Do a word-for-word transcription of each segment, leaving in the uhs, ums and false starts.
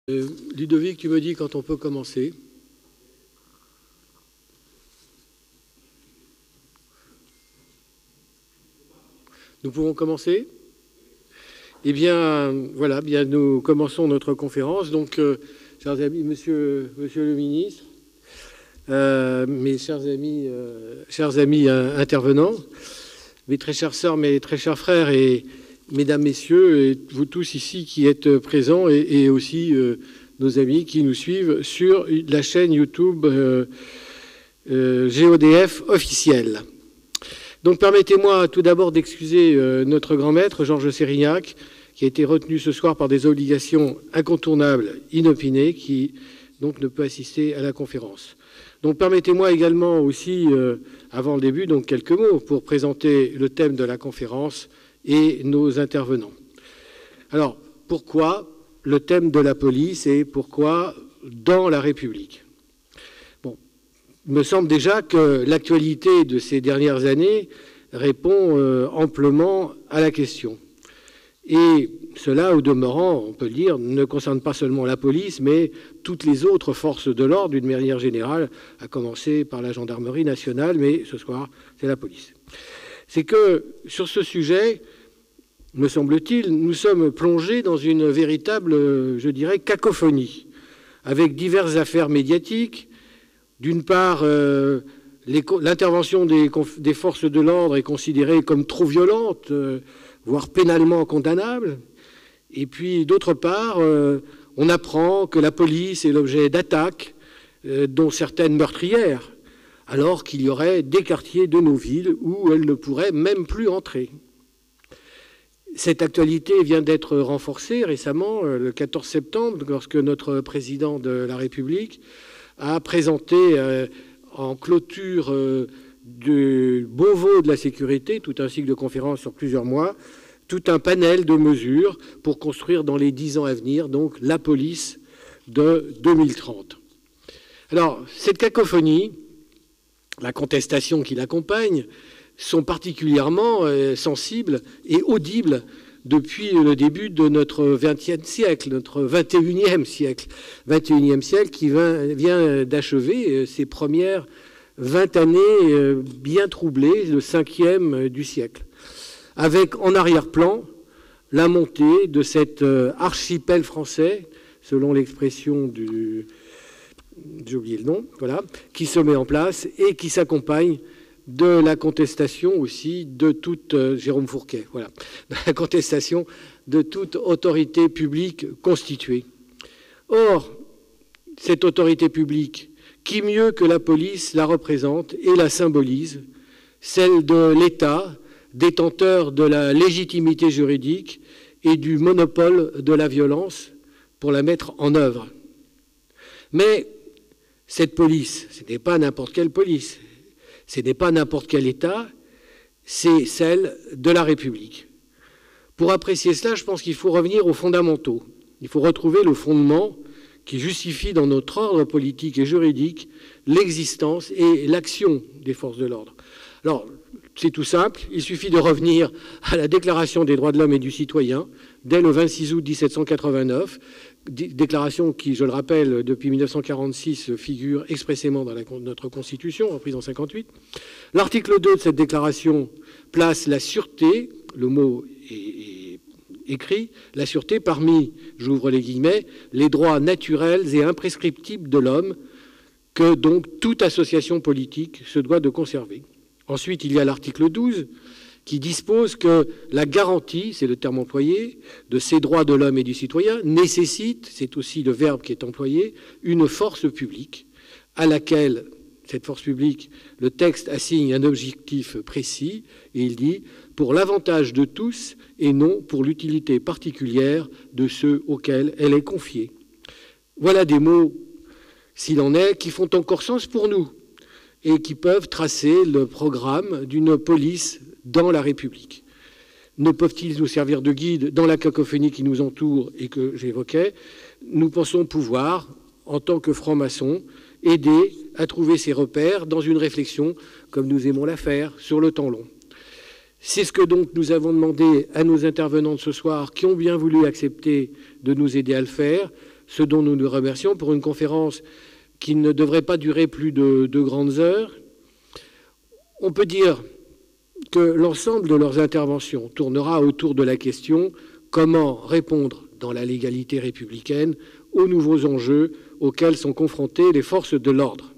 Euh, Ludovic, tu me dis quand on peut commencer. Nous pouvons commencer? Eh bien, voilà, bien, nous commençons notre conférence. Donc, euh, chers amis, monsieur, monsieur le ministre, euh, mes chers amis, euh, chers amis euh, intervenants, mes très chères sœurs, mes très chers frères et mesdames, messieurs, et vous tous ici qui êtes présents, et, et aussi euh, nos amis qui nous suivent sur la chaîne YouTube euh, euh, G O D F officielle. Donc permettez-moi tout d'abord d'excuser euh, notre grand maître, Georges Sérignac, qui a été retenu ce soir par des obligations incontournables, inopinées, qui donc ne peut assister à la conférence. Donc permettez-moi également aussi, euh, avant le début, donc quelques mots pour présenter le thème de la conférence et nos intervenants. Alors, pourquoi le thème de la police et pourquoi dans la République? Bon, il me semble déjà que l'actualité de ces dernières années répond euh, amplement à la question. Et cela, au demeurant, on peut le dire, ne concerne pas seulement la police, mais toutes les autres forces de l'ordre d'une manière générale, à commencer par la gendarmerie nationale, mais ce soir, c'est la police. C'est que sur ce sujet, me semble-t-il, nous sommes plongés dans une véritable, je dirais, cacophonie, avec diverses affaires médiatiques. D'une part, euh, l'intervention des, des forces de l'ordre est considérée comme trop violente, euh, voire pénalement condamnable. Et puis, d'autre part, euh, on apprend que la police est l'objet d'attaques, euh, dont certaines meurtrières, alors qu'il y aurait des quartiers de nos villes où elle ne pourrait même plus entrer. Cette actualité vient d'être renforcée récemment, euh, le quatorze septembre, lorsque notre président de la République a présenté euh, en clôture euh, du Beauvau de la sécurité, tout un cycle de conférences sur plusieurs mois, tout un panel de mesures pour construire dans les dix ans à venir donc la police de deux mille trente. Alors, cette cacophonie, la contestation qui l'accompagne, sont particulièrement euh, sensibles et audibles depuis le début de notre vingtième siècle, notre vingt et unième siècle, vingt et unième siècle qui vient d'achever ses premières vingt années bien troublées, le cinquième du siècle, avec en arrière-plan la montée de cet archipel français, selon l'expression du... j'ai oublié le nom, voilà, qui se met en place et qui s'accompagne de la contestation aussi de toute, euh, Jérôme Fourquet, voilà, de la contestation de toute autorité publique constituée. Or, cette autorité publique, qui mieux que la police la représente et la symbolise, celle de l'État, détenteur de la légitimité juridique et du monopole de la violence pour la mettre en œuvre. Mais cette police, ce n'est pas n'importe quelle police. Ce n'est pas n'importe quel État, c'est celle de la République. Pour apprécier cela, je pense qu'il faut revenir aux fondamentaux. Il faut retrouver le fondement qui justifie dans notre ordre politique et juridique l'existence et l'action des forces de l'ordre. Alors, c'est tout simple, il suffit de revenir à la Déclaration des droits de l'homme et du citoyen, dès le vingt-six août mille sept cent quatre-vingt-neuf, déclaration qui, je le rappelle, depuis mille neuf cent quarante-six, figure expressément dans la, notre Constitution, reprise en cinquante-huit. L'article deux de cette déclaration place la sûreté, le mot est, est écrit, la sûreté parmi, j'ouvre les guillemets, les droits naturels et imprescriptibles de l'homme que donc toute association politique se doit de conserver. Ensuite, il y a l'article douze qui dispose que la garantie, c'est le terme employé, de ces droits de l'homme et du citoyen nécessite, c'est aussi le verbe qui est employé, une force publique à laquelle, cette force publique, le texte assigne un objectif précis et il dit « pour l'avantage de tous et non pour l'utilité particulière de ceux auxquels elle est confiée ». Voilà des mots, s'il en est, qui font encore sens pour nous et qui peuvent tracer le programme d'une police dans la République. Ne peuvent-ils nous servir de guide dans la cacophonie qui nous entoure et que j'évoquais? Nous pensons pouvoir, en tant que francs-maçons, aider à trouver ces repères dans une réflexion, comme nous aimons la faire, sur le temps long. C'est ce que donc nous avons demandé à nos intervenants de ce soir, qui ont bien voulu accepter de nous aider à le faire, ce dont nous nous remercions, pour une conférence qui ne devrait pas durer plus de deux grandes heures. On peut dire que l'ensemble de leurs interventions tournera autour de la question comment répondre dans la légalité républicaine aux nouveaux enjeux auxquels sont confrontées les forces de l'ordre.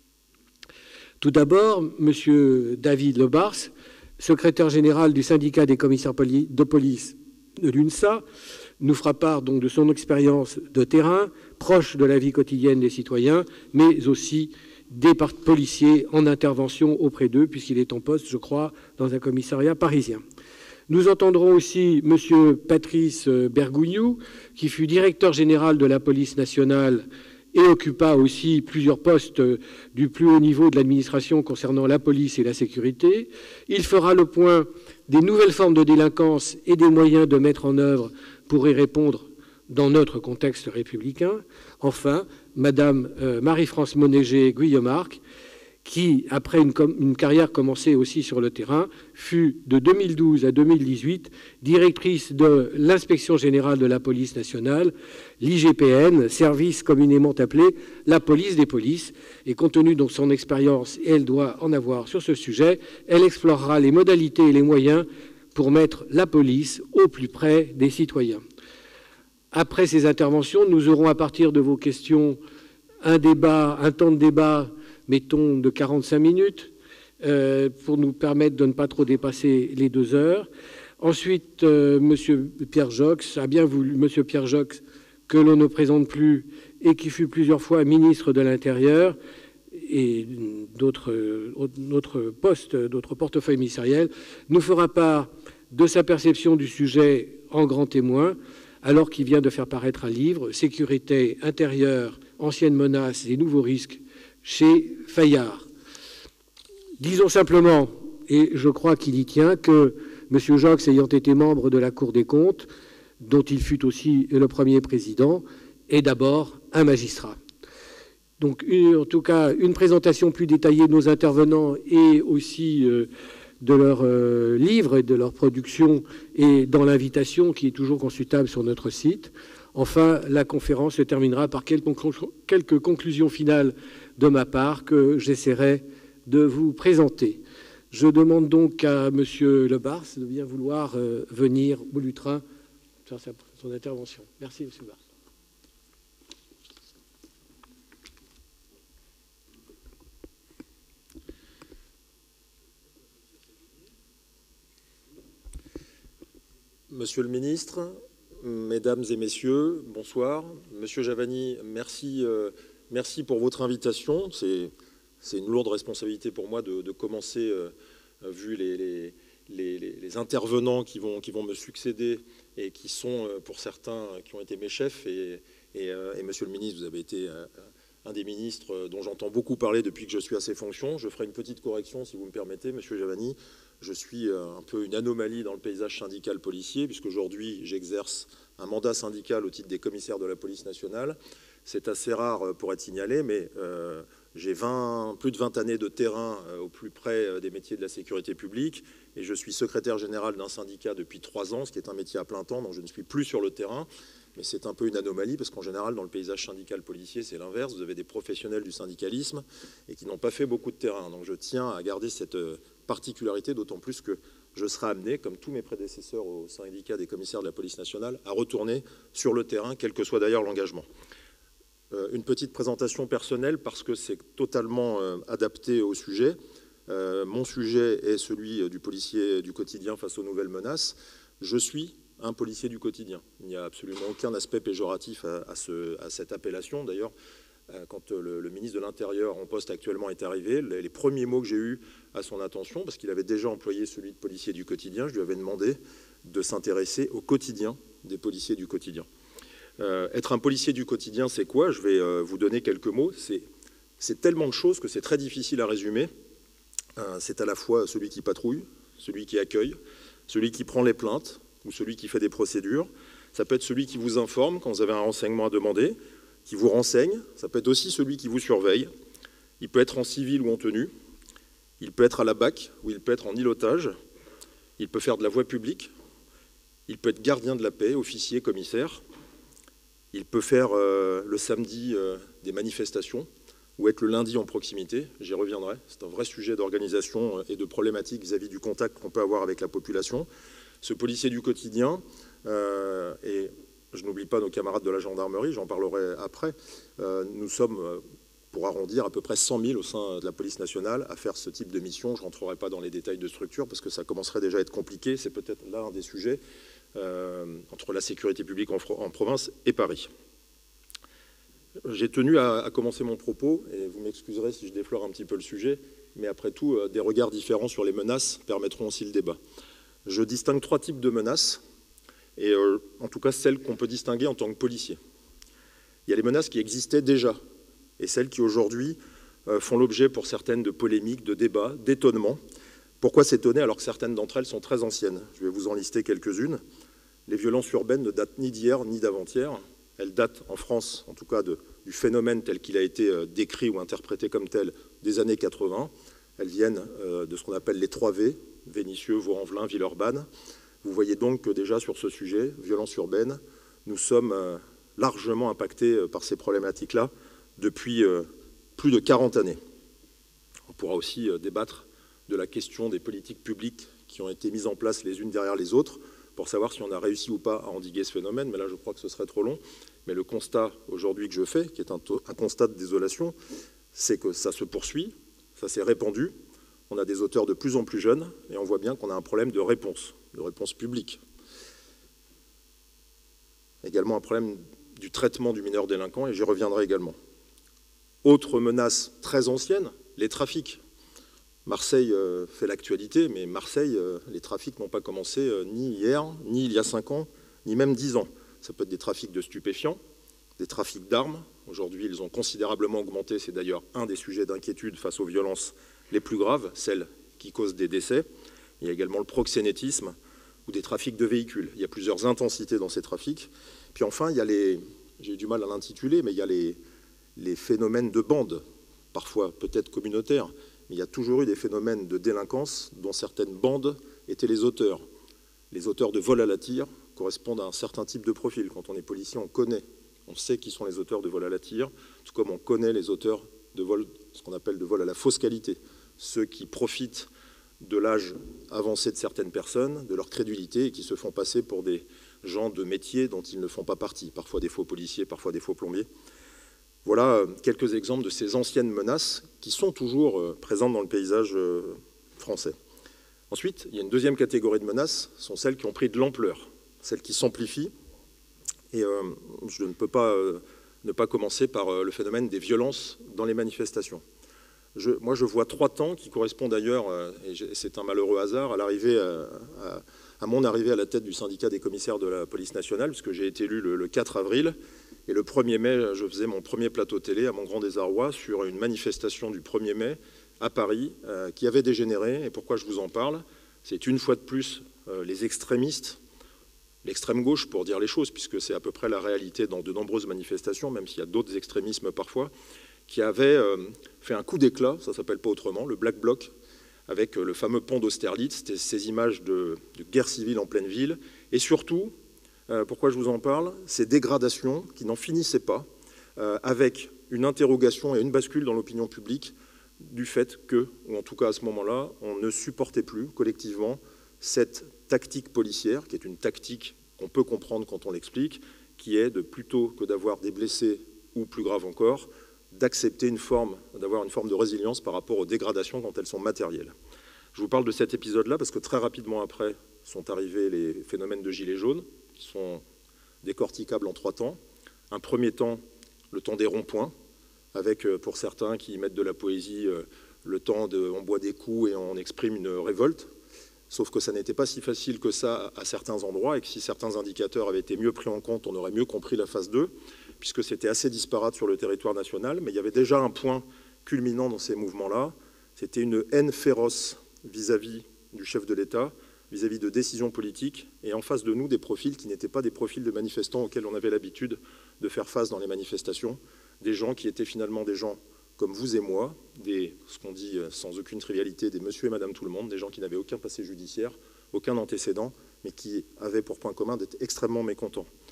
Tout d'abord, M. David Lebars, secrétaire général du syndicat des commissaires de police de l'UNSA, nous fera part donc de son expérience de terrain, proche de la vie quotidienne des citoyens, mais aussi des policiers en intervention auprès d'eux, puisqu'il est en poste, je crois, dans un commissariat parisien. Nous entendrons aussi M. Patrice Bergouignou, qui fut directeur général de la police nationale et occupa aussi plusieurs postes du plus haut niveau de l'administration concernant la police et la sécurité. Il fera le point des nouvelles formes de délinquance et des moyens de mettre en œuvre pour y répondre dans notre contexte républicain. Enfin, Madame euh, Marie-France Monéger-Guillemarc, qui, après une, une carrière commencée aussi sur le terrain, fut de deux mille douze à deux mille dix-huit directrice de l'Inspection générale de la police nationale, l'I G P N, service communément appelé la police des polices. Et compte tenu de son expérience, et elle doit en avoir sur ce sujet, elle explorera les modalités et les moyens pour mettre la police au plus près des citoyens. Après ces interventions, nous aurons à partir de vos questions un débat, un temps de débat, mettons, de quarante-cinq minutes, euh, pour nous permettre de ne pas trop dépasser les deux heures. Ensuite, euh, M. Pierre Jox a bien voulu, M. Pierre Jox, que l'on ne présente plus et qui fut plusieurs fois ministre de l'Intérieur et d'autres d'autres postes, d'autres portefeuilles ministériels, nous fera part de sa perception du sujet en grand témoin, alors qu'il vient de faire paraître un livre, Sécurité intérieure, anciennes menaces et nouveaux risques, chez Fayard. Disons simplement, et je crois qu'il y tient, que M. Jox, ayant été membre de la Cour des comptes, dont il fut aussi le premier président, est d'abord un magistrat. Donc, une, en tout cas, une présentation plus détaillée de nos intervenants et aussi euh, de leurs euh, livres et de leur production et dans l'invitation qui est toujours consultable sur notre site. Enfin, la conférence se terminera par quelques, conclu quelques conclusions finales de ma part que j'essaierai de vous présenter. Je demande donc à M. Lebars de bien vouloir euh, venir au lutrin faire son intervention. Merci, M. Lebars. Monsieur le ministre, mesdames et messieurs, bonsoir. Monsieur Javani, merci, euh, merci pour votre invitation. C'est une lourde responsabilité pour moi de, de commencer, euh, vu les, les, les, les intervenants qui vont, qui vont me succéder et qui sont, pour certains, qui ont été mes chefs. Et, et, euh, et monsieur le ministre, vous avez été euh, un des ministres dont j'entends beaucoup parler depuis que je suis à ces fonctions. Je ferai une petite correction, si vous me permettez, monsieur Javani. Je suis un peu une anomalie dans le paysage syndical policier, puisqu'aujourd'hui, j'exerce un mandat syndical au titre des commissaires de la police nationale. C'est assez rare pour être signalé, mais euh, j'ai plus de vingt années de terrain euh, au plus près des métiers de la sécurité publique, et je suis secrétaire général d'un syndicat depuis trois ans, ce qui est un métier à plein temps, donc je ne suis plus sur le terrain. Mais c'est un peu une anomalie, parce qu'en général, dans le paysage syndical policier, c'est l'inverse. Vous avez des professionnels du syndicalisme et qui n'ont pas fait beaucoup de terrain. Donc je tiens à garder cette particularité, d'autant plus que je serai amené, comme tous mes prédécesseurs au syndicat des commissaires de la police nationale, à retourner sur le terrain, quel que soit d'ailleurs l'engagement. Euh, une petite présentation personnelle, parce que c'est totalement euh, adapté au sujet. Euh, mon sujet est celui du policier du quotidien face aux nouvelles menaces. Je suis un policier du quotidien. Il n'y a absolument aucun aspect péjoratif à, à, ce, à cette appellation. D'ailleurs, quand le, le ministre de l'Intérieur en poste actuellement est arrivé, les, les premiers mots que j'ai eus à son attention, parce qu'il avait déjà employé celui de policier du quotidien, je lui avais demandé de s'intéresser au quotidien des policiers du quotidien. Euh, être un policier du quotidien, c'est quoi? Je vais euh, vous donner quelques mots. C'est tellement de choses que c'est très difficile à résumer. Euh, c'est à la fois celui qui patrouille, celui qui accueille, celui qui prend les plaintes, ou celui qui fait des procédures. Ça peut être celui qui vous informe quand vous avez un renseignement à demander, qui vous renseigne. Ça peut être aussi celui qui vous surveille. Il peut être en civil ou en tenue. Il peut être à la B A C ou il peut être en îlotage. Il peut faire de la voie publique. Il peut être gardien de la paix, officier, commissaire. Il peut faire euh, le samedi euh, des manifestations ou être le lundi en proximité, j'y reviendrai. C'est un vrai sujet d'organisation et de problématique vis-à-vis du contact qu'on peut avoir avec la population. Ce policier du quotidien, euh, et je n'oublie pas nos camarades de la gendarmerie, j'en parlerai après, euh, nous sommes, pour arrondir, à peu près cent mille au sein de la police nationale à faire ce type de mission. Je ne rentrerai pas dans les détails de structure parce que ça commencerait déjà à être compliqué. C'est peut-être là un des sujets euh, entre la sécurité publique en, en province et Paris. J'ai tenu à, à commencer mon propos, et vous m'excuserez si je déflore un petit peu le sujet, mais après tout, euh, des regards différents sur les menaces permettront aussi le débat. Je distingue trois types de menaces, et euh, en tout cas celles qu'on peut distinguer en tant que policier. Il y a les menaces qui existaient déjà, et celles qui aujourd'hui euh, font l'objet pour certaines de polémiques, de débats, d'étonnements. Pourquoi s'étonner alors que certaines d'entre elles sont très anciennes? Je vais vous en lister quelques-unes. Les violences urbaines ne datent ni d'hier ni d'avant-hier. Elles datent en France, en tout cas, de, du phénomène tel qu'il a été euh, décrit ou interprété comme tel des années quatre-vingt. Elles viennent euh, de ce qu'on appelle les trois V, Vénissieux, Vaux-en-Velin, Villeurbanne. Vous voyez donc que déjà sur ce sujet, violence urbaine, nous sommes euh, largement impactés euh, par ces problématiques-là depuis euh, plus de quarante années. On pourra aussi euh, débattre de la question des politiques publiques qui ont été mises en place les unes derrière les autres pour savoir si on a réussi ou pas à endiguer ce phénomène, mais là je crois que ce serait trop long. Mais le constat aujourd'hui que je fais, qui est un, un constat de désolation, c'est que ça se poursuit, ça s'est répandu, on a des auteurs de plus en plus jeunes, et on voit bien qu'on a un problème de réponse, de réponse publique. Également un problème du traitement du mineur délinquant, et j'y reviendrai également. Autre menace très ancienne, les trafics. Marseille euh, fait l'actualité, mais Marseille, euh, les trafics n'ont pas commencé euh, ni hier, ni il y a cinq ans, ni même dix ans. Ça peut être des trafics de stupéfiants, des trafics d'armes. Aujourd'hui, ils ont considérablement augmenté. C'est d'ailleurs un des sujets d'inquiétude face aux violences les plus graves, celles qui causent des décès. Il y a également le proxénétisme ou des trafics de véhicules. Il y a plusieurs intensités dans ces trafics. Puis enfin, il y a les, j'ai eu du mal à l'intituler, mais il y a les, les phénomènes de bandes, parfois peut-être communautaires, mais il y a toujours eu des phénomènes de délinquance dont certaines bandes étaient les auteurs. Les auteurs de vol à la tire correspondent à un certain type de profil. Quand on est policier, on connaît, on sait qui sont les auteurs de vol à la tire, tout comme on connaît les auteurs de vol, ce qu'on appelle de vol à la fausse qualité, ceux qui profitent de l'âge avancé de certaines personnes, de leur crédulité, et qui se font passer pour des gens de métier dont ils ne font pas partie, parfois des faux policiers, parfois des faux plombiers. Voilà quelques exemples de ces anciennes menaces qui sont toujours présentes dans le paysage français. Ensuite, il y a une deuxième catégorie de menaces, ce sont celles qui ont pris de l'ampleur, celles qui s'amplifient. Et euh, je ne peux pas euh, ne pas commencer par euh, le phénomène des violences dans les manifestations. Je, moi, je vois trois temps qui correspondent d'ailleurs, euh, et c'est un malheureux hasard, à, l'arrivée à, à, à mon arrivée à la tête du syndicat des commissaires de la police nationale, puisque j'ai été élu le, le quatre avril, et le premier mai, je faisais mon premier plateau télé, à mon grand désarroi, sur une manifestation du premier mai à Paris, euh, qui avait dégénéré. Et pourquoi je vous en parle? C'est une fois de plus euh, les extrémistes, l'extrême gauche pour dire les choses, puisque c'est à peu près la réalité dans de nombreuses manifestations, même s'il y a d'autres extrémismes parfois, qui avaient euh, fait un coup d'éclat, ça ne s'appelle pas autrement, le Black Bloc, avec euh, le fameux pont d'Austerlitz, c'était ces images de, de guerre civile en pleine ville, et surtout, euh, pourquoi je vous en parle, ces dégradations qui n'en finissaient pas, euh, avec une interrogation et une bascule dans l'opinion publique du fait que, ou en tout cas à ce moment-là, on ne supportait plus collectivement cette tactique policière, qui est une tactique qu'on peut comprendre quand on l'explique, qui est de plutôt que d'avoir des blessés, ou plus grave encore, d'accepter une forme, d'avoir une forme de résilience par rapport aux dégradations quand elles sont matérielles. Je vous parle de cet épisode-là parce que très rapidement après sont arrivés les phénomènes de gilets jaunes, qui sont décorticables en trois temps. Un premier temps, le temps des ronds-points, avec pour certains qui mettent de la poésie, le temps de on boit des coups et on exprime une révolte. Sauf que ça n'était pas si facile que ça à certains endroits et que si certains indicateurs avaient été mieux pris en compte, on aurait mieux compris la phase deux, puisque c'était assez disparate sur le territoire national. Mais il y avait déjà un point culminant dans ces mouvements-là. C'était une haine féroce vis-à-vis du chef de l'État, vis-à-vis de décisions politiques, et en face de nous, des profils qui n'étaient pas des profils de manifestants auxquels on avait l'habitude de faire face dans les manifestations, des gens qui étaient finalement des gens comme vous et moi, des, ce qu'on dit sans aucune trivialité, des monsieur et madame tout le monde, des gens qui n'avaient aucun passé judiciaire, aucun antécédent, mais qui avaient pour point commun d'être extrêmement mécontents.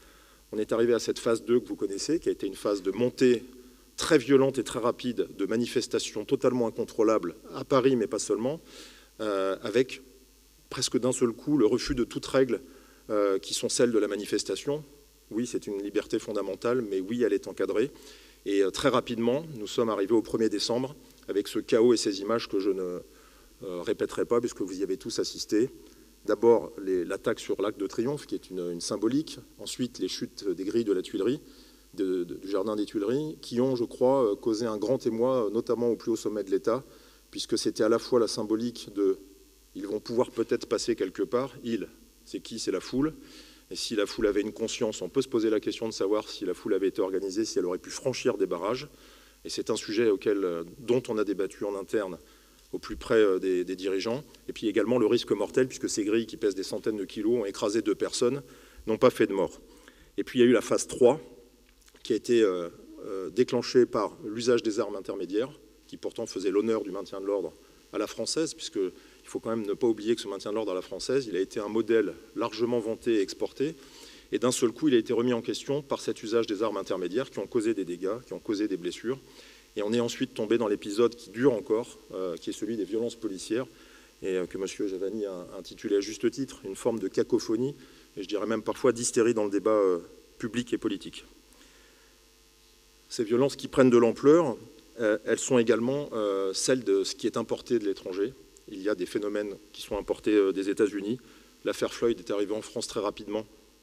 On est arrivé à cette phase deux que vous connaissez, qui a été une phase de montée très violente et très rapide de manifestations totalement incontrôlables à Paris, mais pas seulement, euh, avec presque d'un seul coup le refus de toutes règles euh, qui sont celles de la manifestation. Oui, c'est une liberté fondamentale, mais oui, elle est encadrée. Et euh, très rapidement, nous sommes arrivés au premier décembre avec ce chaos et ces images que je ne euh, répéterai pas, puisque vous y avez tous assisté. D'abord, l'attaque sur l'Arc de Triomphe, qui est une, une symbolique. Ensuite, les chutes des grilles de la Tuilerie, de, de, du jardin des Tuileries, qui ont, je crois, causé un grand émoi, notamment au plus haut sommet de l'État, puisque c'était à la fois la symbolique de « ils vont pouvoir peut-être passer quelque part », « ils », c'est qui? C'est la foule. Et si la foule avait une conscience, on peut se poser la question de savoir si la foule avait été organisée, si elle aurait pu franchir des barrages. Et c'est un sujet auquel, dont on a débattu en interne au plus près des, des dirigeants. Et puis également le risque mortel, puisque ces grilles qui pèsent des centaines de kilos ont écrasé deux personnes, n'ont pas fait de mort. Et puis il y a eu la phase trois, qui a été euh, euh, déclenchée par l'usage des armes intermédiaires, qui pourtant faisait l'honneur du maintien de l'ordre à la française, puisqu'il faut quand même ne pas oublier que ce maintien de l'ordre à la française, il a été un modèle largement vanté et exporté, et d'un seul coup, il a été remis en question par cet usage des armes intermédiaires qui ont causé des dégâts, qui ont causé des blessures. Et on est ensuite tombé dans l'épisode qui dure encore, euh, qui est celui des violences policières, et euh, que M. Javani a intitulé à juste titre, une forme de cacophonie, et je dirais même parfois d'hystérie dans le débat euh, public et politique. Ces violences qui prennent de l'ampleur, euh, elles sont également euh, celles de ce qui est importé de l'étranger. Il y a des phénomènes qui sont importés euh, des États-Unis. L'affaire Floyd est arrivée en France très rapidement,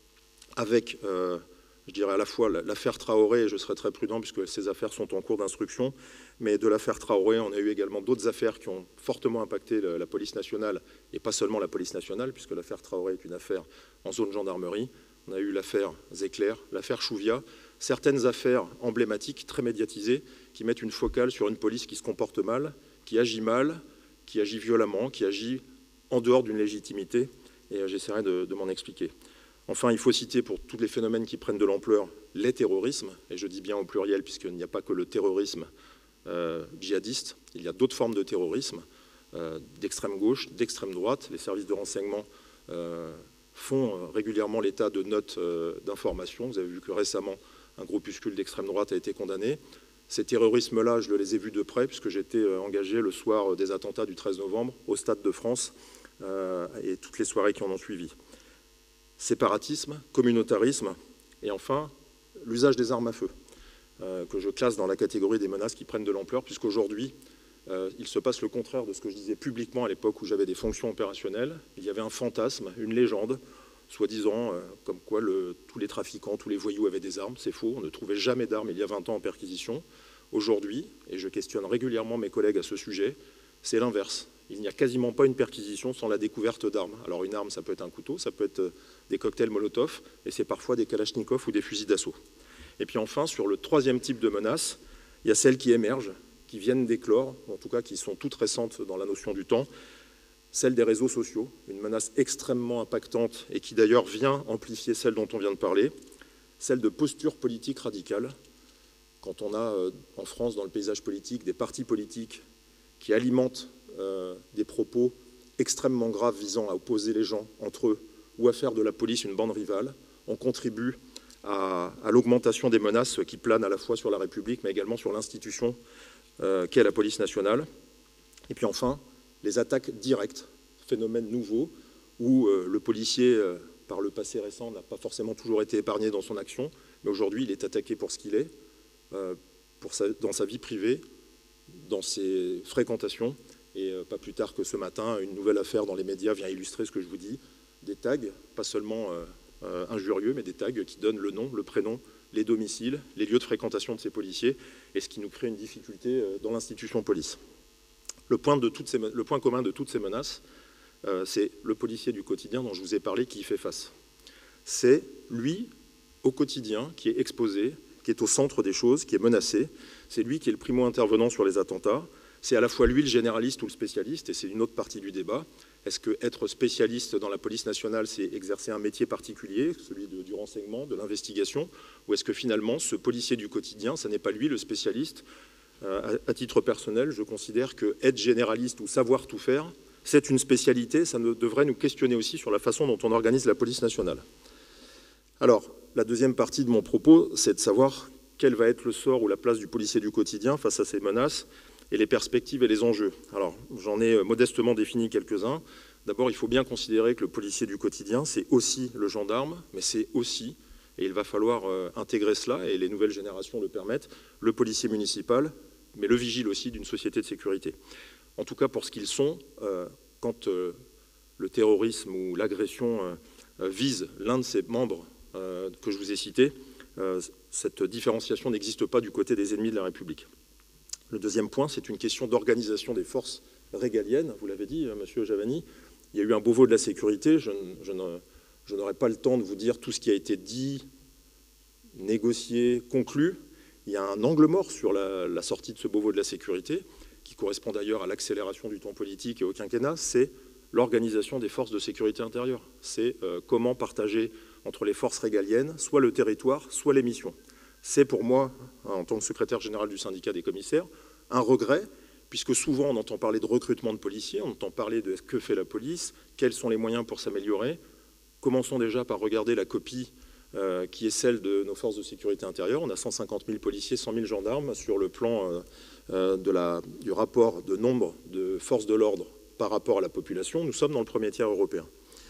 avec... Euh, je dirais à la fois l'affaire Traoré, et je serai très prudent puisque ces affaires sont en cours d'instruction, mais de l'affaire Traoré, on a eu également d'autres affaires qui ont fortement impacté la police nationale, et pas seulement la police nationale, puisque l'affaire Traoré est une affaire en zone gendarmerie. On a eu l'affaire Zecler, l'affaire Chouvia, certaines affaires emblématiques, très médiatisées, qui mettent une focale sur une police qui se comporte mal, qui agit mal, qui agit violemment, qui agit en dehors d'une légitimité, et j'essaierai de, de m'en expliquer. Enfin, il faut citer pour tous les phénomènes qui prennent de l'ampleur les terrorismes, et je dis bien au pluriel puisqu'il n'y a pas que le terrorisme euh, djihadiste, il y a d'autres formes de terrorisme, euh, d'extrême gauche, d'extrême droite. Les services de renseignement euh, font régulièrement l'état de notes euh, d'information. Vous avez vu que récemment, un groupuscule d'extrême droite a été condamné. Ces terrorismes-là, je les ai vus de près puisque j'étais engagé le soir des attentats du treize novembre au Stade de France euh, et toutes les soirées qui en ont suivi. Séparatisme, communautarisme, et enfin l'usage des armes à feu, euh, que je classe dans la catégorie des menaces qui prennent de l'ampleur, puisqu'aujourd'hui, euh, il se passe le contraire de ce que je disais publiquement à l'époque où j'avais des fonctions opérationnelles. Il y avait un fantasme, une légende, soi-disant euh, comme quoi le, tous les trafiquants, tous les voyous avaient des armes. C'est faux, on ne trouvait jamais d'armes il y a vingt ans en perquisition. Aujourd'hui, et je questionne régulièrement mes collègues à ce sujet, c'est l'inverse. Il n'y a quasiment pas une perquisition sans la découverte d'armes. Alors une arme, ça peut être un couteau, ça peut être des cocktails Molotov, et c'est parfois des kalachnikovs ou des fusils d'assaut. Et puis enfin, sur le troisième type de menace, il y a celles qui émergent, qui viennent d'éclore, en tout cas qui sont toutes récentes dans la notion du temps, celle des réseaux sociaux, une menace extrêmement impactante et qui d'ailleurs vient amplifier celle dont on vient de parler, celle de postures politiques radicales. Quand on a en France, dans le paysage politique, des partis politiques qui alimentent Euh, des propos extrêmement graves visant à opposer les gens entre eux ou à faire de la police une bande rivale, on contribue à, à l'augmentation des menaces qui planent à la fois sur la République mais également sur l'institution euh, qu'est la police nationale. Et puis enfin, les attaques directes, phénomène nouveau où euh, le policier, euh, par le passé récent, n'a pas forcément toujours été épargné dans son action, mais aujourd'hui il est attaqué pour ce qu'il est, euh, pour sa, dans sa vie privée, dans ses fréquentations. Et pas plus tard que ce matin, une nouvelle affaire dans les médias vient illustrer ce que je vous dis. Des tags, pas seulement euh, injurieux, mais des tags qui donnent le nom, le prénom, les domiciles, les lieux de fréquentation de ces policiers, et ce qui nous crée une difficulté dans l'institution police. Le point, de toutes ces, le point commun de toutes ces menaces, euh, c'est le policier du quotidien dont je vous ai parlé qui y fait face. C'est lui, au quotidien, qui est exposé, qui est au centre des choses, qui est menacé. C'est lui qui est le primo-intervenant sur les attentats. C'est à la fois lui le généraliste ou le spécialiste, et c'est une autre partie du débat. Est-ce qu'être spécialiste dans la police nationale, c'est exercer un métier particulier, celui de, du renseignement, de l'investigation, ou est-ce que finalement, ce policier du quotidien, ce n'est pas lui le spécialiste? euh, à, à titre personnel, je considère que être généraliste ou savoir tout faire, c'est une spécialité, ça ne, devrait nous questionner aussi sur la façon dont on organise la police nationale. Alors, la deuxième partie de mon propos, c'est de savoir quel va être le sort ou la place du policier du quotidien face à ces menaces et les perspectives et les enjeux. Alors, j'en ai modestement défini quelques-uns. D'abord, il faut bien considérer que le policier du quotidien, c'est aussi le gendarme, mais c'est aussi, et il va falloir euh, intégrer cela, et les nouvelles générations le permettent, le policier municipal, mais le vigile aussi d'une société de sécurité. En tout cas, pour ce qu'ils sont, euh, quand euh, le terrorisme ou l'agression euh, vise l'un de ces membres euh, que je vous ai cités, euh, cette différenciation n'existe pas du côté des ennemis de la République. Le deuxième point, c'est une question d'organisation des forces régaliennes. Vous l'avez dit, monsieur Javani, il y a eu un Beauvau de la sécurité. Je, je, ne, je n'aurai pas le temps de vous dire tout ce qui a été dit, négocié, conclu. Il y a un angle mort sur la, la sortie de ce Beauvau de la sécurité, qui correspond d'ailleurs à l'accélération du temps politique et au quinquennat, c'est l'organisation des forces de sécurité intérieure. C'est euh, comment partager entre les forces régaliennes, soit le territoire, soit les missions. C'est pour moi, en tant que secrétaire général du syndicat des commissaires, un regret, puisque souvent on entend parler de recrutement de policiers, on entend parler de ce que fait la police, quels sont les moyens pour s'améliorer. Commençons déjà par regarder la copie euh, qui est celle de nos forces de sécurité intérieure. On a cent cinquante mille policiers, cent mille gendarmes sur le plan euh, euh, de la, du rapport de nombre de forces de l'ordre par rapport à la population. Nous sommes dans le premier tiers européen.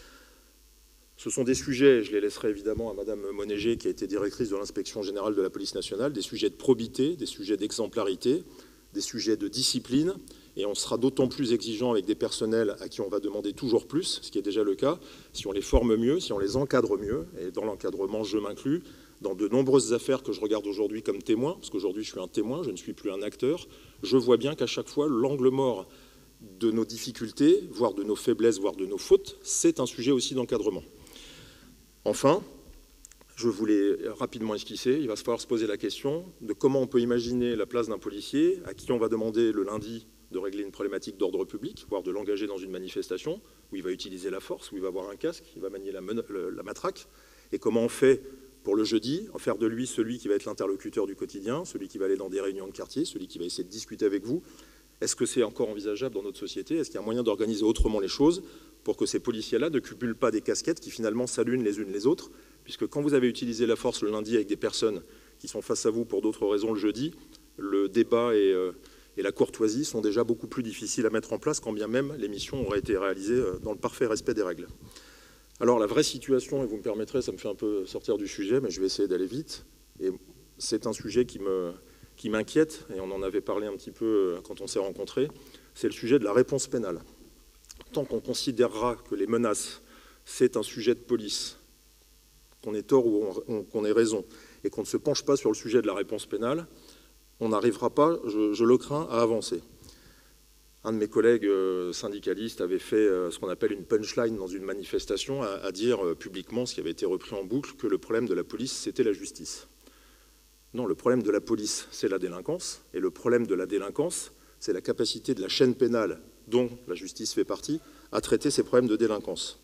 Ce sont des sujets, je les laisserai évidemment à Madame Monéger, qui a été directrice de l'inspection générale de la police nationale, des sujets de probité, des sujets d'exemplarité, des sujets de discipline, et on sera d'autant plus exigeant avec des personnels à qui on va demander toujours plus, ce qui est déjà le cas, si on les forme mieux, si on les encadre mieux, et dans l'encadrement, je m'inclus, dans de nombreuses affaires que je regarde aujourd'hui comme témoin, parce qu'aujourd'hui je suis un témoin, je ne suis plus un acteur, je vois bien qu'à chaque fois, l'angle mort de nos difficultés, voire de nos faiblesses, voire de nos fautes, c'est un sujet aussi d'encadrement. Enfin, je voulais rapidement esquisser, il va falloir se poser la question de comment on peut imaginer la place d'un policier à qui on va demander le lundi de régler une problématique d'ordre public, voire de l'engager dans une manifestation, où il va utiliser la force, où il va avoir un casque, il va manier la, la matraque, et comment on fait pour le jeudi, en faire de lui celui qui va être l'interlocuteur du quotidien, celui qui va aller dans des réunions de quartier, celui qui va essayer de discuter avec vous. Est-ce que c'est encore envisageable dans notre société? Est-ce qu'il y a un moyen d'organiser autrement les choses pour que ces policiers-là ne cumulent pas des casquettes qui finalement s'allument les unes les autres? Puisque quand vous avez utilisé la force le lundi avec des personnes qui sont face à vous pour d'autres raisons le jeudi, le débat et, euh, et la courtoisie sont déjà beaucoup plus difficiles à mettre en place, quand bien même les missions auraient été réalisées dans le parfait respect des règles. Alors la vraie situation, et vous me permettrez, ça me fait un peu sortir du sujet, mais je vais essayer d'aller vite, et c'est un sujet qui me... qui m'inquiète, et on en avait parlé un petit peu quand on s'est rencontrés, c'est le sujet de la réponse pénale. Tant qu'on considérera que les menaces, c'est un sujet de police, qu'on ait tort ou qu'on ait raison, et qu'on ne se penche pas sur le sujet de la réponse pénale, on n'arrivera pas, je, je le crains, à avancer. Un de mes collègues syndicalistes avait fait ce qu'on appelle une punchline dans une manifestation, à, à dire publiquement, ce qui avait été repris en boucle, que le problème de la police, c'était la justice. Non, le problème de la police, c'est la délinquance, et le problème de la délinquance, c'est la capacité de la chaîne pénale, dont la justice fait partie, à traiter ces problèmes de délinquance.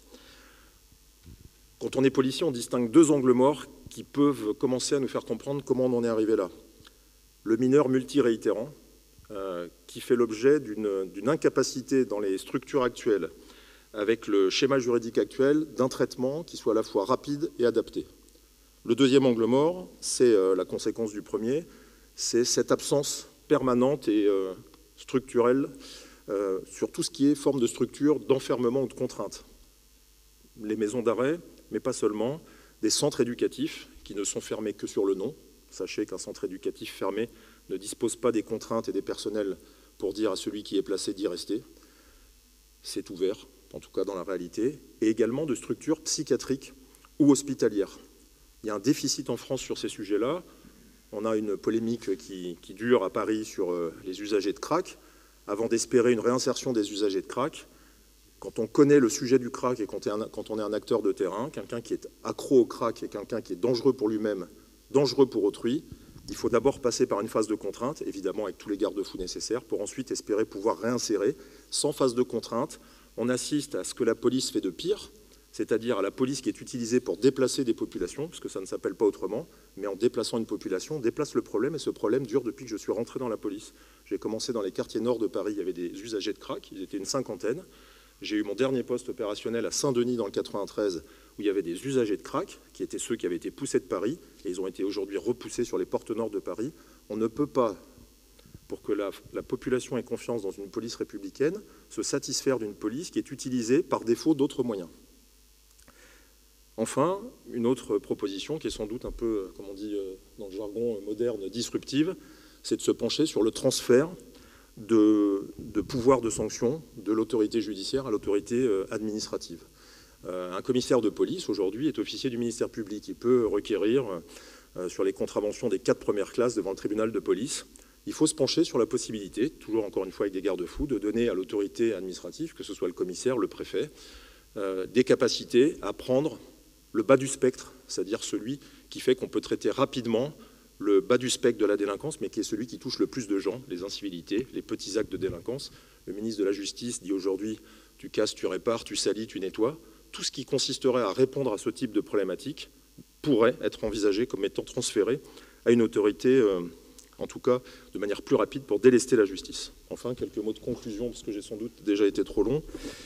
Quand on est policier, on distingue deux angles morts qui peuvent commencer à nous faire comprendre comment on en est arrivé là. Le mineur multiréitérant, euh, qui fait l'objet d'une d'une incapacité dans les structures actuelles, avec le schéma juridique actuel, d'un traitement qui soit à la fois rapide et adapté. Le deuxième angle mort, c'est euh, la conséquence du premier, c'est cette absence permanente et euh, structurelle euh, sur tout ce qui est forme de structure d'enfermement ou de contrainte. Les maisons d'arrêt, mais pas seulement, des centres éducatifs qui ne sont fermés que sur le nom. Sachez qu'un centre éducatif fermé ne dispose pas des contraintes et des personnels pour dire à celui qui est placé d'y rester. C'est ouvert, en tout cas dans la réalité, et également de structures psychiatriques ou hospitalières. Il y a un déficit en France sur ces sujets-là. On a une polémique qui, qui dure à Paris sur euh, les usagers de crack. Avant d'espérer une réinsertion des usagers de crack, quand on connaît le sujet du crack et quand, un, quand on est un acteur de terrain, quelqu'un qui est accro au crack et quelqu'un qui est dangereux pour lui-même, dangereux pour autrui, il faut d'abord passer par une phase de contrainte, évidemment avec tous les garde-fous nécessaires, pour ensuite espérer pouvoir réinsérer. Sans phase de contrainte, on assiste à ce que la police fait de pire, c'est-à-dire à la police qui est utilisée pour déplacer des populations, parce que ça ne s'appelle pas autrement, mais en déplaçant une population, on déplace le problème, et ce problème dure depuis que je suis rentré dans la police. J'ai commencé dans les quartiers nord de Paris, il y avait des usagers de crack, ils étaient une cinquantaine. J'ai eu mon dernier poste opérationnel à Saint-Denis dans le quatre-vingt-treize, où il y avait des usagers de crack, qui étaient ceux qui avaient été poussés de Paris, et ils ont été aujourd'hui repoussés sur les portes nord de Paris. On ne peut pas, pour que la, la population ait confiance dans une police républicaine, se satisfaire d'une police qui est utilisée par défaut d'autres moyens. Enfin, une autre proposition qui est sans doute un peu, comme on dit dans le jargon moderne, disruptive, c'est de se pencher sur le transfert de, de pouvoir de sanction de l'autorité judiciaire à l'autorité administrative. Euh, un commissaire de police, aujourd'hui, est officier du ministère public. Il peut requérir, euh, sur les contraventions des quatre premières classes devant le tribunal de police. Il faut se pencher sur la possibilité, toujours encore une fois avec des garde-fous, de donner à l'autorité administrative, que ce soit le commissaire, le préfet, euh, des capacités à prendre le bas du spectre, c'est-à-dire celui qui fait qu'on peut traiter rapidement le bas du spectre de la délinquance, mais qui est celui qui touche le plus de gens, les incivilités, les petits actes de délinquance. Le ministre de la Justice dit aujourd'hui « tu casses, tu répares, tu salis, tu nettoies ». Tout ce qui consisterait à répondre à ce type de problématique pourrait être envisagé comme étant transféré à une autorité, euh, en tout cas de manière plus rapide, pour délester la justice. Enfin, quelques mots de conclusion, parce que j'ai sans doute déjà été trop long.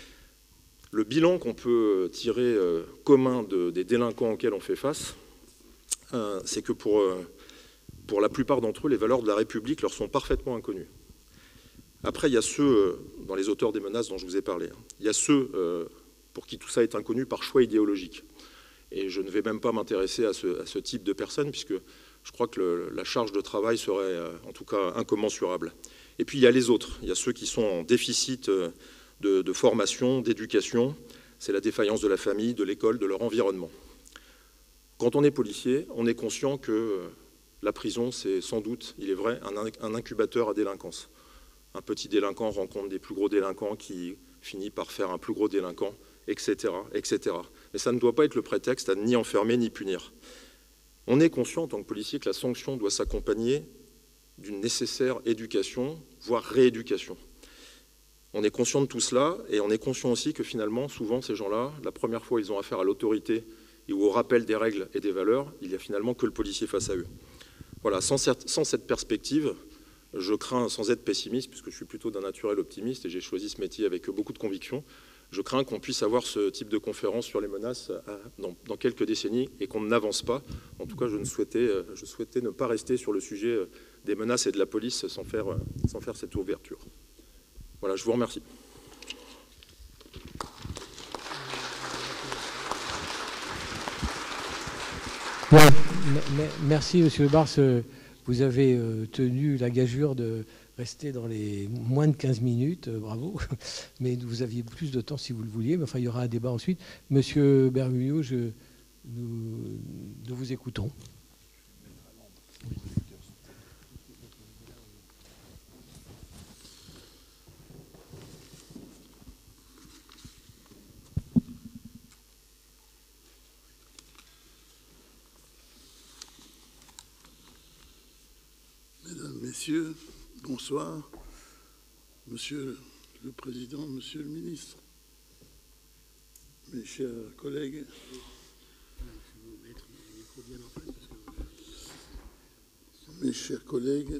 Le bilan qu'on peut tirer euh, commun de, des délinquants auxquels on fait face, euh, c'est que pour, euh, pour la plupart d'entre eux, les valeurs de la République leur sont parfaitement inconnues. Après, il y a ceux, euh, dans les auteurs des menaces dont je vous ai parlé, hein, il y a ceux euh, pour qui tout ça est inconnu par choix idéologique. Et je ne vais même pas m'intéresser à ce, à ce type de personnes, puisque je crois que le, la charge de travail serait euh, en tout cas incommensurable. Et puis il y a les autres, il y a ceux qui sont en déficit euh, de, de formation, d'éducation, c'est la défaillance de la famille, de l'école, de leur environnement. Quand on est policier, on est conscient que euh, la prison, c'est sans doute, il est vrai, un, un incubateur à délinquance. Un petit délinquant rencontre des plus gros délinquants qui finit par faire un plus gros délinquant, et cetera, et cetera. Mais ça ne doit pas être le prétexte à ni enfermer ni punir. On est conscient en tant que policier que la sanction doit s'accompagner d'une nécessaire éducation, voire rééducation. On est conscient de tout cela, et on est conscient aussi que finalement, souvent, ces gens-là, la première fois ils ont affaire à l'autorité et au rappel des règles et des valeurs, il n'y a finalement que le policier face à eux. Voilà, sans, sans cette perspective, je crains, sans être pessimiste, puisque je suis plutôt d'un naturel optimiste et j'ai choisi ce métier avec beaucoup de conviction, je crains qu'on puisse avoir ce type de conférence sur les menaces dans, dans quelques décennies et qu'on n'avance pas. En tout cas, je, ne souhaitais, je souhaitais ne pas rester sur le sujet des menaces et de la police sans faire, sans faire cette ouverture. Voilà, je vous remercie. Bien, merci Monsieur Le Bars. Vous avez tenu la gageure de rester dans les moins de quinze minutes, bravo. Mais vous aviez plus de temps si vous le vouliez. Mais enfin, il y aura un débat ensuite. Monsieur Bermuyo, je, nous, nous vous écoutons. Mesdames, Messieurs, bonsoir. Monsieur le Président, Monsieur le Ministre, mes chers collègues, mes chers collègues,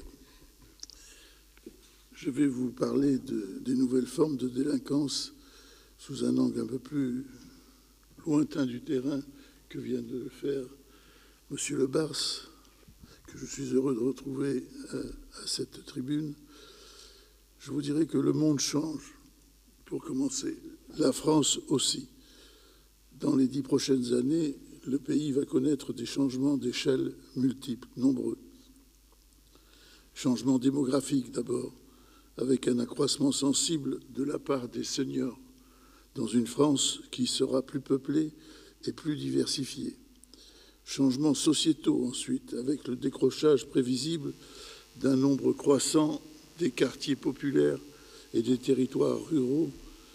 je vais vous parler de, des nouvelles formes de délinquance sous un angle un peu plus lointain du terrain que vient de le faire Monsieur Le Bars, que je suis heureux de retrouver à, à cette tribune. Je vous dirais que le monde change, pour commencer. La France aussi. Dans les dix prochaines années, le pays va connaître des changements d'échelle multiples, nombreux. Changement démographique d'abord, avec un accroissement sensible de la part des seniors, dans une France qui sera plus peuplée et plus diversifiée. Changements sociétaux ensuite, avec le décrochage prévisible d'un nombre croissant des quartiers populaires et des territoires ruraux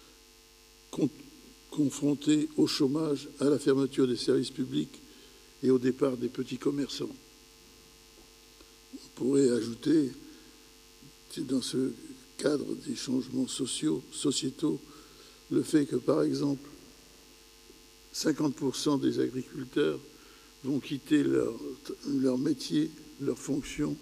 confrontés au chômage, à la fermeture des services publics et au départ des petits commerçants. On pourrait ajouter, dans ce cadre des changements sociaux, sociétaux, le fait que, par exemple, cinquante pour cent des agriculteurs vont quitter leur, leur métier, leur fonction,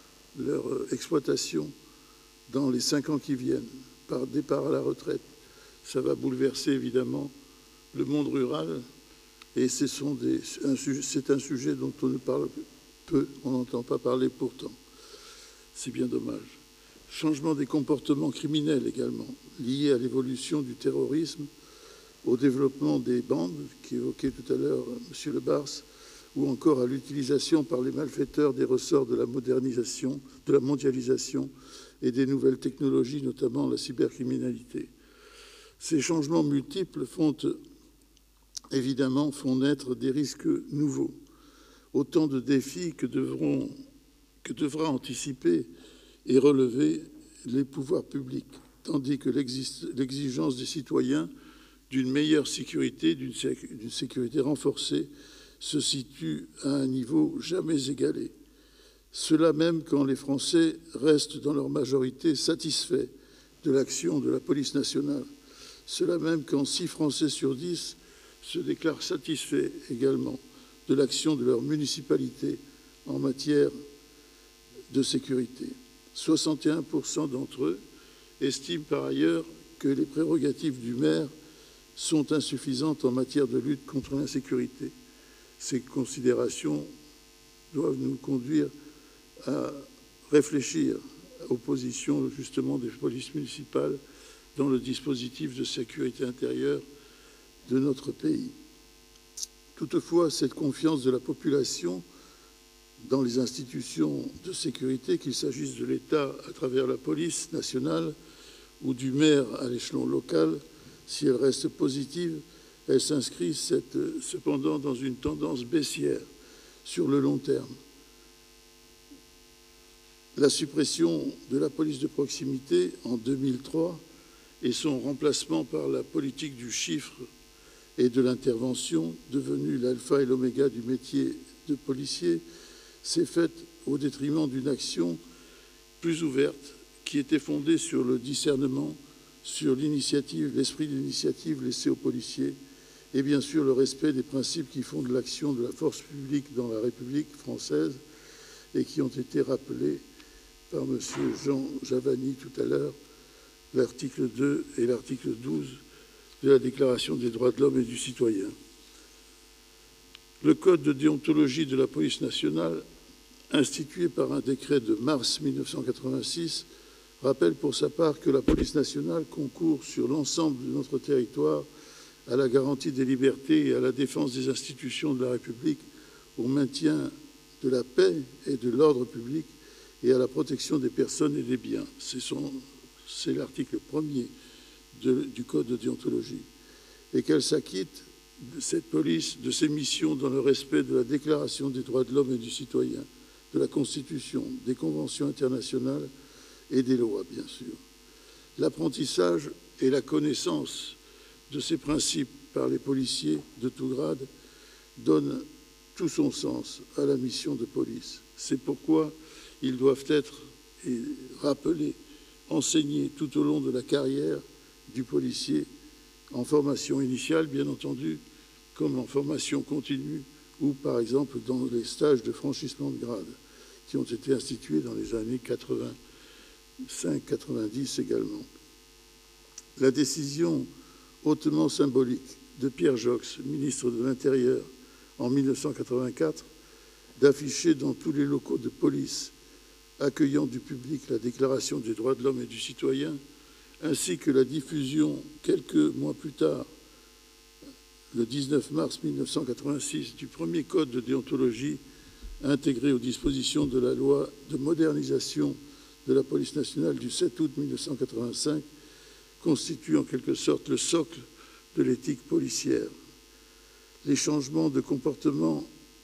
leur exploitation dans les cinq ans qui viennent, par départ à la retraite, Ça va bouleverser évidemment le monde rural et c'est un, un sujet dont on ne parle peu, on n'entend pas parler pourtant. C'est bien dommage. Changement des comportements criminels également, liés à l'évolution du terrorisme, au développement des bandes, qu'évoquait tout à l'heure M. Le Bars, ou encore à l'utilisation par les malfaiteurs des ressorts de la modernisation, de la mondialisation et des nouvelles technologies, notamment la cybercriminalité. Ces changements multiples font évidemment font naître des risques nouveaux, autant de défis que, devront, que devra anticiper et relever les pouvoirs publics, tandis que l'exigence des citoyens d'une meilleure sécurité, d'une sécurité renforcée, se situe à un niveau jamais égalé. Cela même quand les Français restent dans leur majorité satisfaits de l'action de la police nationale. Cela même quand six Français sur dix se déclarent satisfaits également de l'action de leur municipalité en matière de sécurité. soixante et un pour cent d'entre eux estiment par ailleurs que les prérogatives du maire sont insuffisantes en matière de lutte contre l'insécurité. Ces considérations doivent nous conduire à réfléchir aux positions justement des polices municipales dans le dispositif de sécurité intérieure de notre pays. Toutefois, cette confiance de la population dans les institutions de sécurité, qu'il s'agisse de l'État à travers la police nationale ou du maire à l'échelon local, si elle reste positive, elle s'inscrit cependant dans une tendance baissière sur le long terme. La suppression de la police de proximité en deux mille trois et son remplacement par la politique du chiffre et de l'intervention, devenue l'alpha et l'oméga du métier de policier, s'est faite au détriment d'une action plus ouverte qui était fondée sur le discernement, sur l'initiative, l'esprit d'initiative laissé aux policiers et bien sûr le respect des principes qui fondent l'action de la force publique dans la République française et qui ont été rappelés par M. Jean Javani tout à l'heure, l'article deux et l'article douze de la Déclaration des droits de l'homme et du citoyen. Le code de déontologie de la police nationale, institué par un décret de mars mille neuf cent quatre-vingt-six, rappelle pour sa part que la police nationale concourt sur l'ensemble de notre territoire à la garantie des libertés et à la défense des institutions de la République, au maintien de la paix et de l'ordre public et à la protection des personnes et des biens. C'est l'article premier de, du Code de déontologie. Et qu'elle s'acquitte, cette police, de ses missions dans le respect de la Déclaration des droits de l'homme et du citoyen, de la Constitution, des conventions internationales et des lois, bien sûr. L'apprentissage et la connaissance de ces principes par les policiers de tout grade donnent tout son sens à la mission de police. C'est pourquoi ils doivent être rappelés, enseignés tout au long de la carrière du policier, en formation initiale, bien entendu, comme en formation continue, ou par exemple dans les stages de franchissement de grade, qui ont été institués dans les années quatre-vingt-cinq quatre-vingt-dix également. La décision hautement symbolique de Pierre Joxe, ministre de l'Intérieur, en mille neuf cent quatre-vingt-quatre, d'afficher dans tous les locaux de police accueillant du public la Déclaration des droits de l'homme et du citoyen, ainsi que la diffusion, quelques mois plus tard, le dix-neuf mars mille neuf cent quatre-vingt-six, du premier code de déontologie intégré aux dispositions de la loi de modernisation de la police nationale du sept août mille neuf cent quatre-vingt-cinq, constitue en quelque sorte le socle de l'éthique policière. Les changements de comportement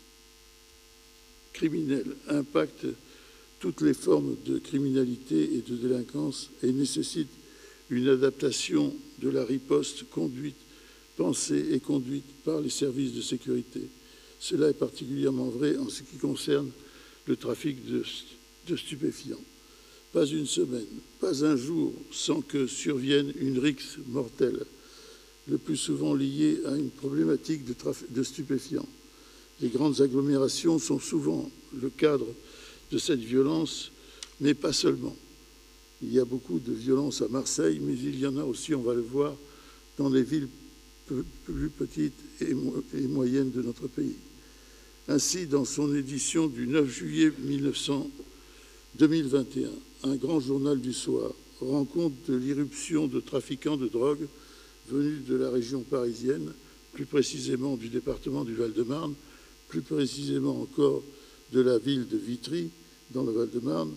criminel impactent toutes les formes de criminalité et de délinquance et nécessitent une adaptation de la riposte conduite, pensée et conduite par les services de sécurité. Cela est particulièrement vrai en ce qui concerne le trafic de, de stupéfiants. Pas une semaine, pas un jour sans que survienne une rixe mortelle, le plus souvent liée à une problématique de, de stupéfiants. Les grandes agglomérations sont souvent le cadre de cette violence, mais pas seulement. Il y a beaucoup de violence à Marseille, mais il y en a aussi, on va le voir, dans les villes plus petites et, mo et moyennes de notre pays. Ainsi, dans son édition du neuf juillet deux mille vingt et un, un grand journal du soir rend compte de l'irruption de trafiquants de drogue venus de la région parisienne, plus précisément du département du Val-de-Marne, plus précisément encore de la ville de Vitry, dans le Val-de-Marne,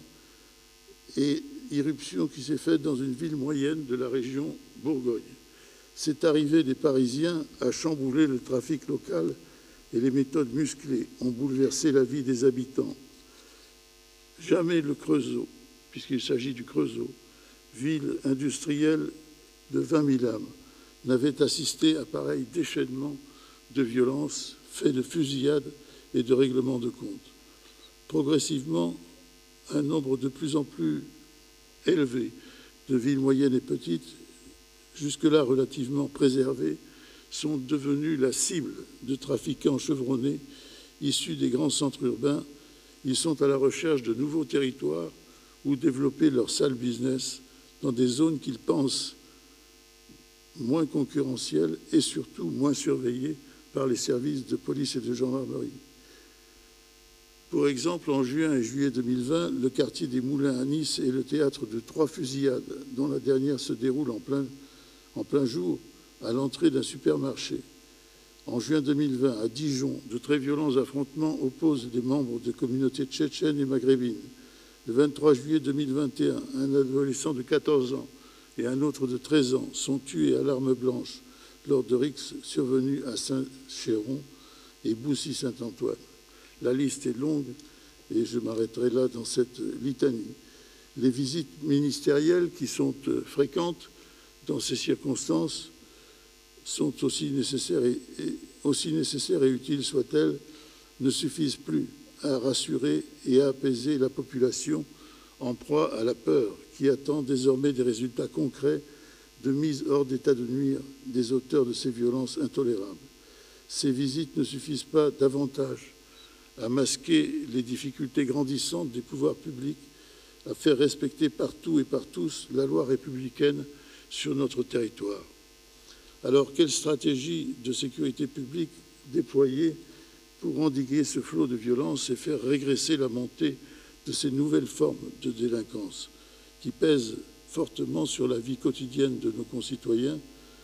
et irruption qui s'est faite dans une ville moyenne de la région Bourgogne. Cette arrivée des Parisiens a chamboulé le trafic local et les méthodes musclées ont bouleversé la vie des habitants. Jamais le Creusot, puisqu'il s'agit du Creusot, ville industrielle de vingt mille âmes, n'avait assisté à pareil déchaînement de violence, fait de fusillades et de règlements de comptes. Progressivement, un nombre de plus en plus élevé de villes moyennes et petites, jusque-là relativement préservées, sont devenues la cible de trafiquants chevronnés issus des grands centres urbains. Ils sont à la recherche de nouveaux territoires où développer leur sale business dans des zones qu'ils pensent moins concurrentielles et surtout moins surveillées par les services de police et de gendarmerie. Pour exemple, en juin et juillet deux mille vingt, le quartier des Moulins à Nice est le théâtre de trois fusillades, dont la dernière se déroule en plein, en plein jour à l'entrée d'un supermarché. En juin deux mille vingt, à Dijon, de très violents affrontements opposent des membres de communautés tchétchènes et maghrébines. Le vingt-trois juillet deux mille vingt et un, un adolescent de quatorze ans et un autre de treize ans sont tués à l'arme blanche lors de rixes survenus à Saint-Chéron et Boussy-Saint-Antoine. La liste est longue et je m'arrêterai là dans cette litanie. Les visites ministérielles qui sont fréquentes dans ces circonstances sont aussi nécessaires et, et, aussi nécessaires et utiles soient-elles, ne suffisent plus à rassurer et à apaiser la population en proie à la peur qui attend désormais des résultats concrets de mise hors d'état de nuire des auteurs de ces violences intolérables. Ces visites ne suffisent pas davantage à masquer les difficultés grandissantes des pouvoirs publics à faire respecter partout et par tous la loi républicaine sur notre territoire. Alors, quelle stratégie de sécurité publique déployer pour endiguer ce flot de violence et faire régresser la montée de ces nouvelles formes de délinquance qui pèsent fortement sur la vie quotidienne de nos concitoyens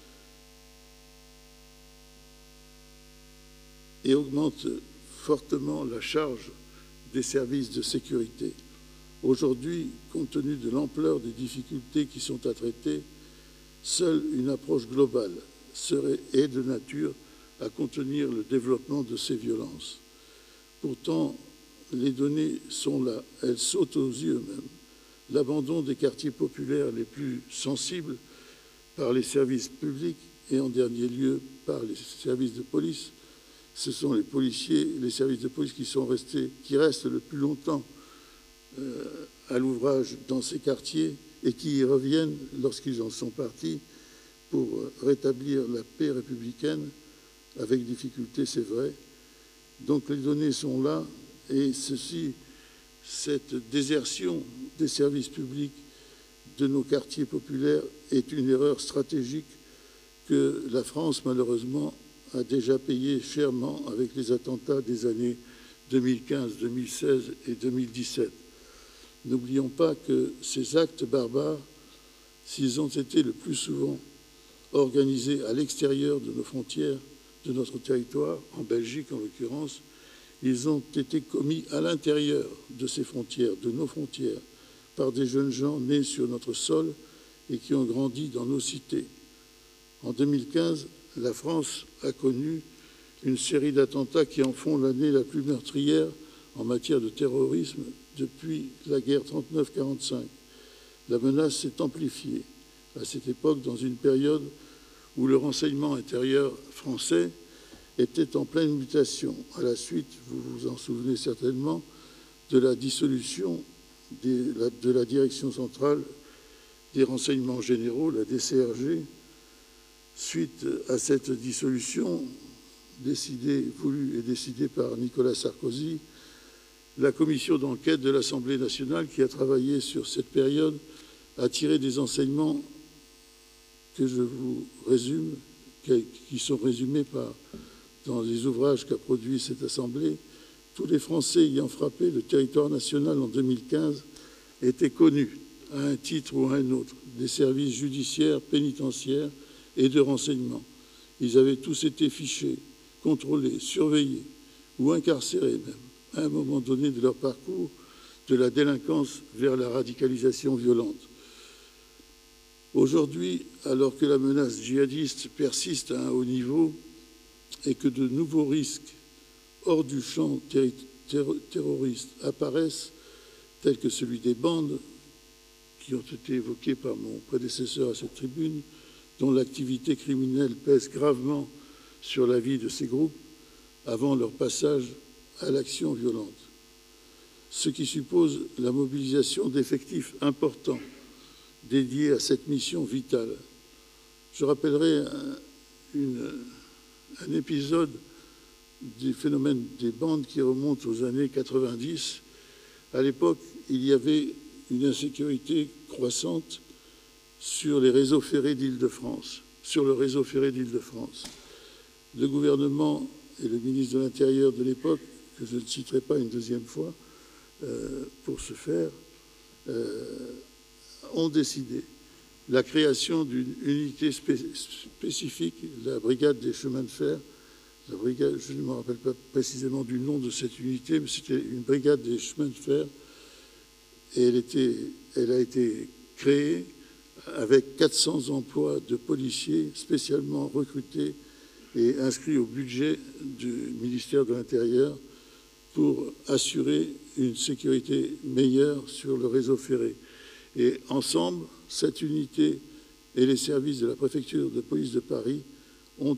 et augmentent fortement la charge des services de sécurité. Aujourd'hui, compte tenu de l'ampleur des difficultés qui sont à traiter, seule une approche globale serait et de nature à contenir le développement de ces violences. Pourtant, les données sont là, elles sautent aux yeux même. L'abandon des quartiers populaires les plus sensibles par les services publics et en dernier lieu par les services de police. Ce sont les policiers, les services de police qui sont restés, qui restent le plus longtemps euh, à l'ouvrage dans ces quartiers et qui y reviennent lorsqu'ils en sont partis pour rétablir la paix républicaine, avec difficulté, c'est vrai. Donc les données sont là et ceci, cette désertion des services publics de nos quartiers populaires est une erreur stratégique que la France, malheureusement, a déjà payé chèrement avec les attentats des années deux mille quinze, deux mille seize et deux mille dix-sept. N'oublions pas que ces actes barbares, s'ils ont été le plus souvent organisés à l'extérieur de nos frontières, de notre territoire, en Belgique en l'occurrence, ils ont été commis à l'intérieur de ces frontières, de nos frontières, par des jeunes gens nés sur notre sol et qui ont grandi dans nos cités. En deux mille quinze, la France a connu une série d'attentats qui en font l'année la plus meurtrière en matière de terrorisme depuis la guerre trente-neuf quarante-cinq. La menace s'est amplifiée à cette époque dans une période où le renseignement intérieur français était en pleine mutation, à la suite, vous vous en souvenez certainement, de la dissolution de la, de la Direction centrale des renseignements généraux, la D C R G. Suite à cette dissolution, décidée, voulue et décidée par Nicolas Sarkozy, la commission d'enquête de l'Assemblée nationale qui a travaillé sur cette période a tiré des enseignements que je vous résume, qui sont résumés par, dans les ouvrages qu'a produit cette Assemblée. Tous les Français ayant frappé le territoire national en deux mille quinze étaient connus, à un titre ou à un autre, des services judiciaires, pénitentiaires et de renseignement. Ils avaient tous été fichés, contrôlés, surveillés ou incarcérés même, à un moment donné de leur parcours, de la délinquance vers la radicalisation violente. Aujourd'hui, alors que la menace djihadiste persiste à un haut niveau et que de nouveaux risques hors du champ terroriste apparaissent, tels que celui des bandes, qui ont été évoqués par mon prédécesseur à cette tribune, dont l'activité criminelle pèse gravement sur la vie de ces groupes avant leur passage à l'action violente. Ce qui suppose la mobilisation d'effectifs importants dédiés à cette mission vitale. Je rappellerai un, une, un épisode du phénomène des bandes qui remonte aux années quatre-vingt-dix. À l'époque, il y avait une insécurité croissante sur les réseaux ferrés d'Île-de-France, sur le réseau ferré d'Île-de-France. Le gouvernement et le ministre de l'Intérieur de l'époque, que je ne citerai pas une deuxième fois, euh, pour ce faire, euh, ont décidé la création d'une unité spé spécifique, la brigade des chemins de fer. La brigade, je ne me rappelle pas précisément du nom de cette unité, mais c'était une brigade des chemins de fer. Et elle, était, elle a été créée avec quatre cents emplois de policiers spécialement recrutés et inscrits au budget du ministère de l'Intérieur pour assurer une sécurité meilleure sur le réseau ferré. Et ensemble, cette unité et les services de la préfecture de police de Paris ont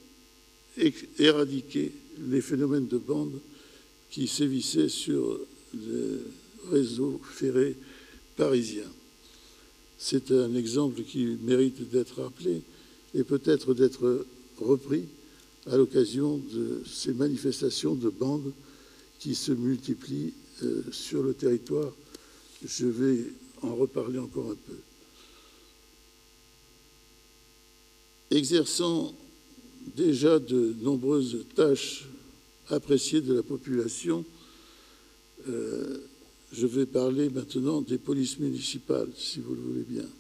éradiqué les phénomènes de bande qui sévissaient sur le réseau ferré parisien. C'est un exemple qui mérite d'être rappelé et peut-être d'être repris à l'occasion de ces manifestations de bandes qui se multiplient euh, sur le territoire. Je vais en reparler encore un peu. Exerçant déjà de nombreuses tâches appréciées de la population, euh, je vais parler maintenant des polices municipales, si vous le voulez bien.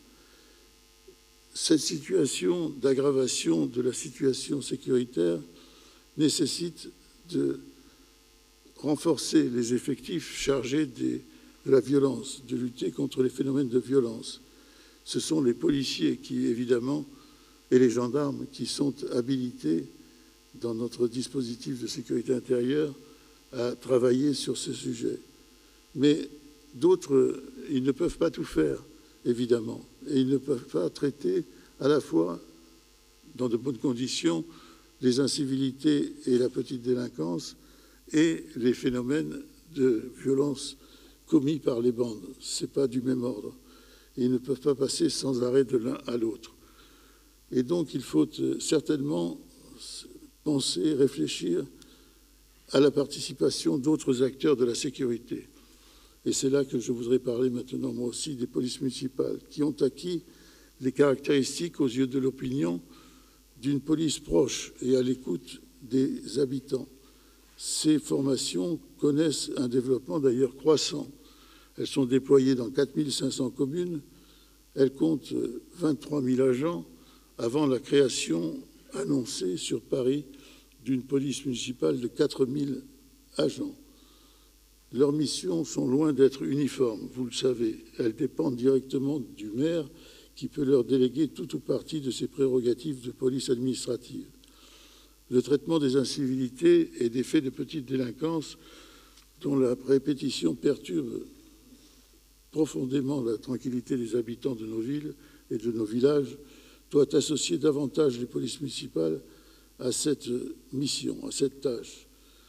Cette situation d'aggravation de la situation sécuritaire nécessite de renforcer les effectifs chargés des, de la violence, de lutter contre les phénomènes de violence. Ce sont les policiers qui, évidemment, et les gendarmes qui sont habilités dans notre dispositif de sécurité intérieure à travailler sur ce sujet. Mais d'autres, ils ne peuvent pas tout faire, évidemment, et ils ne peuvent pas traiter à la fois, dans de bonnes conditions, les incivilités et la petite délinquance et les phénomènes de violence commis par les bandes. Ce n'est pas du même ordre. Ils ne peuvent pas passer sans arrêt de l'un à l'autre. Et donc, il faut certainement penser, réfléchir à la participation d'autres acteurs de la sécurité. Et c'est là que je voudrais parler maintenant, moi aussi, des polices municipales, qui ont acquis les caractéristiques, aux yeux de l'opinion, d'une police proche et à l'écoute des habitants. Ces formations connaissent un développement d'ailleurs croissant. Elles sont déployées dans quatre mille cinq cents communes. Elles comptent vingt-trois mille agents avant la création annoncée sur Paris d'une police municipale de quatre mille agents. Leurs missions sont loin d'être uniformes, vous le savez. Elles dépendent directement du maire qui peut leur déléguer tout ou partie de ses prérogatives de police administrative. Le traitement des incivilités et des faits de petite délinquance dont la répétition perturbe profondément la tranquillité des habitants de nos villes et de nos villages doit associer davantage les polices municipales à cette mission, à cette tâche.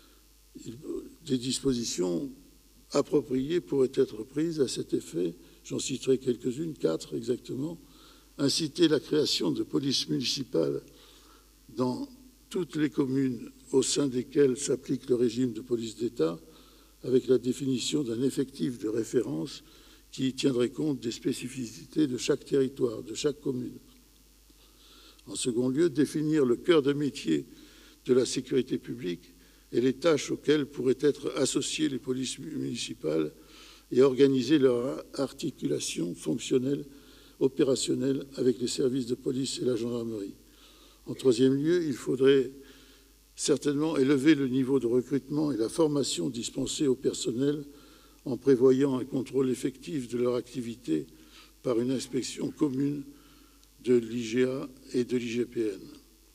Des dispositions appropriées pourraient être prises à cet effet. J'en citerai quelques-unes, quatre exactement. Inciter la création de polices municipales dans toutes les communes au sein desquelles s'applique le régime de police d'État, avec la définition d'un effectif de référence qui tiendrait compte des spécificités de chaque territoire, de chaque commune. En second lieu, définir le cœur de métier de la sécurité publique et les tâches auxquelles pourraient être associées les polices municipales et organiser leur articulation fonctionnelle, opérationnelle avec les services de police et la gendarmerie. En troisième lieu, il faudrait certainement élever le niveau de recrutement et la formation dispensée au personnel en prévoyant un contrôle effectif de leur activité par une inspection commune de l'I G A et de l'I G P N.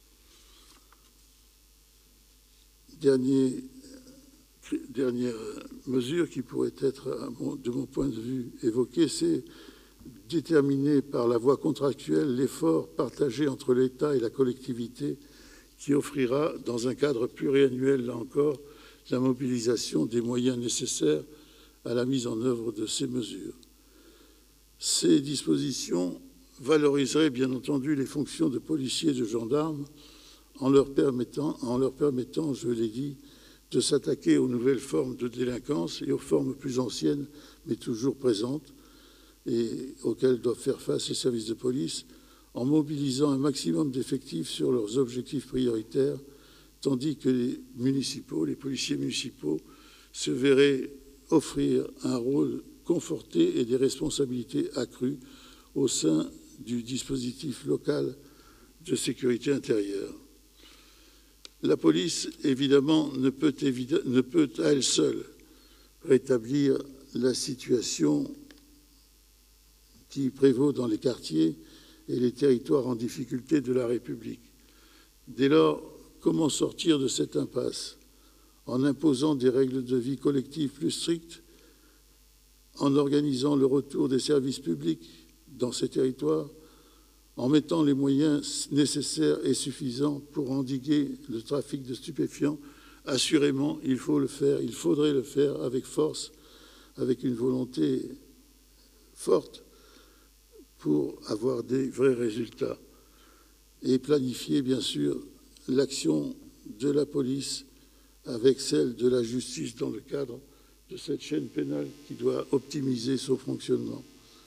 Dernier, dernière mesure qui pourrait être, de mon point de vue, évoquée, c'est déterminer par la voie contractuelle l'effort partagé entre l'État et la collectivité qui offrira, dans un cadre pluriannuel, là encore, la mobilisation des moyens nécessaires à la mise en œuvre de ces mesures. Ces dispositions valoriseraient bien entendu les fonctions de policiers et de gendarmes en leur permettant, en leur permettant, je l'ai dit, de s'attaquer aux nouvelles formes de délinquance et aux formes plus anciennes, mais toujours présentes, et auxquelles doivent faire face les services de police, en mobilisant un maximum d'effectifs sur leurs objectifs prioritaires, tandis que les municipaux, les policiers municipaux, se verraient offrir un rôle conforté et des responsabilités accrues au sein du dispositif local de sécurité intérieure. La police, évidemment, ne peut, évid- ne peut à elle seule rétablir la situation qui prévaut dans les quartiers et les territoires en difficulté de la République. Dès lors, comment sortir de cette impasse? En imposant des règles de vie collectives plus strictes, en organisant le retour des services publics dans ces territoires, en mettant les moyens nécessaires et suffisants pour endiguer le trafic de stupéfiants. Assurément, il faut le faire, il faudrait le faire avec force, avec une volonté forte pour avoir des vrais résultats. Et planifier, bien sûr, l'action de la police avec celle de la justice dans le cadre de cette chaîne pénale qui doit optimiser son fonctionnement.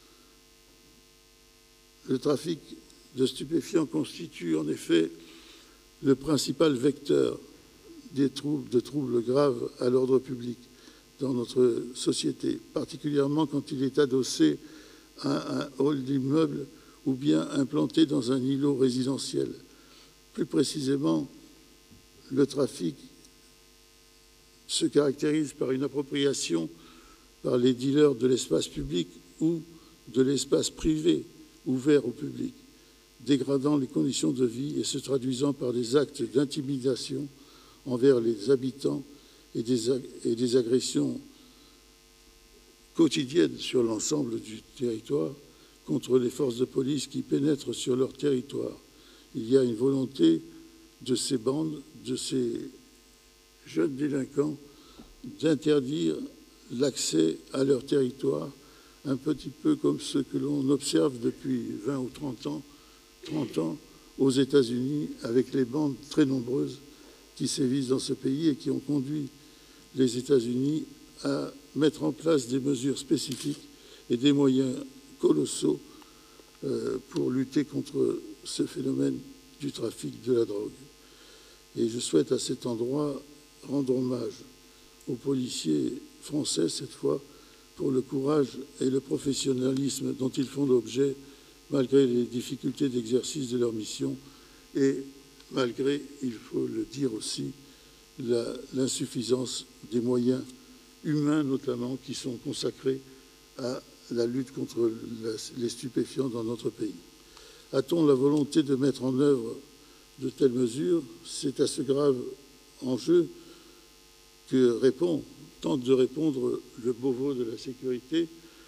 Le trafic de stupéfiants constitue en effet le principal vecteur des troubles, de troubles graves à l'ordre public dans notre société, particulièrement quand il est adossé à un hall d'immeuble ou bien implanté dans un îlot résidentiel. Plus précisément, le trafic se caractérise par une appropriation par les dealers de l'espace public ou de l'espace privé ouvert au public, dégradant les conditions de vie et se traduisant par des actes d'intimidation envers les habitants et des, et des agressions quotidiennes sur l'ensemble du territoire contre les forces de police qui pénètrent sur leur territoire. Il y a une volonté de ces bandes, de ces jeunes délinquants, d'interdire l'accès à leur territoire, un petit peu comme ce que l'on observe depuis vingt ou trente ans, trente ans aux États-Unis, avec les bandes très nombreuses qui sévissent dans ce pays et qui ont conduit les États-Unis à mettre en place des mesures spécifiques et des moyens colossaux euh, pour lutter contre ce phénomène du trafic de la drogue. Et je souhaite à cet endroit rendre hommage aux policiers français, cette fois, pour le courage et le professionnalisme dont ils font l'objet, malgré les difficultés d'exercice de leur mission et malgré, il faut le dire aussi, l'insuffisance des moyens humains, notamment, qui sont consacrés à la lutte contre les stupéfiants dans notre pays. A-t-on la volonté de mettre en œuvre de telles mesures? C'est à ce grave enjeu que répond, tente de répondre le Beauvau de la sécurité,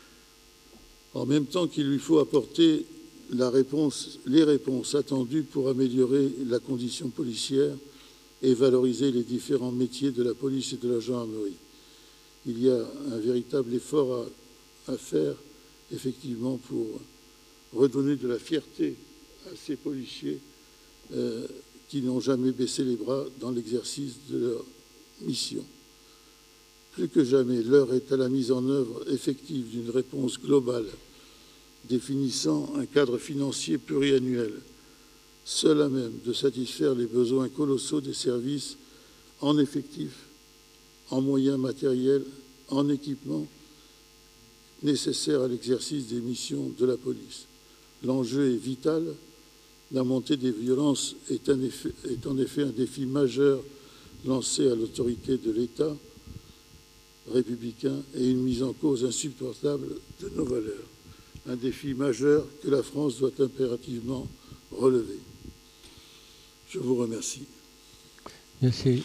en même temps qu'il lui faut apporter la réponse, les réponses attendues pour améliorer la condition policière et valoriser les différents métiers de la police et de la gendarmerie. Il y a un véritable effort à, à faire, effectivement, pour redonner de la fierté à ces policiers euh, qui n'ont jamais baissé les bras dans l'exercice de leur mission. Plus que jamais, l'heure est à la mise en œuvre effective d'une réponse globale définissant un cadre financier pluriannuel seul à même de satisfaire les besoins colossaux des services en effectifs, en moyens matériels, en équipements nécessaires à l'exercice des missions de la police. L'enjeu est vital. La montée des violences est, un effet, est en effet un défi majeur lancé à l'autorité de l'État républicain et une mise en cause insupportable de nos valeurs. Un défi majeur que la France doit impérativement relever. Je vous remercie. Merci.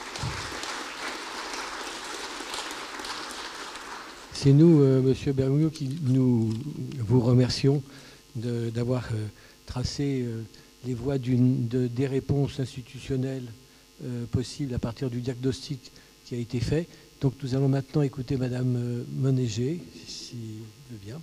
C'est nous, euh, Monsieur Bergoglio, qui nous vous remercions d'avoir euh, tracé euh, les voies d'une, de, des réponses institutionnelles euh, possibles à partir du diagnostic qui a été fait. Donc nous allons maintenant écouter Madame euh, Monégé, si elle veut bien.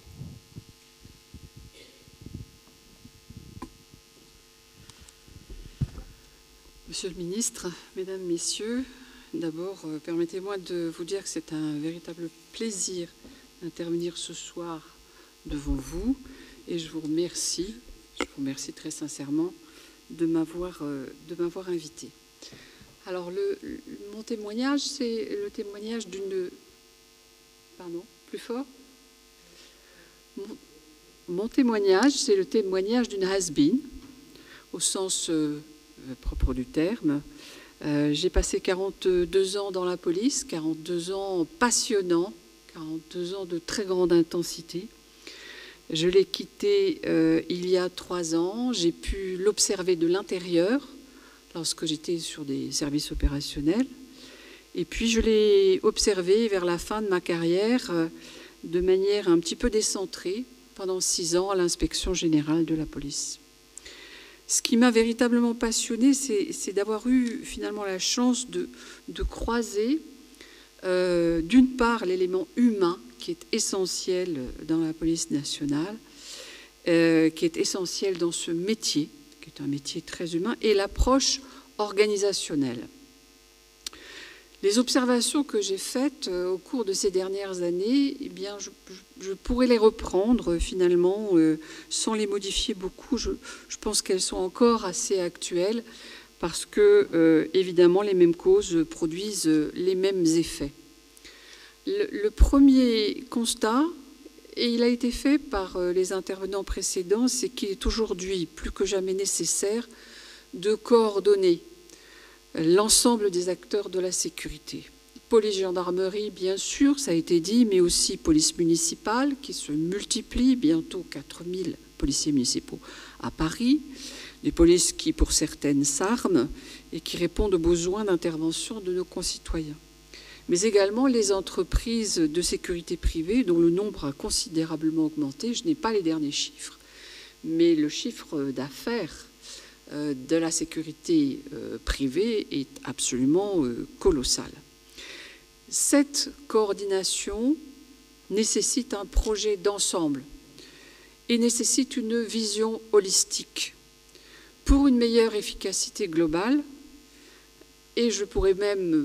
Monsieur le ministre, Mesdames, Messieurs, d'abord, euh, permettez-moi de vous dire que c'est un véritable plaisir d'intervenir ce soir devant vous et je vous remercie, je vous remercie très sincèrement de m'avoir euh, de m'avoir invité. Alors, le, le, mon témoignage, c'est le témoignage d'une... Pardon, plus fort mon, mon témoignage, c'est le témoignage d'une has-been, au sens... Euh, propre du terme. Euh, j'ai passé quarante-deux ans dans la police, quarante-deux ans passionnants, quarante-deux ans de très grande intensité. Je l'ai quitté euh, il y a trois ans. J'ai pu l'observer de l'intérieur lorsque j'étais sur des services opérationnels. Et puis je l'ai observé vers la fin de ma carrière euh, de manière un petit peu décentrée pendant six ans à l'inspection générale de la police. Ce qui m'a véritablement passionnée, c'est d'avoir eu finalement la chance de, de croiser euh, d'une part l'élément humain qui est essentiel dans la police nationale, euh, qui est essentiel dans ce métier, qui est un métier très humain, et l'approche organisationnelle. Les observations que j'ai faites euh, au cours de ces dernières années, eh bien, je, je pourrais les reprendre euh, finalement euh, sans les modifier beaucoup. Je, je pense qu'elles sont encore assez actuelles parce que, euh, évidemment, les mêmes causes produisent euh, les mêmes effets. Le, le premier constat, et il a été fait par euh, les intervenants précédents, c'est qu'il est aujourd'hui plus que jamais nécessaire de coordonner l'ensemble des acteurs de la sécurité. Police, gendarmerie, bien sûr, ça a été dit, mais aussi police municipale qui se multiplie, bientôt quatre mille policiers municipaux à Paris, des polices qui, pour certaines, s'arment et qui répondent aux besoins d'intervention de nos concitoyens. Mais également les entreprises de sécurité privée dont le nombre a considérablement augmenté. Je n'ai pas les derniers chiffres, mais le chiffre d'affaires de la sécurité privée est absolument colossal. Cette coordination nécessite un projet d'ensemble et nécessite une vision holistique pour une meilleure efficacité globale, et je pourrais même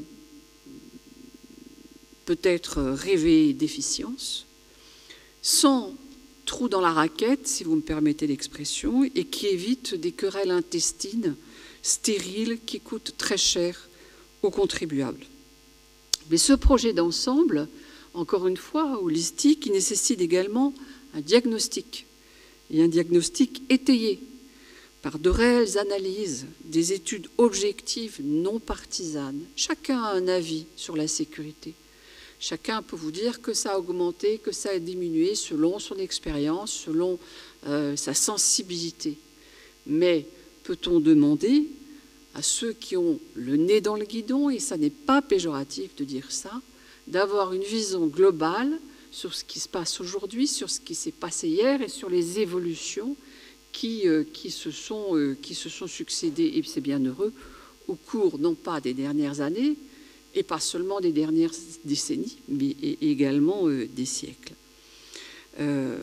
peut-être rêver d'efficience, sans trou dans la raquette, si vous me permettez l'expression, et qui évite des querelles intestines stériles qui coûtent très cher aux contribuables. Mais ce projet d'ensemble, encore une fois, holistique, il nécessite également un diagnostic, et un diagnostic étayé par de réelles analyses, des études objectives non partisanes. Chacun a un avis sur la sécurité. Chacun peut vous dire que ça a augmenté, que ça a diminué selon son expérience, selon euh, sa sensibilité. Mais peut-on demander à ceux qui ont le nez dans le guidon, et ça n'est pas péjoratif de dire ça, d'avoir une vision globale sur ce qui se passe aujourd'hui, sur ce qui s'est passé hier et sur les évolutions qui, euh, qui, se sont, euh, qui se sont succédées, et c'est bien heureux, au cours non pas des dernières années, et pas seulement des dernières décennies, mais également euh, des siècles. Euh,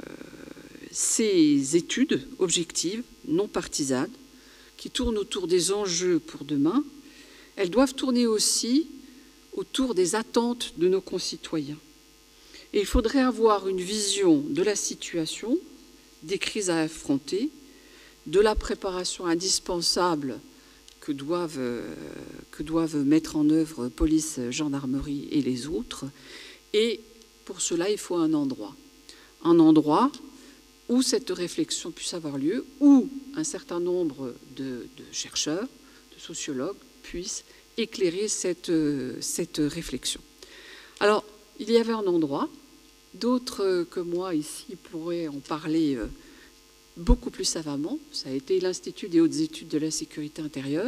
ces études objectives, non partisanes, qui tournent autour des enjeux pour demain, elles doivent tourner aussi autour des attentes de nos concitoyens. Et il faudrait avoir une vision de la situation, des crises à affronter, de la préparation indispensable que doivent, euh, que doivent mettre en œuvre police, gendarmerie et les autres. Et pour cela, il faut un endroit. Un endroit où cette réflexion puisse avoir lieu, où un certain nombre de, de chercheurs, de sociologues puissent éclairer cette, cette réflexion. Alors, il y avait un endroit, d'autres que moi ici pourraient en parler beaucoup plus savamment. Ça a été l'Institut des hautes études de la sécurité intérieure,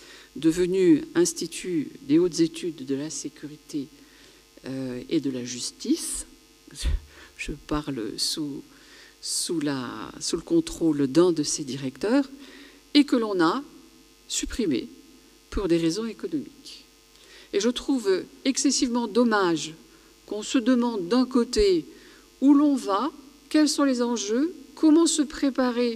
devenu Institut des hautes études de la sécurité euh, et de la justice. Je parle sous, sous, la, sous le contrôle d'un de ses directeurs, et que l'on a supprimé pour des raisons économiques. Et je trouve excessivement dommage qu'on se demande d'un côté où l'on va, quels sont les enjeux, comment se préparer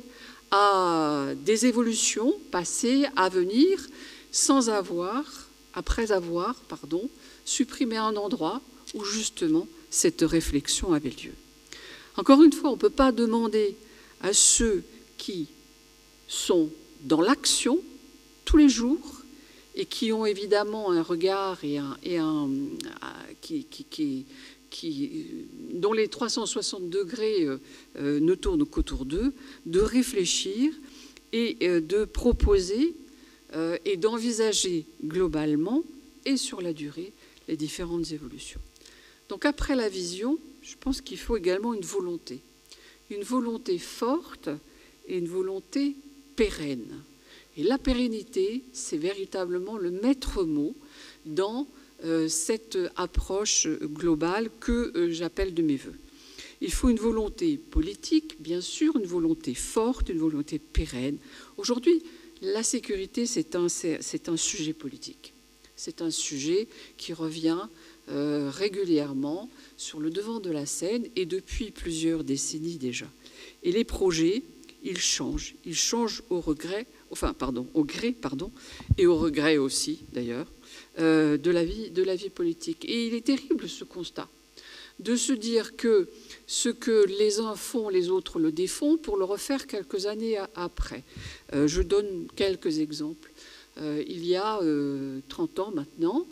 à des évolutions passées, à venir, sans avoir, après avoir, pardon, supprimé un endroit où justement cette réflexion avait lieu. Encore une fois, on ne peut pas demander à ceux qui sont dans l'action tous les jours et qui ont évidemment un regard et un, et un qui, qui, qui, qui, dont les trois cent soixante degrés euh, ne tournent qu'autour d'eux, de réfléchir et euh, de proposer euh, et d'envisager globalement et sur la durée les différentes évolutions. Donc après la vision, je pense qu'il faut également une volonté, une volonté forte et une volonté pérenne. Et la pérennité, c'est véritablement le maître mot dans euh, cette approche globale que euh, j'appelle de mes voeux. Il faut une volonté politique, bien sûr, une volonté forte, une volonté pérenne. Aujourd'hui, la sécurité, c'est un, c'est un sujet politique. C'est un sujet qui revient euh, régulièrement sur le devant de la scène et depuis plusieurs décennies déjà. Et les projets, ils changent. Ils changent au regret, enfin, pardon, au gré, pardon, et au regret aussi, d'ailleurs, euh, de la vie, de la vie politique. Et il est terrible ce constat, de se dire que ce que les uns font, les autres le défont, pour le refaire quelques années après. Euh, je donne quelques exemples. Euh, il y a euh, trente ans maintenant,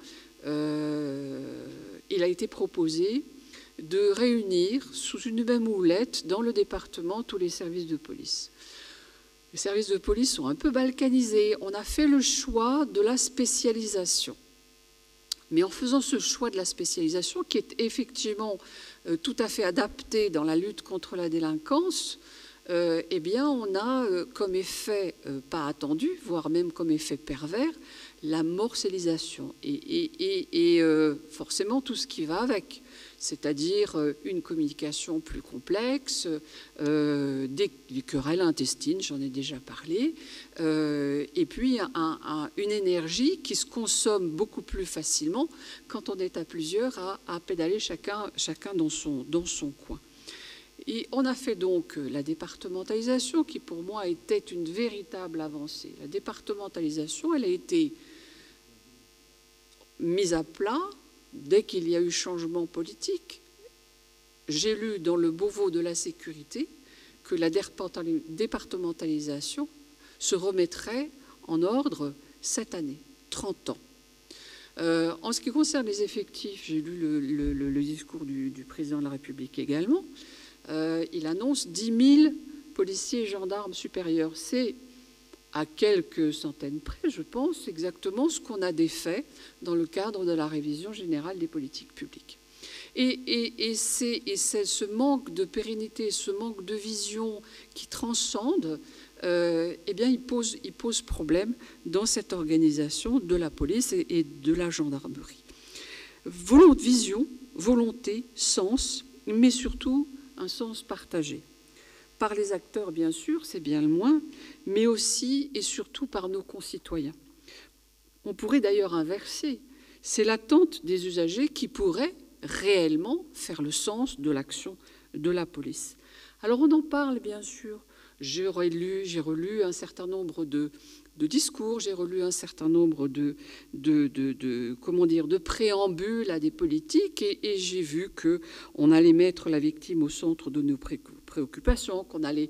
euh, il a été proposé de réunir sous une même houlette dans le département tous les services de police. Les services de police sont un peu balkanisés. On a fait le choix de la spécialisation. Mais en faisant ce choix de la spécialisation, qui est effectivement euh, tout à fait adapté dans la lutte contre la délinquance, euh, eh bien, on a euh, comme effet euh, pas attendu, voire même comme effet pervers, la morcellisation et, et, et, et euh, forcément tout ce qui va avec, c'est-à-dire euh, une communication plus complexe, euh, des, des querelles intestines, j'en ai déjà parlé, euh, et puis un, un, une énergie qui se consomme beaucoup plus facilement quand on est à plusieurs à, à pédaler chacun, chacun dans, son, dans son coin. Et on a fait donc la départementalisation qui pour moi était une véritable avancée. La départementalisation, elle a été mise à plat dès qu'il y a eu changement politique. J'ai lu dans le Beauvau de la sécurité que la départementalisation se remettrait en ordre cette année, trente ans. Euh, en ce qui concerne les effectifs, j'ai lu le, le, le discours du, du président de la République également. Euh, il annonce dix mille policiers et gendarmes supérieurs. C'est à quelques centaines près, je pense, exactement ce qu'on a défait dans le cadre de la révision générale des politiques publiques. Et, et, et c'est ce manque de pérennité, ce manque de vision qui transcende, euh, eh bien, il pose, il pose problème dans cette organisation de la police et, et de la gendarmerie. Volonté, vision, volonté, sens, mais surtout un sens partagé. Par les acteurs, bien sûr, c'est bien le moins, mais aussi et surtout par nos concitoyens. On pourrait d'ailleurs inverser. C'est l'attente des usagers qui pourrait réellement faire le sens de l'action de la police. Alors on en parle, bien sûr. J'ai relu, j'ai relu un certain nombre de, de discours, j'ai relu un certain nombre de, de, de, de, comment dire, de préambules à des politiques et, et j'ai vu qu'on allait mettre la victime au centre de nos préoccupations, qu'on allait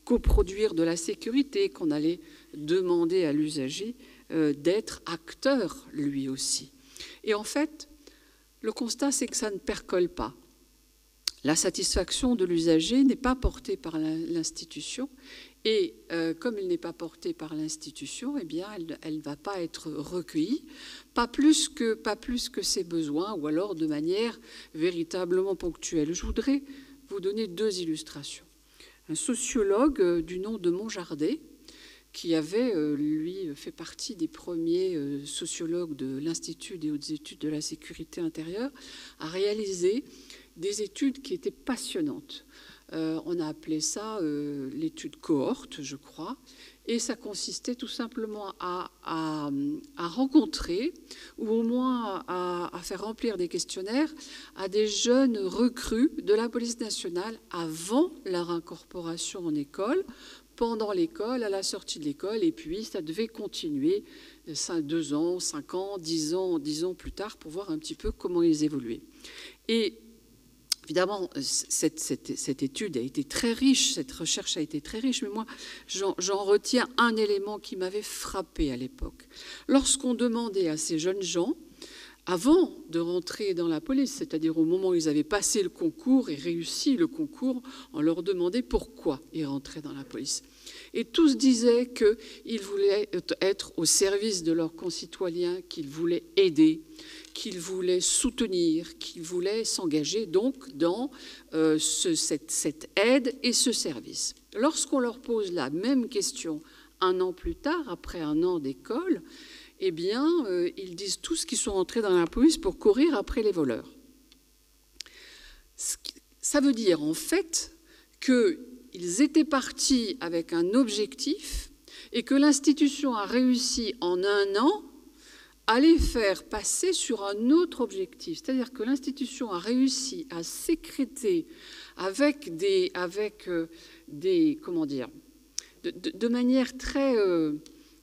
coproduire de la sécurité, qu'on allait demander à l'usager euh, d'être acteur lui aussi. Et en fait, le constat, c'est que ça ne percole pas. La satisfaction de l'usager n'est pas portée par l'institution, et euh, comme elle n'est pas portée par l'institution, eh bien, elle ne va pas être recueillie, pas plus, que, pas plus que ses besoins, ou alors de manière véritablement ponctuelle. Je voudrais vous donner deux illustrations. Un sociologue euh, du nom de Monjardet, qui avait, euh, lui, fait partie des premiers euh, sociologues de l'Institut des hautes études de la sécurité intérieure, a réalisé des études qui étaient passionnantes. Euh, on a appelé ça euh, l'étude cohorte, je crois, et ça consistait tout simplement à, à, à rencontrer, ou au moins à, à faire remplir des questionnaires à des jeunes recrues de la police nationale avant leur incorporation en école, pendant l'école, à la sortie de l'école, et puis ça devait continuer deux ans, cinq ans, dix ans, dix ans plus tard pour voir un petit peu comment ils évoluaient. Et évidemment, cette, cette, cette étude a été très riche, cette recherche a été très riche, mais moi, j'en retiens un élément qui m'avait frappé à l'époque. Lorsqu'on demandait à ces jeunes gens, avant de rentrer dans la police, c'est-à-dire au moment où ils avaient passé le concours et réussi le concours, on leur demandait pourquoi ils rentraient dans la police. Et tous disaient qu'ils voulaient être au service de leurs concitoyens, qu'ils voulaient aider, qu'ils voulaient soutenir, qu'ils voulaient s'engager donc dans euh, ce, cette, cette aide et ce service. Lorsqu'on leur pose la même question un an plus tard, après un an d'école, eh bien, euh, ils disent tous qu'ils sont entrés dans la police pour courir après les voleurs. Ça veut dire, en fait, qu'ils étaient partis avec un objectif et que l'institution a réussi en un an à les faire passer sur un autre objectif. C'est-à-dire que l'institution a réussi à sécréter avec des... Avec, euh, des comment dire de, de, de manière très... Euh,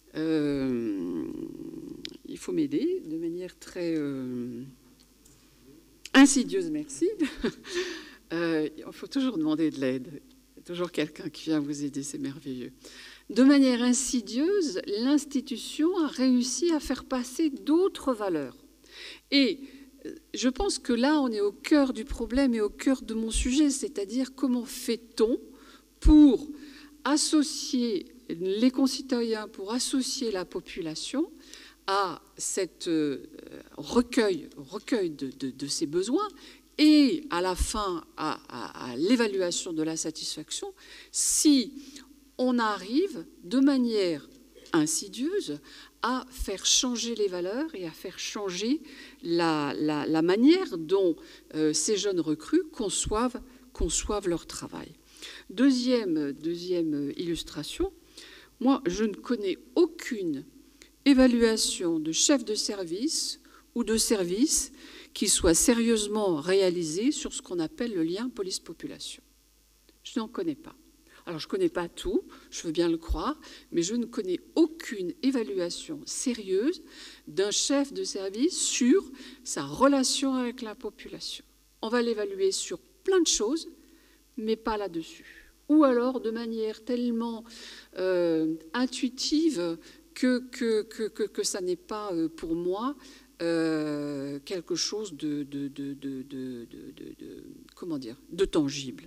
Euh, il faut m'aider de manière très euh, insidieuse, merci. euh, il faut toujours demander de l'aide. Il y a toujours quelqu'un qui vient vous aider, c'est merveilleux. De manière insidieuse, l'institution a réussi à faire passer d'autres valeurs. Et je pense que là, on est au cœur du problème et au cœur de mon sujet, c'est-à-dire comment fait-on pour associer les concitoyens, pour associer la population à cet euh, recueil, recueil de, de, de ses besoins et à la fin à, à, à l'évaluation de la satisfaction, si on arrive de manière insidieuse à faire changer les valeurs et à faire changer la, la, la manière dont euh, ces jeunes recrues conçoivent, conçoivent leur travail. Deuxième, deuxième illustration, moi, je ne connais aucune évaluation de chef de service ou de service qui soit sérieusement réalisée sur ce qu'on appelle le lien police-population. Je n'en connais pas. Alors, je ne connais pas tout, je veux bien le croire, mais je ne connais aucune évaluation sérieuse d'un chef de service sur sa relation avec la population. On va l'évaluer sur plein de choses, mais pas là-dessus. Ou alors de manière tellement euh, intuitive que, que, que, que, que ça n'est pas euh, pour moi euh, quelque chose de, de, de, de, de, de, de, comment dire, de tangible.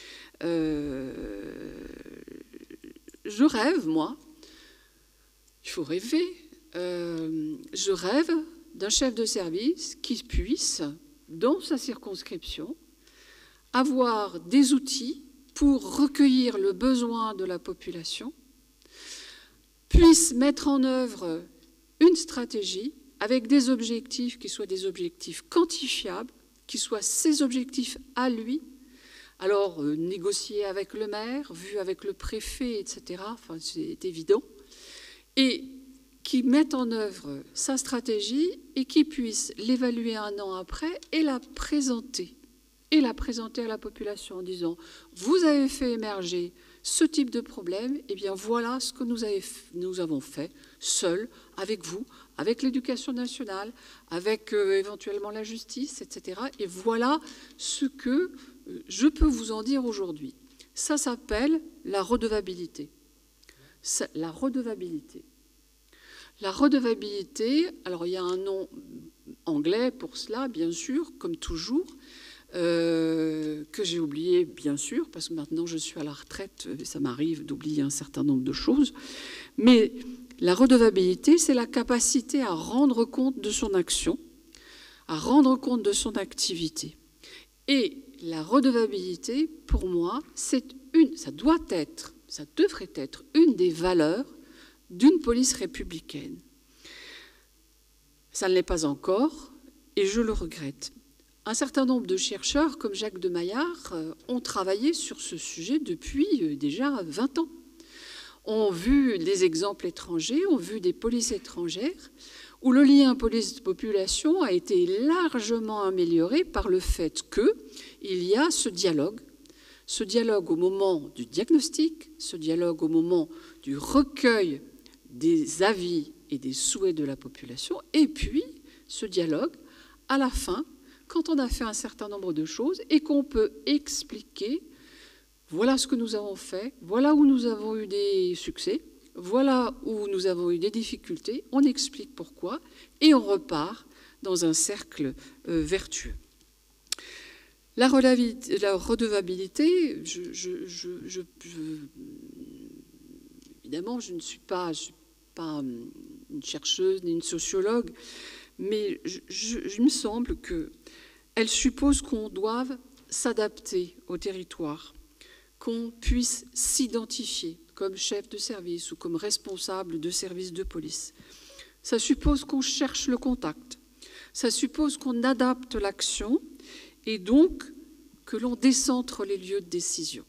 Euh, je rêve, moi, il faut rêver, euh, je rêve d'un chef de service qui puisse, dans sa circonscription, avoir des outils pour recueillir le besoin de la population, puisse mettre en œuvre une stratégie avec des objectifs qui soient des objectifs quantifiables, qui soient ses objectifs à lui, alors euh, négocier avec le maire, vu avec le préfet, et cetera, enfin, c'est évident, et qui mette en œuvre sa stratégie et qui puisse l'évaluer un an après et la présenter. et la présenter à la population en disant « Vous avez fait émerger ce type de problème, et bien voilà ce que nous, avez, nous avons fait, seuls, avec vous, avec l'éducation nationale, avec euh, éventuellement la justice, et cetera. Et voilà ce que euh, je peux vous en dire aujourd'hui. » Ça s'appelle la redevabilité. Ça, la redevabilité. La redevabilité, alors il y a un nom anglais pour cela, bien sûr, comme toujours, euh, que j'ai oublié, bien sûr, parce que maintenant je suis à la retraite, ça m'arrive d'oublier un certain nombre de choses. Mais la redevabilité, c'est la capacité à rendre compte de son action, à rendre compte de son activité. Et la redevabilité, pour moi, c'est une, ça doit être, ça devrait être une des valeurs d'une police républicaine. Ça ne l'est pas encore, et je le regrette. Un certain nombre de chercheurs, comme Jacques de Maillard, ont travaillé sur ce sujet depuis déjà vingt ans. Ont vu des exemples étrangers, ont vu des polices étrangères, où le lien police-population a été largement amélioré par le fait qu'il y a ce dialogue, ce dialogue au moment du diagnostic, ce dialogue au moment du recueil des avis et des souhaits de la population, et puis ce dialogue à la fin, quand on a fait un certain nombre de choses et qu'on peut expliquer, voilà ce que nous avons fait, voilà où nous avons eu des succès, voilà où nous avons eu des difficultés, on explique pourquoi, et on repart dans un cercle euh, vertueux. La, la redevabilité, je, je, je, je, je, évidemment, je ne suis pas, je suis pas une chercheuse ni une sociologue, mais je, je, il me semble qu'elle suppose qu'on doive s'adapter au territoire, qu'on puisse s'identifier comme chef de service ou comme responsable de service de police. Ça suppose qu'on cherche le contact, ça suppose qu'on adapte l'action et donc que l'on décentre les lieux de décision.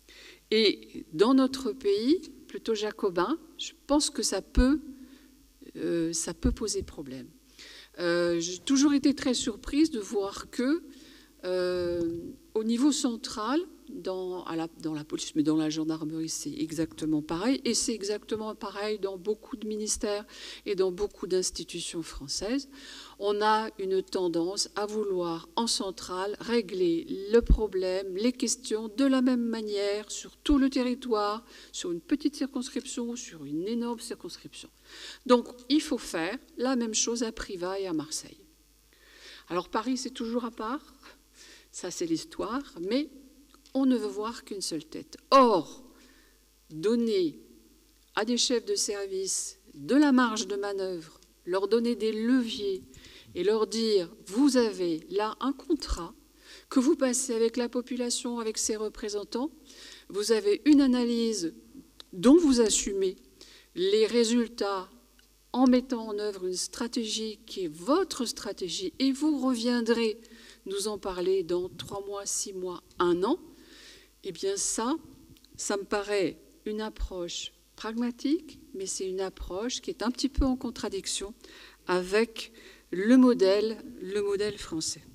Et dans notre pays, plutôt jacobin, je pense que ça peut, euh, ça peut poser problème. Euh, j'ai toujours été très surprise de voir que, euh, au niveau central, dans, à la, dans la police, mais dans la gendarmerie, c'est exactement pareil, et c'est exactement pareil dans beaucoup de ministères et dans beaucoup d'institutions françaises. On a une tendance à vouloir, en centrale, régler le problème, les questions de la même manière sur tout le territoire, sur une petite circonscription, sur une énorme circonscription. Donc, il faut faire la même chose à Privas et à Marseille. Alors, Paris, c'est toujours à part, ça c'est l'histoire, mais on ne veut voir qu'une seule tête. Or, donner à des chefs de service de la marge de manœuvre, leur donner des leviers et leur dire « vous avez là un contrat que vous passez avec la population, avec ses représentants, vous avez une analyse dont vous assumez les résultats en mettant en œuvre une stratégie qui est votre stratégie et vous reviendrez nous en parler dans trois mois, six mois, un an », eh bien ça, ça me paraît une approche pragmatique, mais c'est une approche qui est un petit peu en contradiction avec le modèle, le modèle français.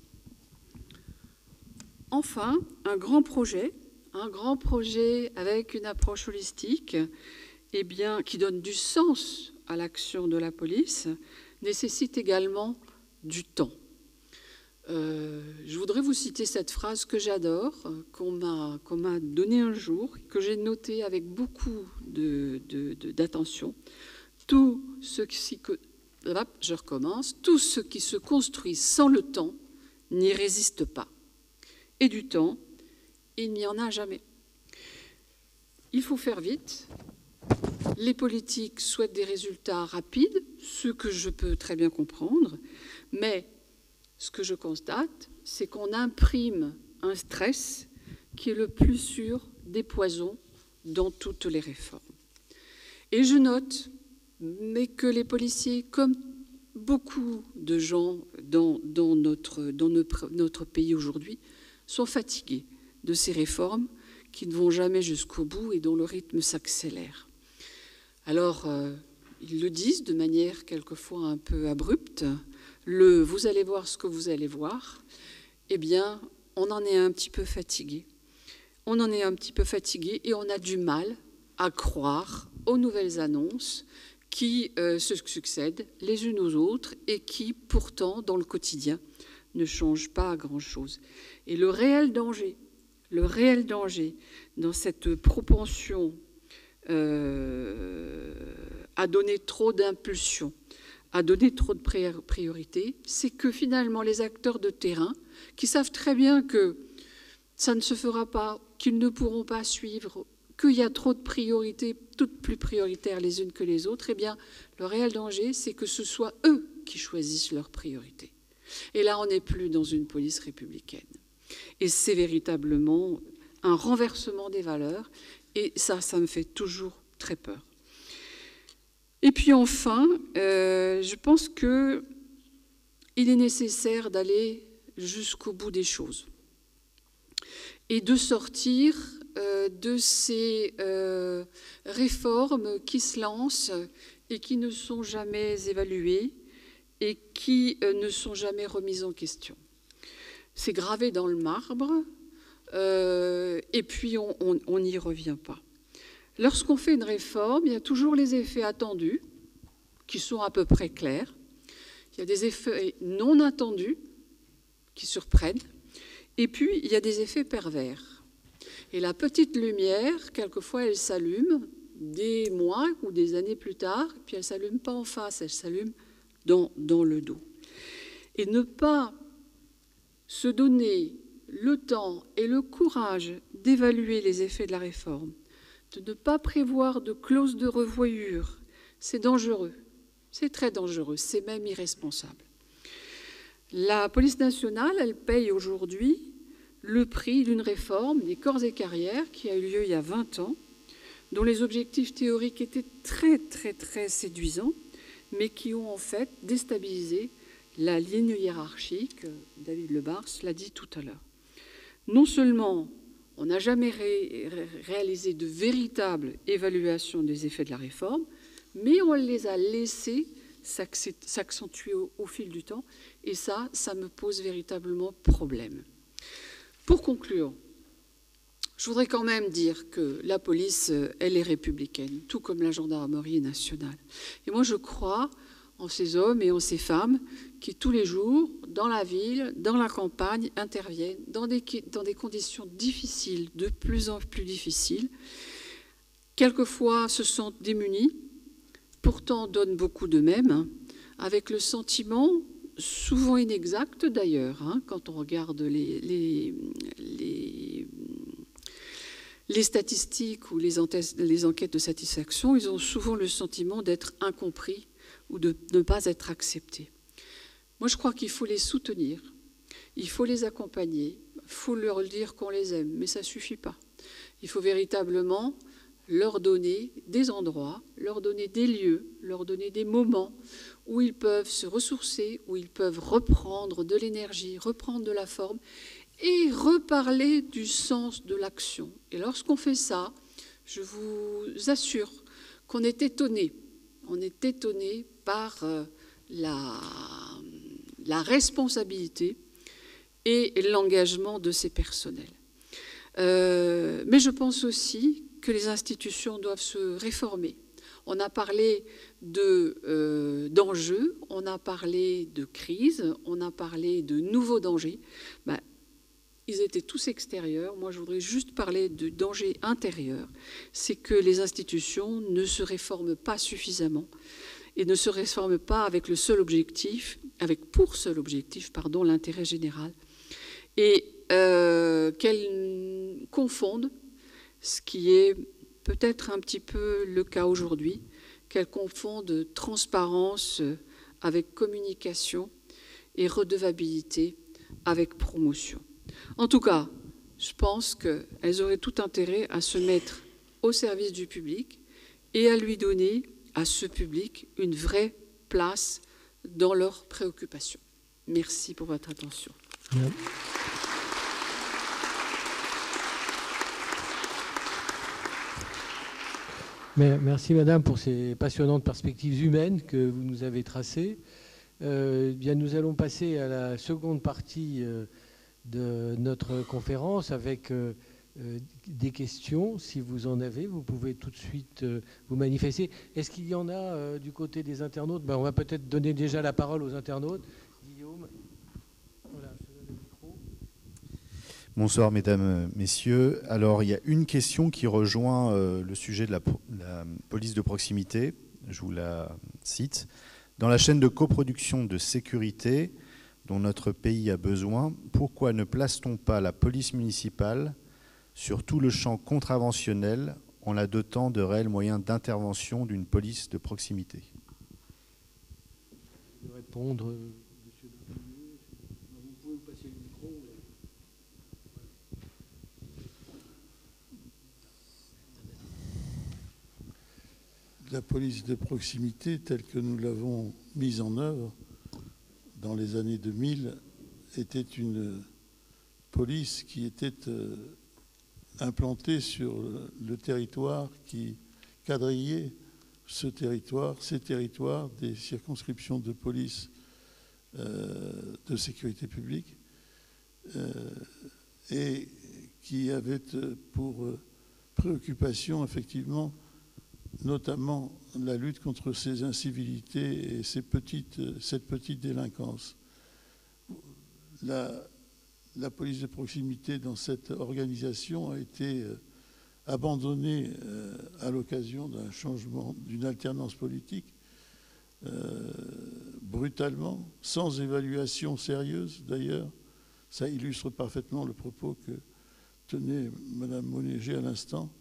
Enfin, un grand projet, un grand projet avec une approche holistique, eh bien, qui donne du sens à l'action de la police, nécessite également du temps. Euh, je voudrais vous citer cette phrase que j'adore, qu'on m'a qu'on m'a donnée un jour, que j'ai notée avec beaucoup de, de, de, d'attention. Tout ce qui, je recommence, tout ce qui se construit sans le temps n'y résiste pas. Et du temps, il n'y en a jamais. Il faut faire vite. Les politiques souhaitent des résultats rapides, ce que je peux très bien comprendre, mais ce que je constate, c'est qu'on imprime un stress qui est le plus sûr des poisons dans toutes les réformes. Et je note mais que les policiers, comme beaucoup de gens dans, dans, notre, dans notre, notre pays aujourd'hui, sont fatigués de ces réformes qui ne vont jamais jusqu'au bout et dont le rythme s'accélère. Alors, euh, ils le disent de manière quelquefois un peu abrupte, le « vous allez voir ce que vous allez voir », eh bien, on en est un petit peu fatigué. On en est un petit peu fatigué et on a du mal à croire aux nouvelles annonces qui euh, se succèdent les unes aux autres et qui, pourtant, dans le quotidien, ne changent pas grand-chose. Et le réel danger, le réel danger dans cette propension euh, à donner trop d'impulsion, à donner trop de priorité, c'est que finalement les acteurs de terrain, qui savent très bien que ça ne se fera pas, qu'ils ne pourront pas suivre, qu'il y a trop de priorités, toutes plus prioritaires les unes que les autres, eh bien, le réel danger, c'est que ce soit eux qui choisissent leurs priorités. Et là, on n'est plus dans une police républicaine. Et c'est véritablement un renversement des valeurs, et ça, ça me fait toujours très peur. Et puis enfin, euh, je pense qu'il est nécessaire d'aller jusqu'au bout des choses et de sortir euh, de ces euh, réformes qui se lancent et qui ne sont jamais évaluées et qui euh, ne sont jamais remises en question. C'est gravé dans le marbre euh, et puis on n'y revient pas. Lorsqu'on fait une réforme, il y a toujours les effets attendus, qui sont à peu près clairs. Il y a des effets non attendus, qui surprennent. Et puis, il y a des effets pervers. Et la petite lumière, quelquefois, elle s'allume des mois ou des années plus tard, puis elle ne s'allume pas en face, elle s'allume dans, dans le dos. Et ne pas se donner le temps et le courage d'évaluer les effets de la réforme, de ne pas prévoir de clause de revoyure, c'est dangereux, c'est très dangereux, c'est même irresponsable. La police nationale, elle paye aujourd'hui le prix d'une réforme des corps et carrières qui a eu lieu il y a vingt ans, dont les objectifs théoriques étaient très très très séduisants, mais qui ont en fait déstabilisé la ligne hiérarchique. David Lebars l'a dit tout à l'heure. Non seulement on n'a jamais ré réalisé de véritable évaluation des effets de la réforme, mais on les a laissés s'accentuer au, au fil du temps. Et ça, ça me pose véritablement problème. Pour conclure, je voudrais quand même dire que la police, elle est républicaine, tout comme la gendarmerie nationale. Et moi, je crois en ces hommes et en ces femmes qui, tous les jours, dans la ville, dans la campagne, interviennent dans des, dans des conditions difficiles, de plus en plus difficiles. Quelquefois, se sentent démunis, pourtant donnent beaucoup d'eux-mêmes, avec le sentiment, souvent inexact d'ailleurs, hein, quand on regarde les, les, les, les statistiques ou les, les enquêtes de satisfaction, ils ont souvent le sentiment d'être incompris ou de ne pas être acceptés. Moi, je crois qu'il faut les soutenir, il faut les accompagner, il faut leur dire qu'on les aime, mais ça ne suffit pas. Il faut véritablement leur donner des endroits, leur donner des lieux, leur donner des moments où ils peuvent se ressourcer, où ils peuvent reprendre de l'énergie, reprendre de la forme et reparler du sens de l'action. Et lorsqu'on fait ça, je vous assure qu'on est étonné. On est étonné par la, la responsabilité et l'engagement de ces personnels. Euh, mais je pense aussi que les institutions doivent se réformer. On a parlé de, euh, d'enjeux, on a parlé de crise, on a parlé de nouveaux dangers. Ben, ils étaient tous extérieurs. Moi, je voudrais juste parler de danger intérieur. C'est que les institutions ne se réforment pas suffisamment et ne se réforment pas avec le seul objectif, avec pour seul objectif, pardon, l'intérêt général. Et euh, qu'elles confondent ce qui est peut-être un petit peu le cas aujourd'hui, qu'elles confondent transparence avec communication et redevabilité avec promotion. En tout cas, je pense qu'elles auraient tout intérêt à se mettre au service du public et à lui donner à ce public une vraie place dans leurs préoccupations. Merci pour votre attention. Merci. Merci Madame pour ces passionnantes perspectives humaines que vous nous avez tracées. Euh, bien, nous allons passer à la seconde partie euh, de notre conférence avec euh, euh, des questions. Si vous en avez, vous pouvez tout de suite euh, vous manifester. Est-ce qu'il y en a euh, du côté des internautes? Ben, on va peut-être donner déjà la parole aux internautes. Guillaume, voilà, je te donne le micro. Bonsoir, mesdames, messieurs. Alors, il y a une question qui rejoint euh, le sujet de la, la police de proximité. Je vous la cite. Dans la chaîne de coproduction de sécurité dont notre pays a besoin, pourquoi ne place-t-on pas la police municipale sur tout le champ contraventionnel en la dotant de réels moyens d'intervention d'une police de proximité? Je vais répondre, monsieur. Vous pouvez vous passer le micro. La police de proximité, telle que nous l'avons mise en œuvre dans les années deux mille, était une police qui était euh, implantée sur le territoire, qui quadrillait ce territoire, ces territoires des circonscriptions de police euh, de sécurité publique, euh, et qui avait pour préoccupation, effectivement, notamment la lutte contre ces incivilités et ces petites, cette petite délinquance. La, la police de proximité dans cette organisation a été abandonnée à l'occasion d'un changement, d'une alternance politique, euh, brutalement, sans évaluation sérieuse d'ailleurs. Ça illustre parfaitement le propos que tenait Mme Monégé à l'instant.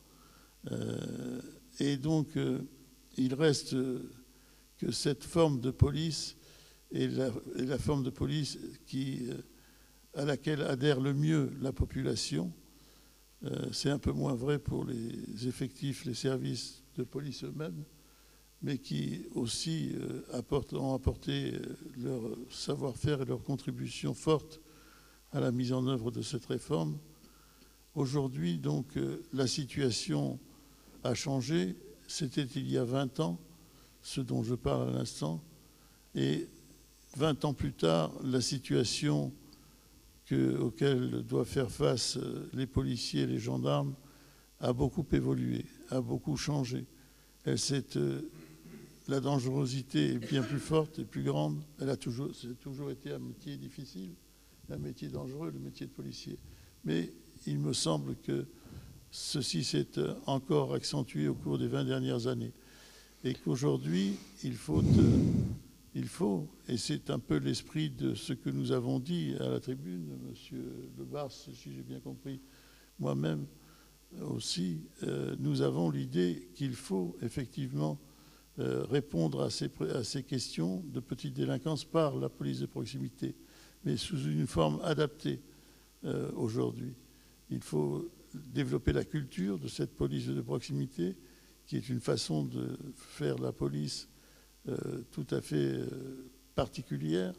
Euh, Et donc, euh, il reste euh, que cette forme de police est la, est la forme de police qui, euh, à laquelle adhère le mieux la population. Euh, c'est un peu moins vrai pour les effectifs, les services de police eux-mêmes, mais qui aussi euh, apportent, ont apporté leur savoir-faire et leur contribution forte à la mise en œuvre de cette réforme. Aujourd'hui, donc, euh, la situation a changé. C'était il y a vingt ans, ce dont je parle à l'instant. Et vingt ans plus tard, la situation que, auxquelles doivent faire face les policiers et les gendarmes a beaucoup évolué, a beaucoup changé. Elle s'est, euh, la dangerosité est bien plus forte et plus grande. Elle a toujours, c'est toujours été un métier difficile, un métier dangereux, le métier de policier. Mais il me semble que ceci s'est encore accentué au cours des vingt dernières années. Et qu'aujourd'hui, il faut, euh, il faut, et c'est un peu l'esprit de ce que nous avons dit à la tribune, M. Lebars, si j'ai bien compris, moi-même aussi, euh, nous avons l'idée qu'il faut effectivement euh, répondre à ces, à ces questions de petite délinquance par la police de proximité, mais sous une forme adaptée euh, aujourd'hui. Il faut développer la culture de cette police de proximité, qui est une façon de faire la police euh, tout à fait euh, particulière,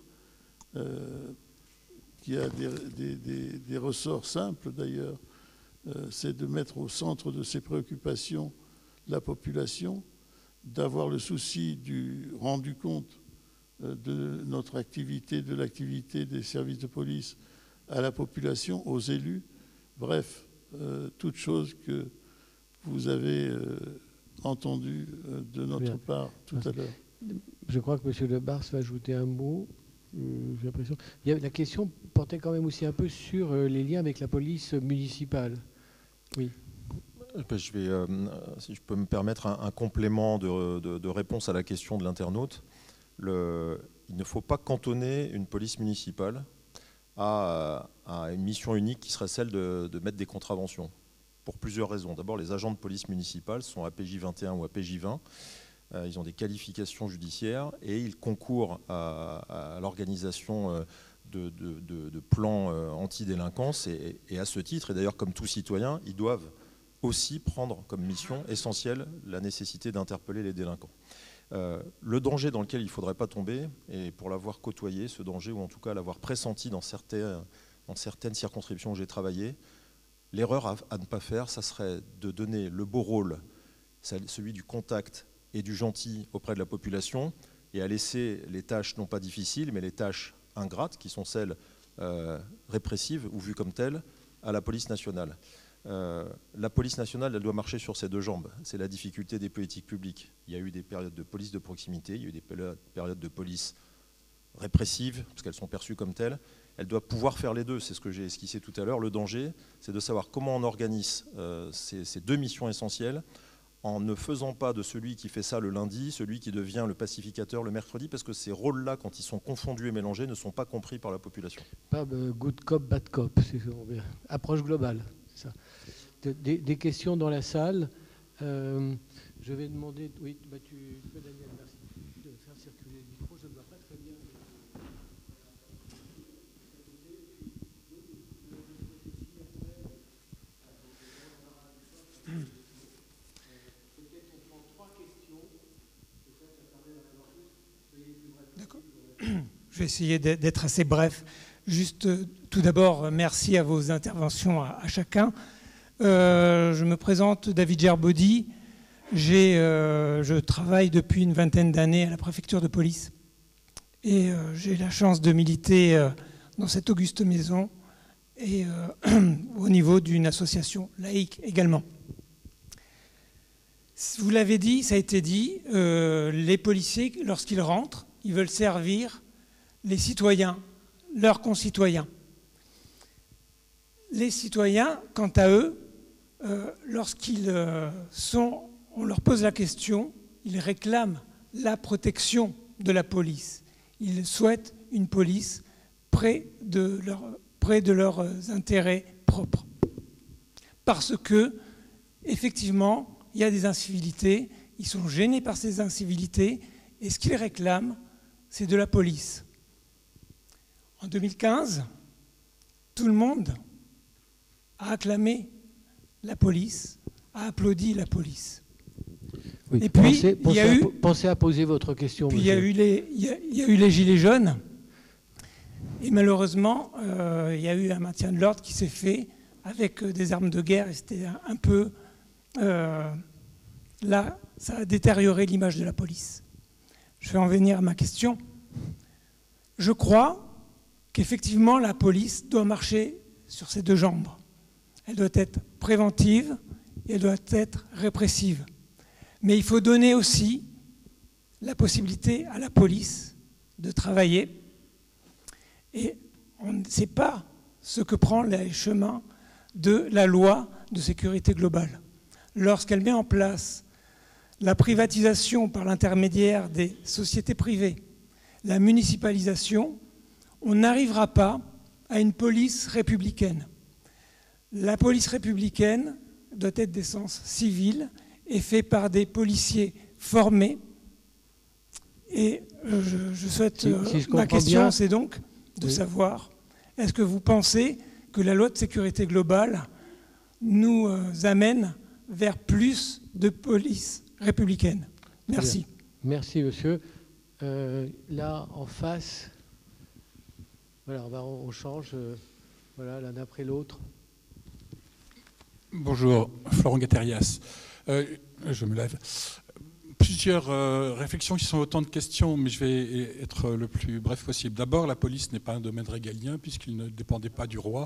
euh, qui a des, des, des, des ressorts simples d'ailleurs. Euh, c'est de mettre au centre de ses préoccupations la population, d'avoir le souci du rendu compte euh, de notre activité, de l'activité des services de police à la population, aux élus, bref, Euh, toute chose que vous avez euh, entendue euh, de notre Bien. part tout Merci. à l'heure. Je crois que M. Lebars va ajouter un mot. Euh, j'ai l'impression. Il y a, la question portait quand même aussi un peu sur euh, les liens avec la police municipale. Oui. Je vais, euh, si je peux me permettre, un, un complément de, de, de réponse à la question de l'internaute. Le, il ne faut pas cantonner une police municipale à, à une mission unique qui serait celle de, de mettre des contraventions, pour plusieurs raisons. D'abord, les agents de police municipale sont A P J vingt et un ou A P J vingt. Euh, ils ont des qualifications judiciaires et ils concourent à, à l'organisation de, de, de, de plans anti-délinquance. Et, et à ce titre, et d'ailleurs comme tout citoyen, ils doivent aussi prendre comme mission essentielle la nécessité d'interpeller les délinquants. Euh, le danger dans lequel il ne faudrait pas tomber, et pour l'avoir côtoyé, ce danger, ou en tout cas l'avoir pressenti dans certaines, dans certaines circonscriptions où j'ai travaillé, l'erreur à, à ne pas faire, ça serait de donner le beau rôle, celui du contact et du gentil auprès de la population, et à laisser les tâches non pas difficiles, mais les tâches ingrates, qui sont celles euh, répressives ou vues comme telles, à la police nationale. Euh, la police nationale, elle doit marcher sur ses deux jambes. C'est la difficulté des politiques publiques. Il y a eu des périodes de police de proximité, il y a eu des périodes de police répressives, parce qu'elles sont perçues comme telles. elle doit pouvoir faire les deux. C'est ce que j'ai esquissé tout à l'heure. Le danger, c'est de savoir comment on organise euh, ces, ces deux missions essentielles en ne faisant pas de celui qui fait ça le lundi, celui qui devient le pacificateur le mercredi, parce que ces rôles-là, quand ils sont confondus et mélangés, ne sont pas compris par la population. Pas euh, good cop, bad cop, c'est approche globale. Ça. Des, des questions dans la salle. Euh, je vais demander... Oui, bah tu, Daniel, merci de faire circuler le micro. Je ne vois pas très bien... D'accord. Je vais essayer d'être assez bref. Juste, tout d'abord, merci à vos interventions à, à chacun. Euh, je me présente, David Gerbaudy. J'ai, euh, je travaille depuis une vingtaine d'années à la préfecture de police. Et euh, j'ai la chance de militer euh, dans cette auguste maison et euh, au niveau d'une association laïque également. Vous l'avez dit, ça a été dit, euh, les policiers, lorsqu'ils rentrent, ils veulent servir les citoyens, leurs concitoyens. Les citoyens, quant à eux, euh, lorsqu'ils euh, sont, on leur pose la question, ils réclament la protection de la police. Ils souhaitent une police près de, leur, près de leurs intérêts propres. Parce que, effectivement, il y a des incivilités, ils sont gênés par ces incivilités, et ce qu'ils réclament, c'est de la police. En deux mille quinze, tout le monde a acclamé la police, a applaudi la police. Oui, et puis, pensez, il y a pensez, eu, à, pensez à poser votre question. Puis il y, a eu les, il, y a, il y a eu les gilets jaunes, et malheureusement, euh, il y a eu un maintien de l'ordre qui s'est fait avec des armes de guerre, et c'était un, un peu... Euh, là, ça a détérioré l'image de la police. Je vais en venir à ma question. Je crois qu'effectivement, la police doit marcher sur ses deux jambes. Elle doit être préventive et elle doit être répressive. Mais il faut donner aussi la possibilité à la police de travailler. Et on ne sait pas ce que prend les chemins de la loi de sécurité globale. Lorsqu'elle met en place la privatisation par l'intermédiaire des sociétés privées, la municipalisation, on n'arrivera pas à une police républicaine. La police républicaine doit être d'essence civile et faite par des policiers formés. Et je, je souhaite... Si, si je ma question, c'est donc de oui. savoir, est-ce que vous pensez que la loi de sécurité globale nous amène vers plus de police républicaine? Merci. Merci, monsieur. Euh, là, en face, voilà, on, va, on change, euh, voilà, l'un après l'autre. Bonjour, Florent Gatterias. Euh, je me lève. Plusieurs euh, réflexions qui sont autant de questions, mais je vais être le plus bref possible. D'abord, la police n'est pas un domaine régalien, puisqu'il ne dépendait pas du roi.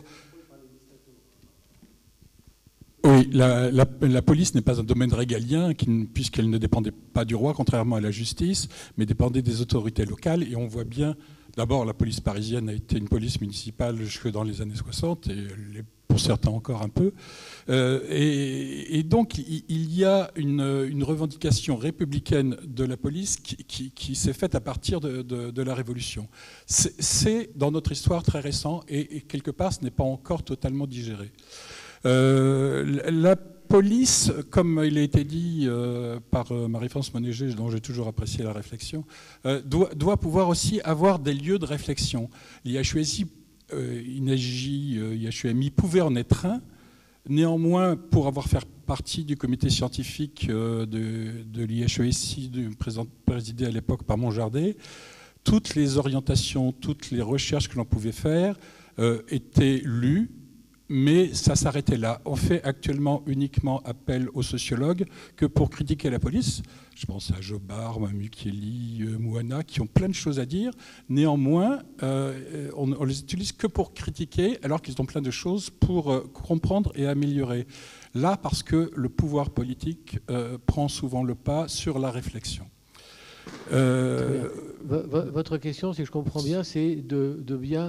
Oui, la, la, la police n'est pas un domaine régalien puisqu'elle ne dépendait pas du roi, contrairement à la justice, mais dépendait des autorités locales. Et on voit bien, d'abord, la police parisienne a été une police municipale jusque dans les années soixante, et pour certains encore un peu. Euh, et, et donc, il, il y a une, une revendication républicaine de la police qui, qui, qui s'est faite à partir de, de, de la Révolution. C'est dans notre histoire très récent, et, et quelque part, ce n'est pas encore totalement digéré. Euh, la police, comme il a été dit euh, par euh, Marie-France Monéger, dont j'ai toujours apprécié la réflexion, euh, doit, doit pouvoir aussi avoir des lieux de réflexion. L'I H U S I, euh, I N A J, euh, I H U M I pouvait en être un. Néanmoins, pour avoir fait partie du comité scientifique euh, de, de l'I H E S I, présidé à l'époque par Montjardet, toutes les orientations, toutes les recherches que l'on pouvait faire euh, étaient lues, mais ça s'arrêtait là. On fait actuellement uniquement appel aux sociologues que pour critiquer la police. Je pense à Jobard, Mukieli, euh, Mouana, qui ont plein de choses à dire. Néanmoins, euh, on ne les utilise que pour critiquer, alors qu'ils ont plein de choses pour euh, comprendre et améliorer. Là, parce que le pouvoir politique euh, prend souvent le pas sur la réflexion. Euh... Votre question, si je comprends bien, c'est de, de bien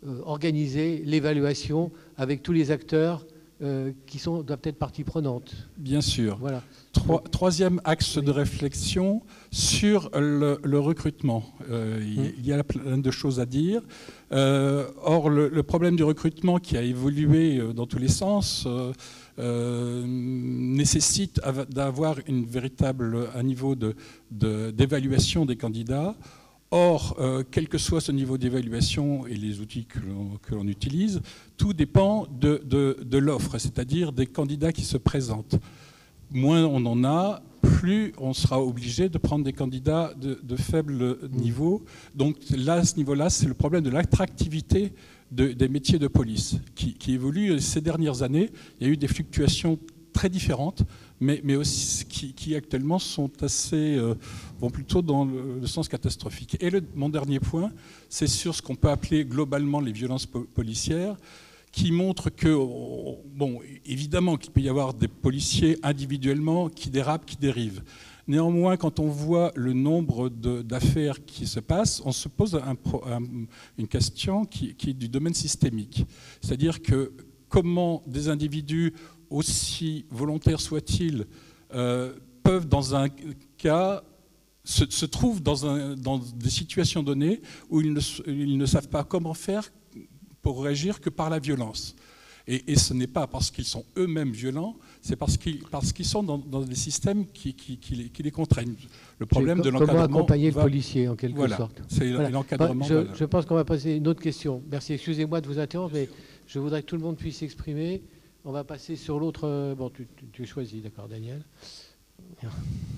euh, organiser l'évaluation avec tous les acteurs euh, qui sont, doivent être partie prenante. Bien sûr. Voilà. Trois, troisième axe Oui. de réflexion sur le, le recrutement. Euh, Hum. Il y a plein de choses à dire. Euh, or, le, le problème du recrutement qui a évolué dans tous les sens euh, euh, nécessite d'avoir une véritable, un niveau de, de, d'évaluation des candidats. Or, euh, quel que soit ce niveau d'évaluation et les outils que l'on, que l'on utilise, tout dépend de, de, de l'offre, c'est-à-dire des candidats qui se présentent. Moins on en a, plus on sera obligé de prendre des candidats de, de faible niveau. Donc là, à ce niveau-là, c'est le problème de l'attractivité de, des métiers de police qui, qui évolue ces dernières années. Il y a eu des fluctuations très différentes, mais, mais aussi qui, qui actuellement sont assez, euh, vont plutôt dans le, le sens catastrophique. Et le, mon dernier point, c'est sur ce qu'on peut appeler globalement les violences po policières, qui montre que, bon, évidemment qu'il peut y avoir des policiers individuellement qui dérapent, qui dérivent. Néanmoins, quand on voit le nombre d'affaires qui se passent, on se pose un, un, une question qui, qui est du domaine systémique. C'est-à-dire que comment des individus, aussi volontaires soient-ils, euh, peuvent dans un cas se, se trouvent dans, un, dans des situations données où ils ne, ils ne savent pas comment faire pour réagir que par la violence. Et, et ce n'est pas parce qu'ils sont eux-mêmes violents, c'est parce qu'ils parce qu'ils sont dans, dans des systèmes qui, qui, qui, les, qui les contraignent. Le problème de l'encadrement... Comment accompagner va, le policier, en quelque voilà, sorte. C'est voilà. l'encadrement. Je, je pense qu'on va passer à une autre question. Merci, excusez-moi de vous interrompre, mais je voudrais que tout le monde puisse s'exprimer. On va passer sur l'autre... Bon, tu, tu, tu choisis, d'accord, Daniel. Bien.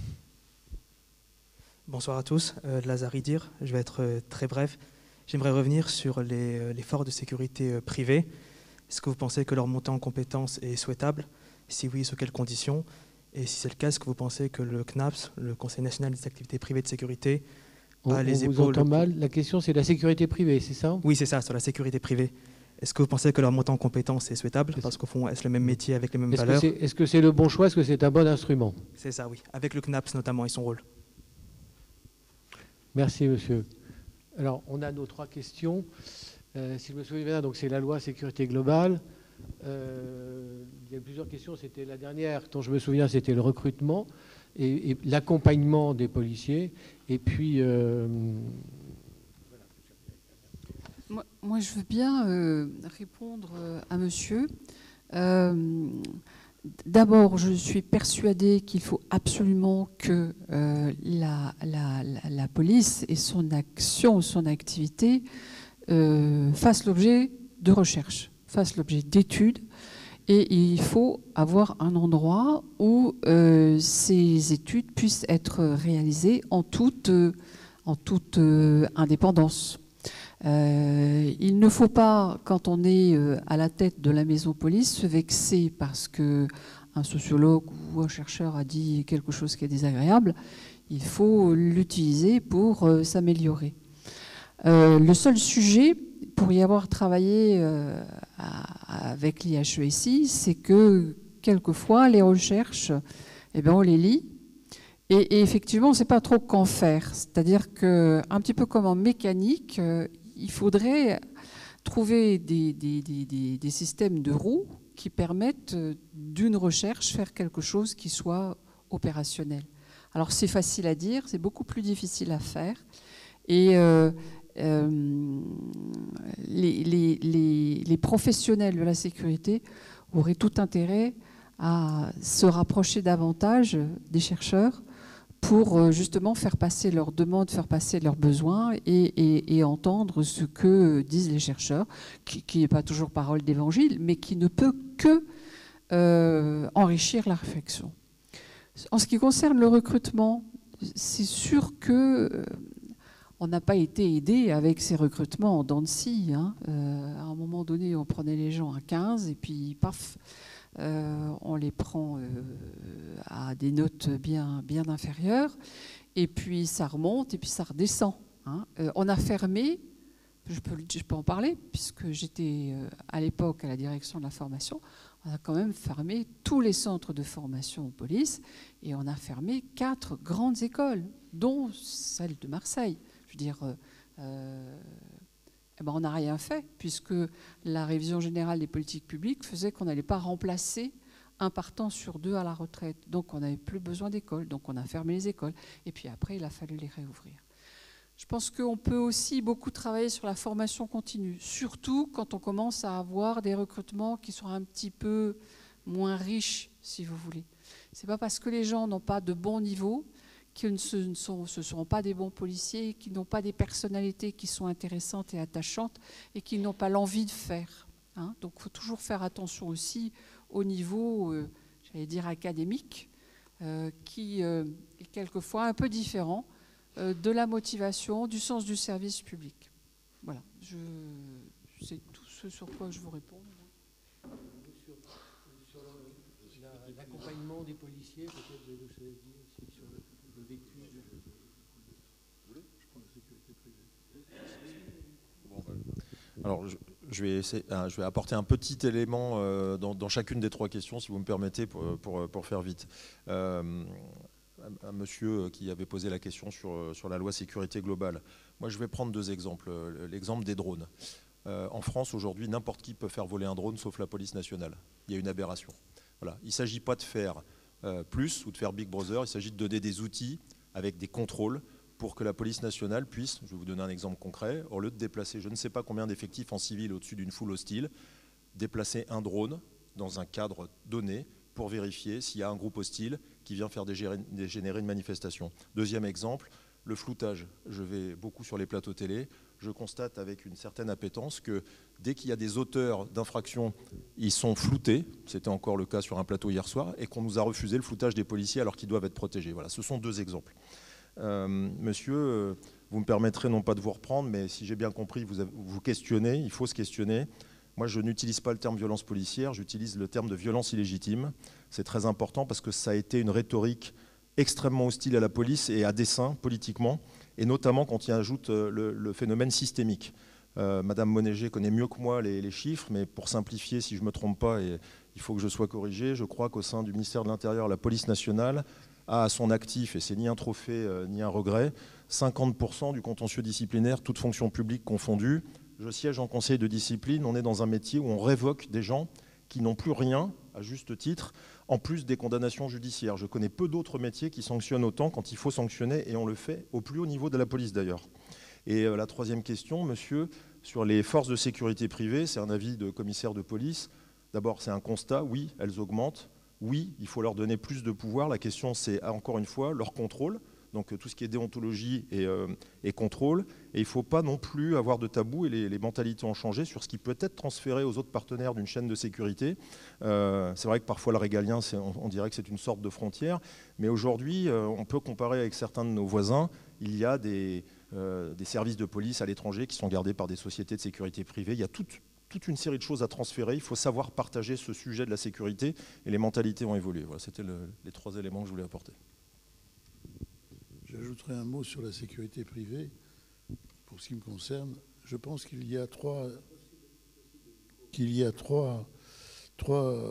Bonsoir à tous, euh, Lazare Idir, je vais être euh, très bref. J'aimerais revenir sur les, euh, les forces de sécurité euh, privées. Est-ce que vous pensez que leur montée en compétences est souhaitable? Si oui, sous quelles conditions? Et si c'est le cas, est-ce que vous pensez que le C N A P S, le Conseil national des activités privées de sécurité, on, a les on épaules... vous entend mal. La question, c'est la sécurité privée, c'est ça? Oui, c'est ça, sur la sécurité privée. Est-ce que vous pensez que leur montée en compétences est souhaitable? Parce qu'au fond, est-ce le même métier avec les mêmes est-ce valeurs? Est-ce que c'est le bon choix? Est-ce que c'est un bon instrument? C'est ça, oui. Avec le C N A P S notamment et son rôle. Merci, monsieur. Alors, on a nos trois questions. Euh, si je me souviens bien, donc c'est la loi sécurité globale. Euh, il y a plusieurs questions. C'était la dernière, dont je me souviens, c'était le recrutement et, et l'accompagnement des policiers. Et puis... Euh, moi, moi, je veux bien euh, répondre à monsieur. Euh, D'abord, je suis persuadée qu'il faut absolument que euh, la, la, la, la police et son action, son activité euh, fassent l'objet de recherche, fassent l'objet d'études. Et il faut avoir un endroit où euh, ces études puissent être réalisées en toute, euh, en toute euh, indépendance. Euh, il ne faut pas, quand on est euh, à la tête de la maison police, se vexer parce qu'un sociologue ou un chercheur a dit quelque chose qui est désagréable. Il faut l'utiliser pour euh, s'améliorer. Euh, le seul sujet, pour y avoir travaillé euh, à, avec l'I H E S I, c'est que quelquefois, les recherches, eh bien, on les lit. Et, et effectivement, on ne sait pas trop qu'en faire. C'est-à-dire qu'un petit peu comme en mécanique, euh, il faudrait trouver des, des, des, des systèmes de roues qui permettent d'une recherche faire quelque chose qui soit opérationnel. Alors c'est facile à dire, c'est beaucoup plus difficile à faire. Et euh, euh, les, les, les, les professionnels de la sécurité auraient tout intérêt à se rapprocher davantage des chercheurs pour justement faire passer leurs demandes, faire passer leurs besoins et, et, et entendre ce que disent les chercheurs, qui n'est pas toujours parole d'évangile, mais qui ne peut que euh, enrichir la réflexion. En ce qui concerne le recrutement, c'est sûr que euh, on n'a pas été aidé avec ces recrutements en dents de scie. Hein. Euh, à un moment donné, on prenait les gens à quinze et puis paf, Euh, on les prend euh, à des notes bien, bien inférieures, et puis ça remonte, et puis ça redescend. Hein. Euh, on a fermé, je peux, je peux en parler, puisque j'étais euh, à l'époque à la direction de la formation, on a quand même fermé tous les centres de formation en police, et on a fermé quatre grandes écoles, dont celle de Marseille. Je veux dire, euh, eh ben, on n'a rien fait, puisque la révision générale des politiques publiques faisait qu'on n'allait pas remplacer un partant sur deux à la retraite. Donc on n'avait plus besoin d'écoles, donc on a fermé les écoles. Et puis après, il a fallu les réouvrir. Je pense qu'on peut aussi beaucoup travailler sur la formation continue, surtout quand on commence à avoir des recrutements qui sont un petit peu moins riches, si vous voulez. Ce n'est pas parce que les gens n'ont pas de bon niveau qu'ils ne, se, ne sont, ce seront pas des bons policiers, qu'ils n'ont pas des personnalités qui sont intéressantes et attachantes et qu'ils n'ont pas l'envie de faire. Hein. Donc il faut toujours faire attention aussi au niveau, euh, j'allais dire, académique, euh, qui euh, est quelquefois un peu différent euh, de la motivation, du sens du service public. Voilà, je, c'est tout ce sur quoi je vous réponds. Sur, sur l'accompagnement des policiers, peut-être de nous dire aussi sur le, le vécu. De... Vous voulez ? Je prends la sécurité privée. Bon, ben, alors, je, je, vais essayer, je vais apporter un petit élément euh, dans, dans chacune des trois questions, si vous me permettez, pour, pour, pour faire vite. Euh, un monsieur qui avait posé la question sur, sur la loi sécurité globale. Moi, je vais prendre deux exemples. L'exemple des drones. Euh, en France, aujourd'hui, n'importe qui peut faire voler un drone, sauf la police nationale. Il y a une aberration. Voilà. Il ne s'agit pas de faire euh, plus ou de faire Big Brother, il s'agit de donner des outils avec des contrôles pour que la police nationale puisse, je vais vous donner un exemple concret, au lieu de déplacer je ne sais pas combien d'effectifs en civil au-dessus d'une foule hostile, déplacer un drone dans un cadre donné pour vérifier s'il y a un groupe hostile qui vient faire dégénérer une manifestation. Deuxième exemple, le floutage. Je vais beaucoup sur les plateaux télé. Je constate avec une certaine appétence que dès qu'il y a des auteurs d'infractions, ils sont floutés. C'était encore le cas sur un plateau hier soir, et qu'on nous a refusé le floutage des policiers alors qu'ils doivent être protégés. Voilà, ce sont deux exemples. Euh, monsieur, euh, vous me permettrez non pas de vous reprendre, mais si j'ai bien compris, vous avez, vous questionnez, il faut se questionner. Moi, je n'utilise pas le terme violence policière, j'utilise le terme de violence illégitime. C'est très important parce que ça a été une rhétorique extrêmement hostile à la police et à dessein politiquement, et notamment quand il ajoute le, le phénomène systémique. Euh, Madame Monégé connaît mieux que moi les, les chiffres, mais pour simplifier, si je ne me trompe pas, et il faut que je sois corrigé, je crois qu'au sein du ministère de l'Intérieur, la police nationale a à son actif, et c'est ni un trophée euh, ni un regret, cinquante pour cent du contentieux disciplinaire, toute fonction publique confondue. Je siège en conseil de discipline, on est dans un métier où on révoque des gens qui n'ont plus rien, à juste titre, en plus des condamnations judiciaires. Je connais peu d'autres métiers qui sanctionnent autant quand il faut sanctionner, et on le fait au plus haut niveau de la police d'ailleurs. Et euh, la troisième question, monsieur, sur les forces de sécurité privées, c'est un avis de commissaire de police. D'abord, c'est un constat, oui, elles augmentent. Oui, il faut leur donner plus de pouvoir. La question, c'est encore une fois leur contrôle. Donc tout ce qui est déontologie et, euh, et contrôle. Et il ne faut pas non plus avoir de tabou, et les, les mentalités ont changé, sur ce qui peut être transféré aux autres partenaires d'une chaîne de sécurité. Euh, c'est vrai que parfois le régalien, on, on dirait que c'est une sorte de frontière, mais aujourd'hui, euh, on peut comparer avec certains de nos voisins. Il y a des, euh, des services de police à l'étranger qui sont gardés par des sociétés de sécurité privée. Il y a toute, toute une série de choses à transférer. Il faut savoir partager ce sujet de la sécurité, et les mentalités ont évolué. Voilà, c'était le, les trois éléments que je voulais apporter. J'ajouterai un mot sur la sécurité privée. Pour ce qui me concerne, je pense qu'il y a trois, qu'il y a trois, trois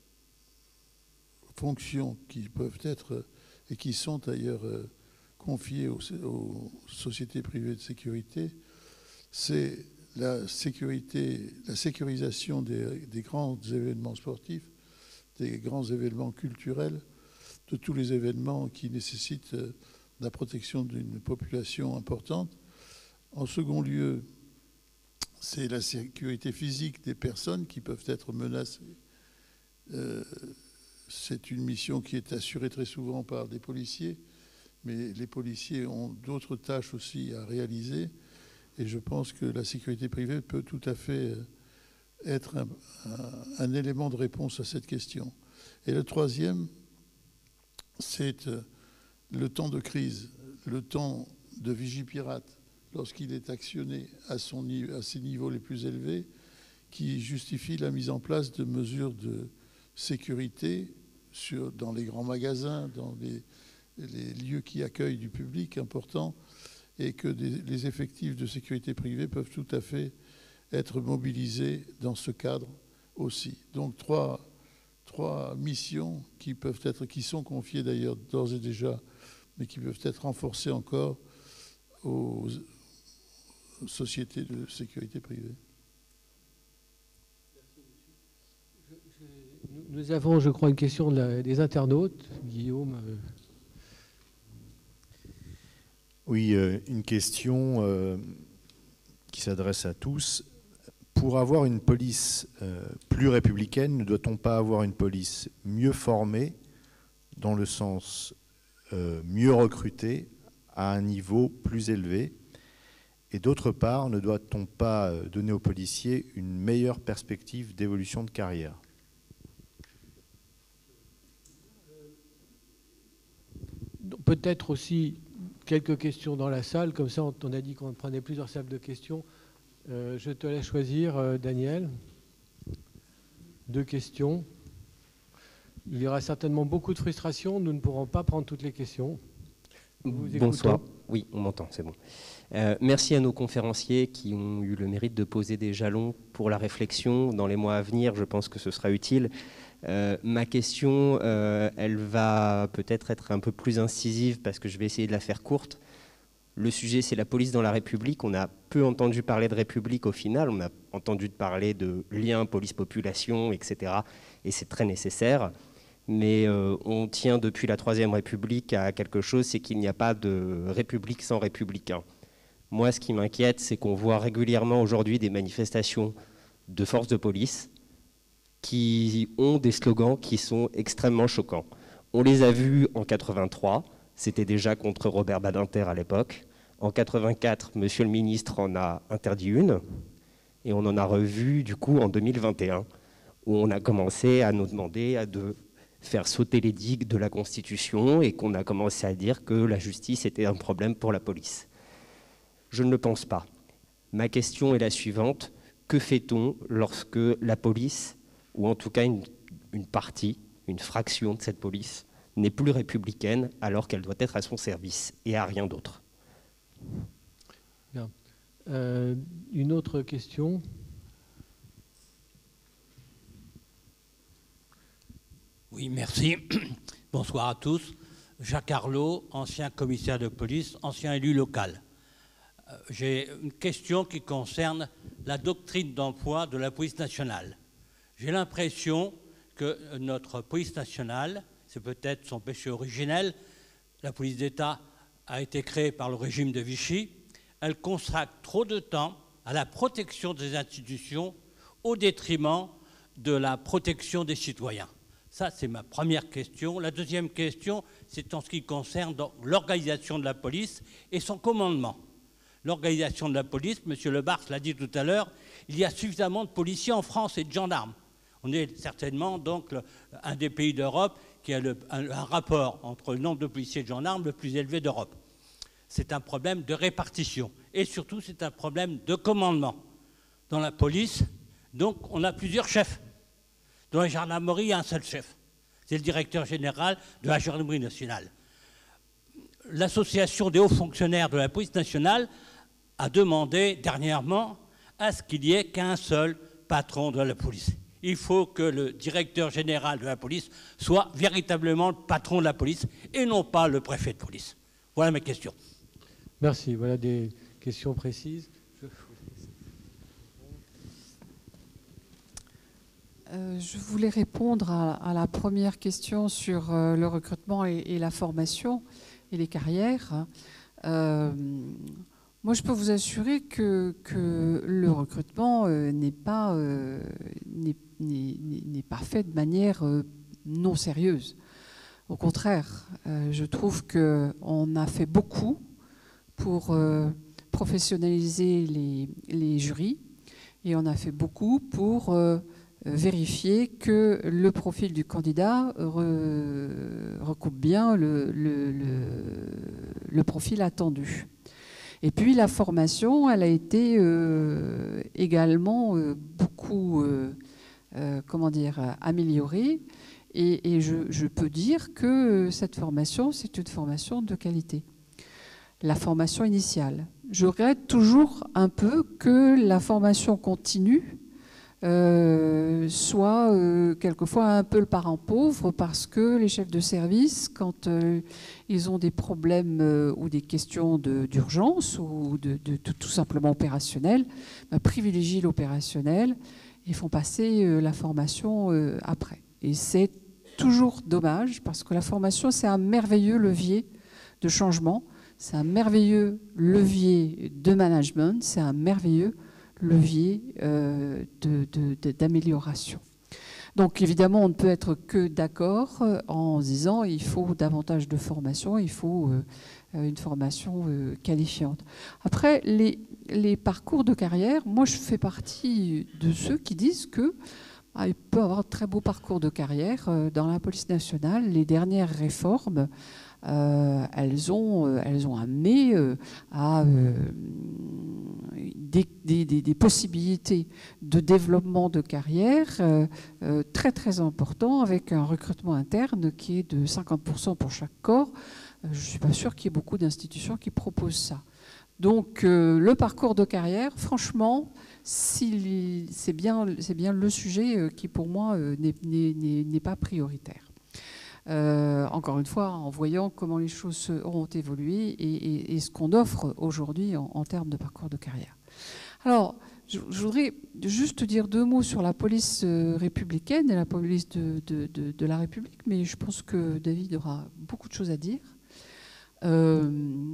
fonctions qui peuvent être et qui sont d'ailleurs confiées aux, aux sociétés privées de sécurité. C'est la sécurité, la sécurisation des, des grands événements sportifs, des grands événements culturels, de tous les événements qui nécessitent la protection d'une population importante. En second lieu, c'est la sécurité physique des personnes qui peuvent être menacées. Euh, c'est une mission qui est assurée très souvent par des policiers, mais les policiers ont d'autres tâches aussi à réaliser, et je pense que la sécurité privée peut tout à fait être un, un, un élément de réponse à cette question. Et le troisième, c'est le temps de crise, le temps de Vigipirate, lorsqu'il est actionné à, son, à ses niveaux les plus élevés, qui justifie la mise en place de mesures de sécurité sur, dans les grands magasins, dans les, les lieux qui accueillent du public important, et que des, les effectifs de sécurité privée peuvent tout à fait être mobilisés dans ce cadre aussi. Donc trois, trois missions qui peuvent être, qui sont confiées d'ailleurs d'ores et déjà, mais qui peuvent être renforcées encore aux, sociétés de sécurité privée. Nous avons, je crois, une question de la, des internautes. Guillaume. Oui, euh, une question euh, qui s'adresse à tous. Pour avoir une police euh, plus républicaine, ne doit-on pas avoir une police mieux formée, dans le sens euh, mieux recrutée, à un niveau plus élevé? Et d'autre part, ne doit-on pas donner aux policiers une meilleure perspective d'évolution de carrière? Peut-être aussi quelques questions dans la salle, comme ça on a dit qu'on prenait plusieurs salles de questions. Euh, je te laisse choisir, euh, Daniel. Deux questions. Il y aura certainement beaucoup de frustration, nous ne pourrons pas prendre toutes les questions. Bonsoir. Oui, on m'entend, c'est bon. Euh, merci à nos conférenciers qui ont eu le mérite de poser des jalons pour la réflexion. Dans les mois à venir, je pense que ce sera utile. Euh, ma question, euh, elle va peut-être être un peu plus incisive parce que je vais essayer de la faire courte. Le sujet, c'est la police dans la République. On a peu entendu parler de République au final. On a entendu parler de liens police-population, et cetera. Et c'est très nécessaire. Mais euh, on tient depuis la Troisième République à quelque chose, c'est qu'il n'y a pas de République sans républicains. Moi, ce qui m'inquiète, c'est qu'on voit régulièrement aujourd'hui des manifestations de forces de police qui ont des slogans qui sont extrêmement choquants. On les a vus en quatre-vingt-trois, c'était déjà contre Robert Badinter à l'époque. En quatre-vingt-quatre, Monsieur le ministre en a interdit une, et on en a revu du coup en deux mille vingt et un, où on a commencé à nous demander à de faire sauter les digues de la Constitution et qu'on a commencé à dire que la justice était un problème pour la police. Je ne le pense pas. Ma question est la suivante. Que fait-on lorsque la police, ou en tout cas une, une partie, une fraction de cette police, n'est plus républicaine alors qu'elle doit être à son service et à rien d'autre? Bien. Euh, une autre question. Oui, merci. Bonsoir à tous. Jacques Arlot, ancien commissaire de police, ancien élu local. Euh, J'ai une question qui concerne la doctrine d'emploi de la police nationale. J'ai l'impression que notre police nationale, c'est peut-être son péché originel, la police d'État a été créée par le régime de Vichy, elle consacre trop de temps à la protection des institutions au détriment de la protection des citoyens. Ça, c'est ma première question. La deuxième question, c'est en ce qui concerne l'organisation de la police et son commandement. L'organisation de la police, M. Le Bars l'a dit tout à l'heure, il y a suffisamment de policiers en France et de gendarmes. On est certainement donc le, un des pays d'Europe qui a le, un, un rapport entre le nombre de policiers et de gendarmes le plus élevé d'Europe. C'est un problème de répartition et surtout c'est un problème de commandement. Dans la police, donc, on a plusieurs chefs. Dans la gendarmerie, il y a un seul chef. C'est le directeur général de la gendarmerie nationale. L'association des hauts fonctionnaires de la police nationale a demandé dernièrement à ce qu'il n'y ait qu'un seul patron de la police. Il faut que le directeur général de la police soit véritablement le patron de la police et non pas le préfet de police. Voilà mes questions. Merci. Voilà des questions précises. Je... Euh, je voulais répondre à, à la première question sur euh, le recrutement et, et la formation et les carrières. Euh, moi, je peux vous assurer que, que le recrutement euh, n'est pas, euh, n'est, n'est, n'est pas fait de manière euh, non sérieuse. Au contraire, euh, je trouve qu'on a fait beaucoup pour euh, professionnaliser les, les jurys et on a fait beaucoup pour... Euh, vérifier que le profil du candidat re, recoupe bien le, le, le, le profil attendu. Et puis la formation, elle a été euh, également euh, beaucoup euh, euh, comment dire, améliorée. Et, et je, je peux dire que cette formation, c'est une formation de qualité. La formation initiale. Je regrette toujours un peu que la formation continue euh, soit euh, quelquefois un peu le parent pauvre, parce que les chefs de service, quand euh, ils ont des problèmes euh, ou des questions d'urgence ou de, de, de tout simplement opérationnel, bah, privilégient l'opérationnel et font passer euh, la formation euh, après. Et c'est toujours dommage, parce que la formation, c'est un merveilleux levier de changement, c'est un merveilleux levier de management, c'est un merveilleux levier euh, d'amélioration. Donc évidemment, on ne peut être que d'accord en disant il faut davantage de formation, il faut euh, une formation euh, qualifiante. Après, les, les parcours de carrière, moi je fais partie de ceux qui disent que ah, il peut y avoir un très beau parcours de carrière euh, dans la police nationale. Les dernières réformes, Euh, elles, ont, euh, elles ont amené euh, à euh, des, des, des possibilités de développement de carrière euh, euh, très très importants, avec un recrutement interne qui est de cinquante pour cent pour chaque corps. Euh, je ne suis pas sûre qu'il y ait beaucoup d'institutions qui proposent ça. Donc euh, le parcours de carrière, franchement, c'est bien, c'est bien le sujet euh, qui pour moi euh, n'est pas prioritaire. Euh, encore une fois, en voyant comment les choses ont évolué et, et, et ce qu'on offre aujourd'hui en, en termes de parcours de carrière. Alors, je, je voudrais juste dire deux mots sur la police républicaine et la police de, de, de, de la République, mais je pense que David aura beaucoup de choses à dire. Euh,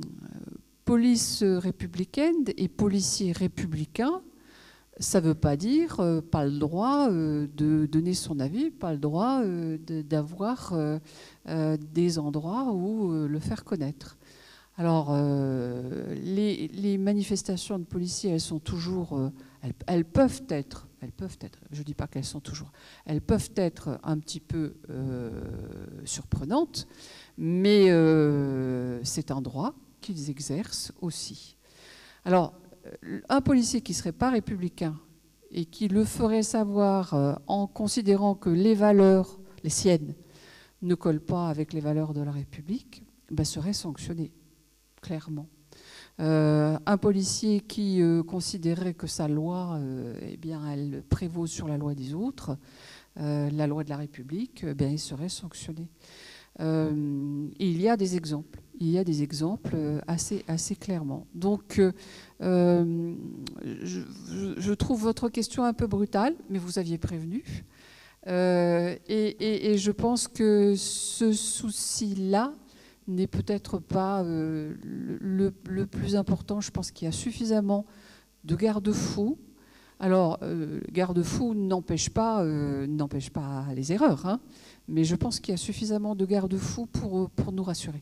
police républicaine et policiers républicains, ça ne veut pas dire euh, pas le droit euh, de donner son avis, pas le droit euh, d'avoir euh, euh, des endroits où euh, le faire connaître. Alors, euh, les, les manifestations de policiers, elles sont toujours, euh, elles, elles peuvent être, elles peuvent être, je ne dis pas qu'elles sont toujours, elles peuvent être un petit peu euh, surprenantes, mais euh, c'est un droit qu'ils exercent aussi. Alors, un policier qui ne serait pas républicain et qui le ferait savoir euh, en considérant que les valeurs, les siennes, ne collent pas avec les valeurs de la République, ben, serait sanctionné, clairement. Euh, un policier qui euh, considérait que sa loi, euh, eh bien, elle prévaut sur la loi des autres, euh, la loi de la République, eh bien, il serait sanctionné. Euh, il y a des exemples. Il y a des exemples assez, assez clairement. Donc, euh, je, je trouve votre question un peu brutale, mais vous aviez prévenu. Euh, et, et, et je pense que ce souci-là n'est peut-être pas euh, le, le plus important. Je pense qu'il y a suffisamment de garde-fous. Alors, euh, garde-fous n'empêche pas, euh, n'empêche pas les erreurs, hein, mais je pense qu'il y a suffisamment de garde-fous pour, pour nous rassurer.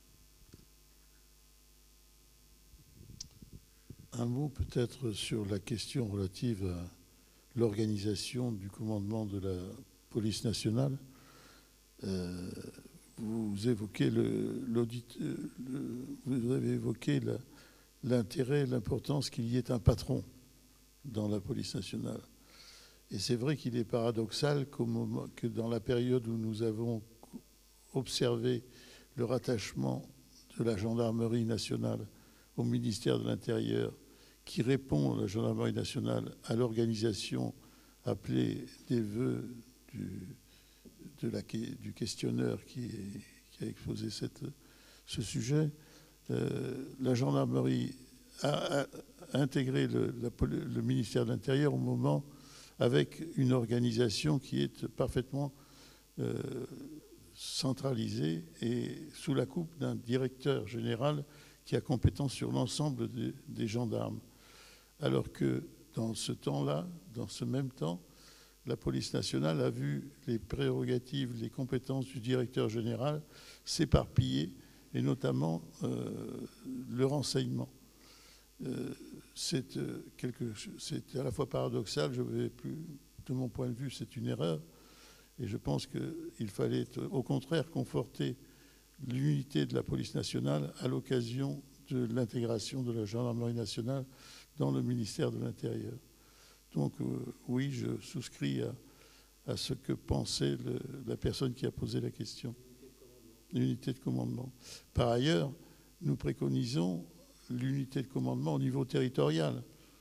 Un mot peut-être sur la question relative à l'organisation du commandement de la police nationale. Euh, vous évoquez le, l'audit, le, vous avez évoqué l'intérêt, l'importance qu'il y ait un patron dans la police nationale. Et c'est vrai qu'il est paradoxal qu'au moment, que dans la période où nous avons observé le rattachement de la gendarmerie nationale au ministère de l'Intérieur, qui répond, la gendarmerie nationale, à l'organisation appelée des vœux du, de la, du questionneur qui, est, qui a exposé cette, ce sujet. Euh, la gendarmerie a, a intégré le, la, le ministère de l'Intérieur au moment avec une organisation qui est parfaitement euh, centralisée et sous la coupe d'un directeur général qui a compétence sur l'ensemble de, des gendarmes. Alors que dans ce temps-là, dans ce même temps, la police nationale a vu les prérogatives, les compétences du directeur général s'éparpiller, et notamment euh, le renseignement. Euh, c'est euh, à la fois paradoxal, je vais plus, de mon point de vue, c'est une erreur, et je pense qu'il fallait au contraire conforter l'unité de la police nationale à l'occasion de l'intégration de la gendarmerie nationale dans le ministère de l'Intérieur. Donc euh, oui, je souscris à, à ce que pensait le, la personne qui a posé la question. L'unité de commandement. Par ailleurs, nous préconisons l'unité de commandement au niveau territorial.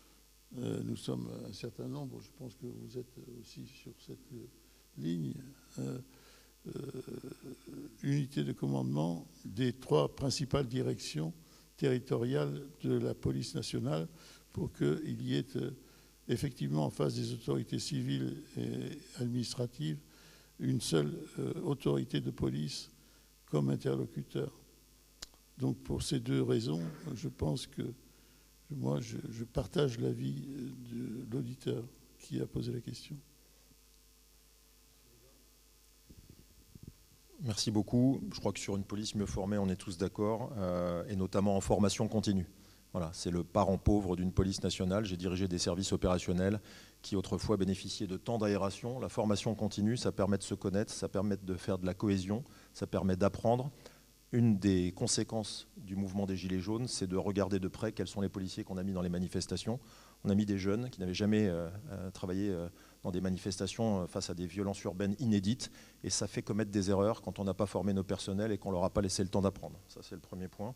Euh, nous sommes un certain nombre, je pense que vous êtes aussi sur cette ligne, euh, euh, unité de commandement des trois principales directions territoriales de la police nationale pour qu'il y ait euh, effectivement en face des autorités civiles et administratives une seule euh, autorité de police comme interlocuteur. Donc pour ces deux raisons, je pense que moi je, je partage l'avis de l'auditeur qui a posé la question. Merci beaucoup. Je crois que sur une police mieux formée, on est tous d'accord, euh, et notamment en formation continue. Voilà, c'est le parent pauvre d'une police nationale. J'ai dirigé des services opérationnels qui autrefois bénéficiaient de temps d'aération. La formation continue, ça permet de se connaître, ça permet de faire de la cohésion, ça permet d'apprendre. Une des conséquences du mouvement des Gilets jaunes, c'est de regarder de près quels sont les policiers qu'on a mis dans les manifestations. On a mis des jeunes qui n'avaient jamais euh, euh, travaillé euh, dans des manifestations euh, face à des violences urbaines inédites, et ça fait commettre des erreurs quand on n'a pas formé nos personnels et qu'on ne leur a pas laissé le temps d'apprendre. Ça, c'est le premier point.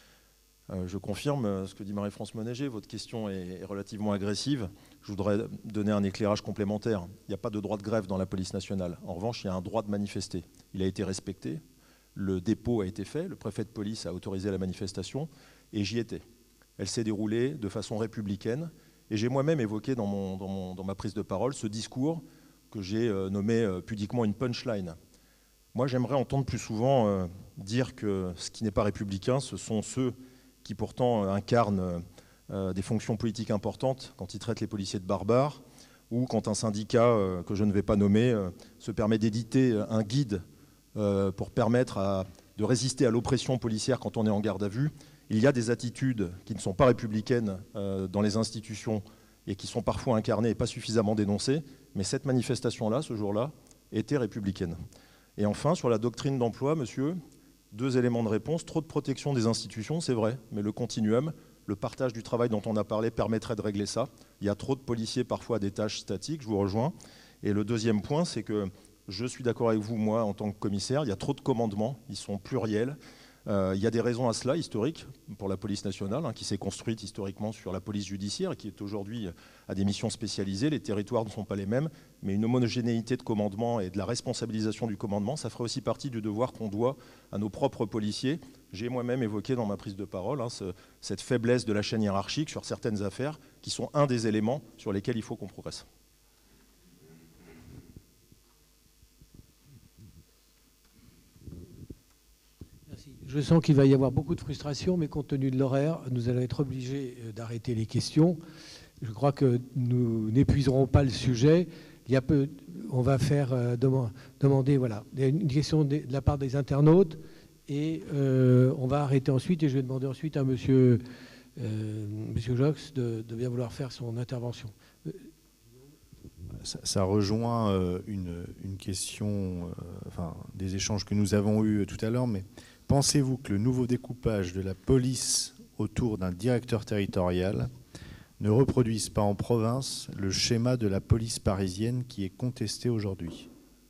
Euh, je confirme ce que dit Marie-France Monéger, votre question est, est relativement agressive. Je voudrais donner un éclairage complémentaire. Il n'y a pas de droit de grève dans la police nationale. En revanche, il y a un droit de manifester. Il a été respecté. Le dépôt a été fait, le préfet de police a autorisé la manifestation et j'y étais. Elle s'est déroulée de façon républicaine et j'ai moi-même évoqué dans, mon, dans, mon, dans ma prise de parole ce discours que j'ai euh, nommé euh, pudiquement une punchline. Moi, j'aimerais entendre plus souvent euh, dire que ce qui n'est pas républicain, ce sont ceux qui pourtant euh, incarnent euh, des fonctions politiques importantes quand ils traitent les policiers de barbares, ou quand un syndicat euh, que je ne vais pas nommer euh, se permet d'éditer un guide Euh, pour permettre à, de résister à l'oppression policière quand on est en garde à vue. Il y a des attitudes qui ne sont pas républicaines euh, dans les institutions et qui sont parfois incarnées et pas suffisamment dénoncées, mais cette manifestation-là, ce jour-là, était républicaine. Et enfin, sur la doctrine d'emploi, monsieur, deux éléments de réponse. Trop de protection des institutions, c'est vrai, mais le continuum, le partage du travail dont on a parlé permettrait de régler ça. Il y a trop de policiers parfois à des tâches statiques, je vous rejoins. Et le deuxième point, c'est que je suis d'accord avec vous, moi, en tant que commissaire, il y a trop de commandements, ils sont pluriels. Euh, il y a des raisons à cela, historiques, pour la police nationale, hein, qui s'est construite historiquement sur la police judiciaire et qui est aujourd'hui à des missions spécialisées. Les territoires ne sont pas les mêmes, mais une homogénéité de commandement et de la responsabilisation du commandement, ça ferait aussi partie du devoir qu'on doit à nos propres policiers. J'ai moi-même évoqué dans ma prise de parole hein, ce, cette faiblesse de la chaîne hiérarchique sur certaines affaires qui sont un des éléments sur lesquels il faut qu'on progresse. Je sens qu'il va y avoir beaucoup de frustration, mais compte tenu de l'horaire, nous allons être obligés d'arrêter les questions. Je crois que nous n'épuiserons pas le sujet. Il y a peu, on va faire euh, demander voilà, une question de la part des internautes et euh, on va arrêter ensuite et je vais demander ensuite à monsieur, euh, monsieur Jox de, de bien vouloir faire son intervention. Ça, ça rejoint euh, une, une question, euh, enfin, des échanges que nous avons eus tout à l'heure, mais pensez-vous que le nouveau découpage de la police autour d'un directeur territorial ne reproduise pas en province le schéma de la police parisienne qui est contesté aujourd'hui?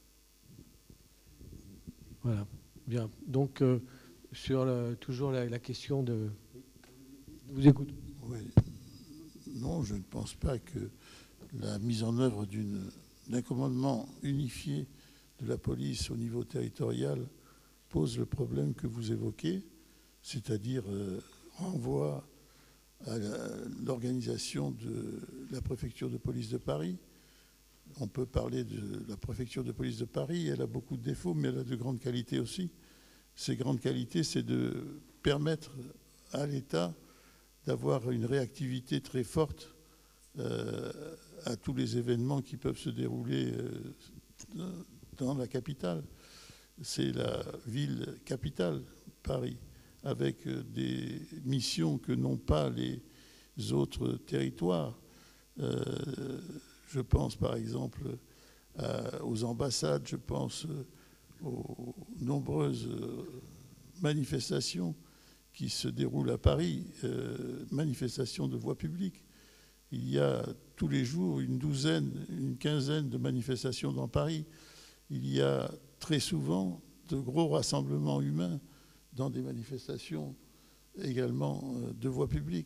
Voilà, bien. Donc, euh, sur le, toujours la, la question de... Je vous écoute. Oui. Non, je ne pense pas que la mise en œuvre d'un commandement unifié de la police au niveau territorial pose le problème que vous évoquez, c'est-à-dire euh, renvoie à l'organisation de la préfecture de police de Paris. On peut parler de la préfecture de police de Paris, elle a beaucoup de défauts, mais elle a de grandes qualités aussi. Ces grandes qualités, c'est de permettre à l'État d'avoir une réactivité très forte euh, à tous les événements qui peuvent se dérouler euh, dans la capitale. C'est la ville capitale, Paris, avec des missions que n'ont pas les autres territoires. Euh, je pense par exemple à, aux ambassades, je pense aux nombreuses manifestations qui se déroulent à Paris, euh, manifestations de voie publique. Il y a tous les jours une douzaine, une quinzaine de manifestations dans Paris. Il y a très souvent de gros rassemblements humains dans des manifestations également de voie publique.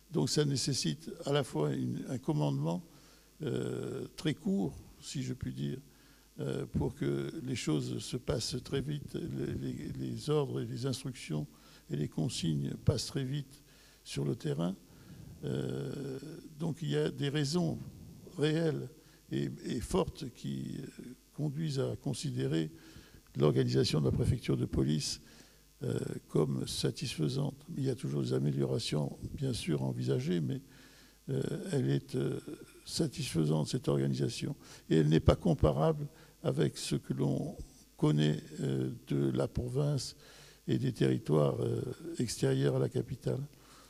Donc ça nécessite à la fois une, un commandement euh, très court, si je puis dire, euh, pour que les choses se passent très vite, les, les, les ordres et les instructions et les consignes passent très vite sur le terrain. Euh, donc il y a des raisons réelles et, et fortes qui euh, conduisent à considérer l'organisation de la préfecture de police euh, comme satisfaisante. Il y a toujours des améliorations, bien sûr, envisagées, mais euh, elle est euh, satisfaisante, cette organisation. Et elle n'est pas comparable avec ce que l'on connaît euh, de la province et des territoires euh, extérieurs à la capitale.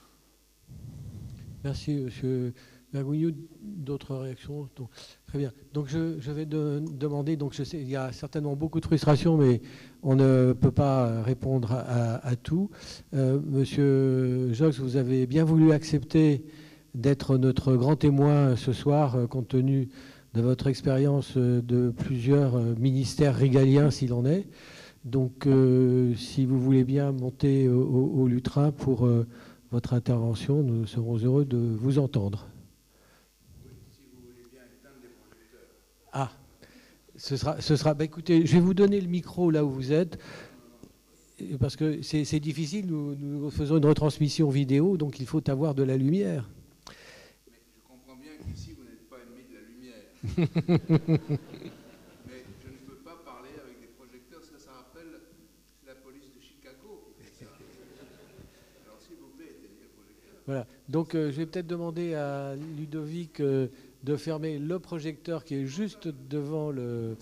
Merci, monsieur Bergouillou. D'autres réactions? Donc, très bien. Donc, je, je vais de, demander, donc je sais, il y a certainement beaucoup de frustration, mais on ne peut pas répondre à, à tout. Euh, monsieur Jox, vous avez bien voulu accepter d'être notre grand témoin ce soir, compte tenu de votre expérience de plusieurs ministères régaliens, s'il en est. Donc, euh, si vous voulez bien monter au, au, au lutrin pour euh, votre intervention, nous serons heureux de vous entendre. Oui, si vous voulez bien éteindre les projecteurs. Ah, ce sera... Ce sera bah, écoutez, je vais vous donner le micro là où vous êtes, parce que c'est difficile, nous, nous faisons une retransmission vidéo, donc il faut avoir de la lumière. Mais je comprends bien qu'ici, vous n'êtes pas ennemi de la lumière. Mais je ne peux pas parler avec des projecteurs, ça, ça rappelle la police de Chicago qui fait ça. Alors, s'il vous plaît, éteignez le projecteur. Voilà. Donc, euh, je vais peut-être demander à Ludovic euh, de fermer le projecteur qui est juste devant le...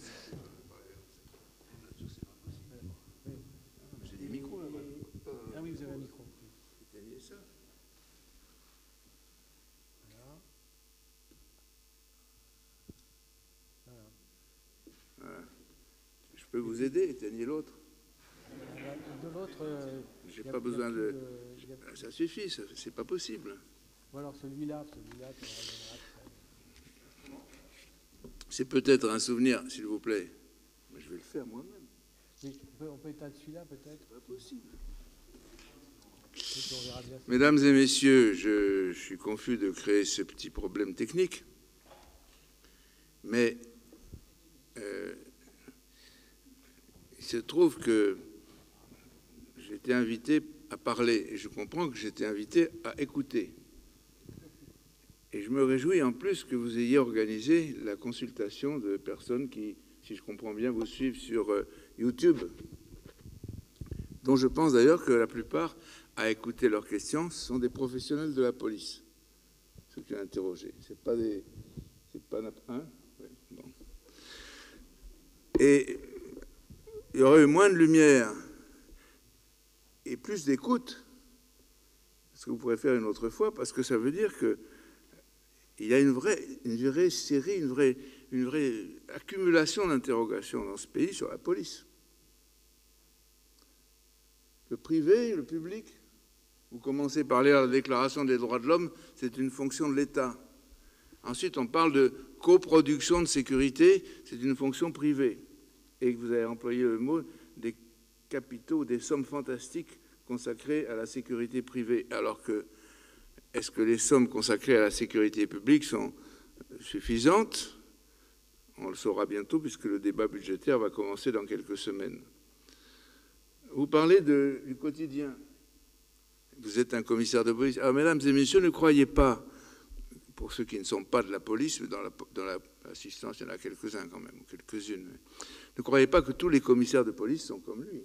J'ai des micros là-bas. Ah oui, vous avez un micro. Éteignez ça. Voilà. Je peux vous aider, éteignez l'autre. De l'autre, euh, j'ai pas besoin de. A... Ça suffit, ça, c'est pas possible. Ou alors celui-là, celui-là. C'est peut-être un souvenir, s'il vous plaît. Mais je vais le faire moi-même. Oui, on peut, on peut éteindre celui-là, peut-être. C'est pas possible. On verra bien. Mesdames et messieurs, je, je suis confus de créer ce petit problème technique, mais euh, il se trouve que j'ai été invité à parler, et je comprends que j'ai été invité à écouter. Et je me réjouis en plus que vous ayez organisé la consultation de personnes qui, si je comprends bien, vous suivent sur euh, YouTube, dont je pense d'ailleurs que la plupart, à écouter leurs questions, sont des professionnels de la police, ceux qui ont interrogé. C'est pas des... C'est pas... Hein ouais, bon. Et il y aurait eu moins de lumière et plus d'écoute, ce que vous pourrez faire une autre fois, parce que ça veut dire que il y a une vraie, une vraie série, une vraie, une vraie accumulation d'interrogations dans ce pays sur la police. Le privé, le public, vous commencez par lire la Déclaration des droits de l'homme, c'est une fonction de l'État. Ensuite, on parle de coproduction de sécurité, c'est une fonction privée. Et que vous avez employé le mot des capitaux, des sommes fantastiques consacrées à la sécurité privée, alors que est-ce que les sommes consacrées à la sécurité publique sont suffisantes? On le saura bientôt puisque le débat budgétaire va commencer dans quelques semaines. Vous parlez de, du quotidien. Vous êtes un commissaire de police. Alors, mesdames et messieurs, ne croyez pas, pour ceux qui ne sont pas de la police, mais dans la, dans l'assistance, il y en a quelques-uns quand même, quelques-unes. Ne croyez pas que tous les commissaires de police sont comme lui.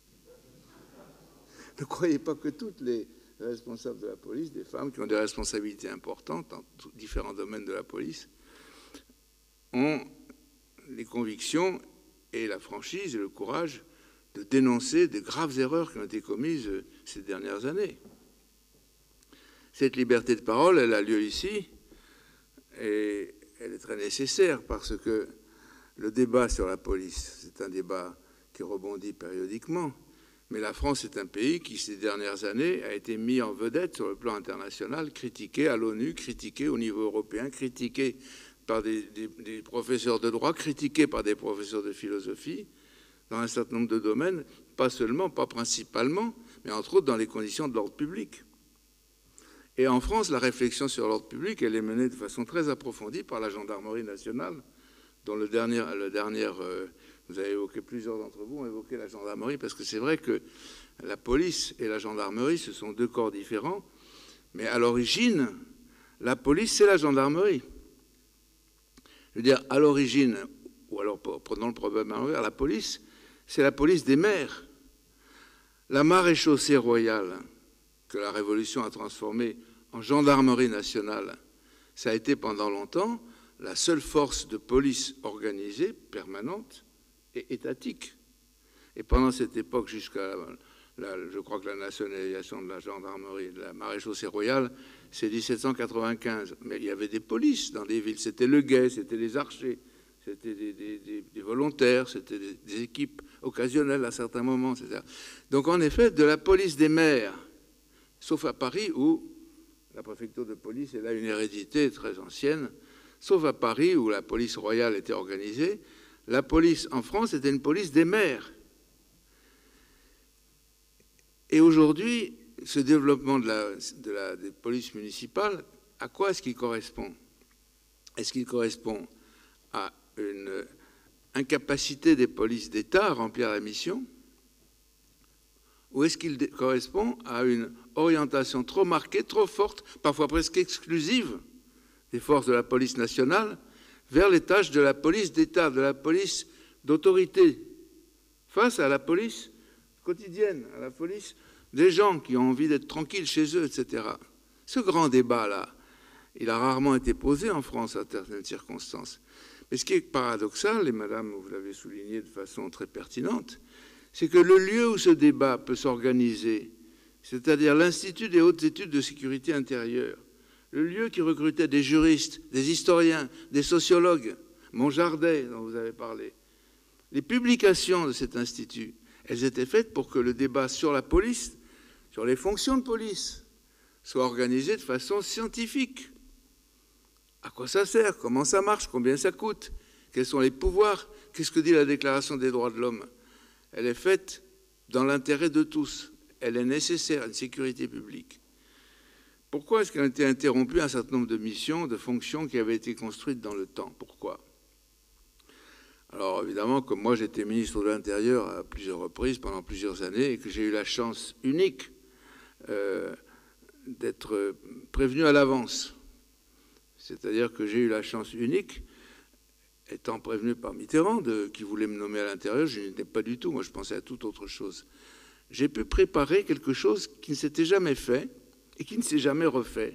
Ne croyez pas que toutes les responsables de la police, des femmes qui ont des responsabilités importantes dans différents domaines de la police, ont les convictions et la franchise et le courage de dénoncer des graves erreurs qui ont été commises ces dernières années. Cette liberté de parole, elle a lieu ici, et elle est très nécessaire parce que le débat sur la police, c'est un débat qui rebondit périodiquement. Mais la France est un pays qui, ces dernières années, a été mis en vedette sur le plan international, critiqué à l'ONU, critiqué au niveau européen, critiqué par des, des, des professeurs de droit, critiqué par des professeurs de philosophie, dans un certain nombre de domaines, pas seulement, pas principalement, mais entre autres dans les conditions de l'ordre public. Et en France, la réflexion sur l'ordre public, elle est menée de façon très approfondie par la gendarmerie nationale, dont le dernier, le dernier euh, vous avez évoqué, plusieurs d'entre vous ont évoqué la gendarmerie, parce que c'est vrai que la police et la gendarmerie, ce sont deux corps différents, mais à l'origine, la police, c'est la gendarmerie. Je veux dire, à l'origine, ou alors prenons le problème à l'envers, la police, c'est la police des mers. La maréchaussée royale, que la Révolution a transformée en gendarmerie nationale, ça a été pendant longtemps la seule force de police organisée, permanente et étatique. Et pendant cette époque, jusqu'à, la, je crois que la nationalisation de la gendarmerie, de la maréchaussée royale, c'est mille sept cent quatre-vingt-quinze. Mais il y avait des polices dans des villes. C'était le guet, c'était les archers, c'était des, des, des, des volontaires, c'était des, des équipes occasionnelles à certains moments, et cetera. Donc en effet, de la police des mers, sauf à Paris où la préfecture de police est là une hérédité très ancienne, sauf à Paris où la police royale était organisée, la police en France était une police des mers. Et aujourd'hui, ce développement de la, de la des polices municipales, à quoi est-ce qu'il correspond? Est-ce qu'il correspond à une incapacité des polices d'État à remplir la mission? Ou est-ce qu'il correspond à une orientation trop marquée, trop forte, parfois presque exclusive des forces de la police nationale vers les tâches de la police d'État, de la police d'autorité, face à la police quotidienne, à la police des gens qui ont envie d'être tranquilles chez eux, et cetera. Ce grand débat-là, il a rarement été posé en France à certaines circonstances. Mais ce qui est paradoxal, et madame, vous l'avez souligné de façon très pertinente, c'est que le lieu où ce débat peut s'organiser, c'est-à-dire l'Institut des hautes études de sécurité intérieure, le lieu qui recrutait des juristes, des historiens, des sociologues, Montjardet dont vous avez parlé, les publications de cet institut, elles étaient faites pour que le débat sur la police, sur les fonctions de police, soit organisé de façon scientifique. À quoi ça sert? Comment ça marche? Combien ça coûte? Quels sont les pouvoirs? Qu'est-ce que dit la Déclaration des droits de l'homme? Elle est faite dans l'intérêt de tous. Elle est nécessaire à une sécurité publique. Pourquoi est-ce qu'elle a été interrompue un certain nombre de missions, de fonctions qui avaient été construites dans le temps? Pourquoi? Alors évidemment, comme moi j'étais ministre de l'Intérieur à plusieurs reprises pendant plusieurs années et que j'ai eu la chance unique euh, d'être prévenu à l'avance, c'est-à-dire que j'ai eu la chance unique, étant prévenu par Mitterrand, de, qui voulait me nommer à l'intérieur, je n'étais pas du tout, moi je pensais à toute autre chose. J'ai pu préparer quelque chose qui ne s'était jamais fait et qui ne s'est jamais refait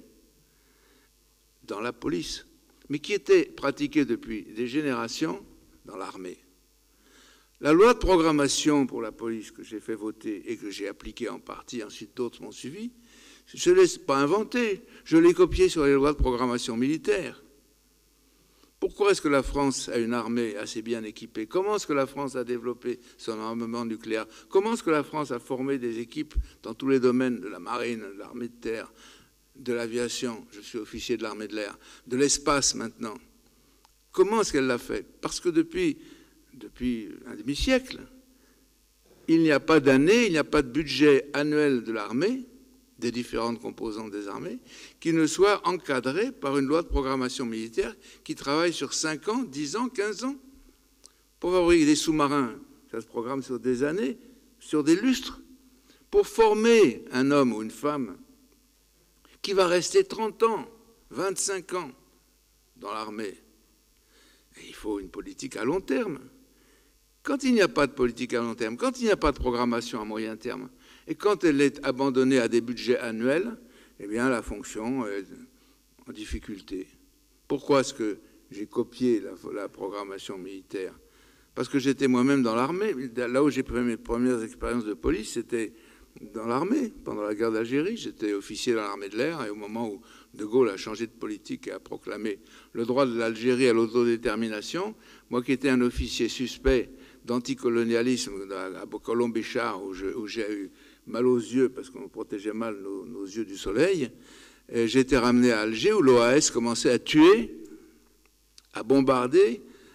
dans la police, mais qui était pratiqué depuis des générations dans l'armée. La loi de programmation pour la police que j'ai fait voter et que j'ai appliquée en partie, ensuite d'autres m'ont suivi, je ne l'ai pas inventée, je l'ai copiée sur les lois de programmation militaire. Pourquoi est-ce que la France a une armée assez bien équipée? Comment est-ce que la France a développé son armement nucléaire? Comment est-ce que la France a formé des équipes dans tous les domaines de la marine, de l'armée de terre, de l'aviation, je suis officier de l'armée de l'air, de l'espace maintenant? Comment est-ce qu'elle l'a fait? Parce que depuis, depuis un demi-siècle, il n'y a pas d'année, il n'y a pas de budget annuel de l'armée, des différentes composantes des armées, qui ne soit encadré par une loi de programmation militaire qui travaille sur cinq ans, dix ans, quinze ans. Pour fabriquer des sous-marins, ça se programme sur des années, sur des lustres. Pour former un homme ou une femme qui va rester trente ans, vingt-cinq ans dans l'armée, il faut une politique à long terme. Quand il n'y a pas de politique à long terme, quand il n'y a pas de programmation à moyen terme, et quand elle est abandonnée à des budgets annuels, eh bien la fonction est en difficulté. Pourquoi est-ce que j'ai copié la, la programmation militaire? Parce que j'étais moi-même dans l'armée. Là où j'ai pris mes premières expériences de police, c'était dans l'armée. Pendant la guerre d'Algérie, j'étais officier dans l'armée de l'air, et au moment où De Gaulle a changé de politique et a proclamé le droit de l'Algérie à l'autodétermination, moi qui étais un officier suspect d'anticolonialisme à Colomb-Béchard, où j'ai eu mal aux yeux parce qu'on protégeait mal nos, nos yeux du soleil, j'ai été ramené à Alger où l'O A S commençait à tuer, à bombarder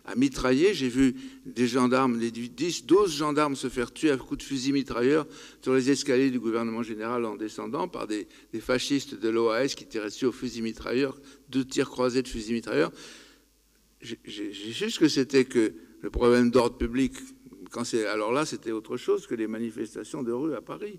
à mitrailler. J'ai vu des gendarmes, des dix, douze gendarmes se faire tuer à coups de fusil mitrailleur sur les escaliers du gouvernement général en descendant par des, des fascistes de l'O A S qui tiraient dessus au fusil mitrailleur, deux tirs croisés de fusil mitrailleur. J'ai juste que c'était que le problème d'ordre public, quand c'est, alors là, c'était autre chose que les manifestations de rue à Paris.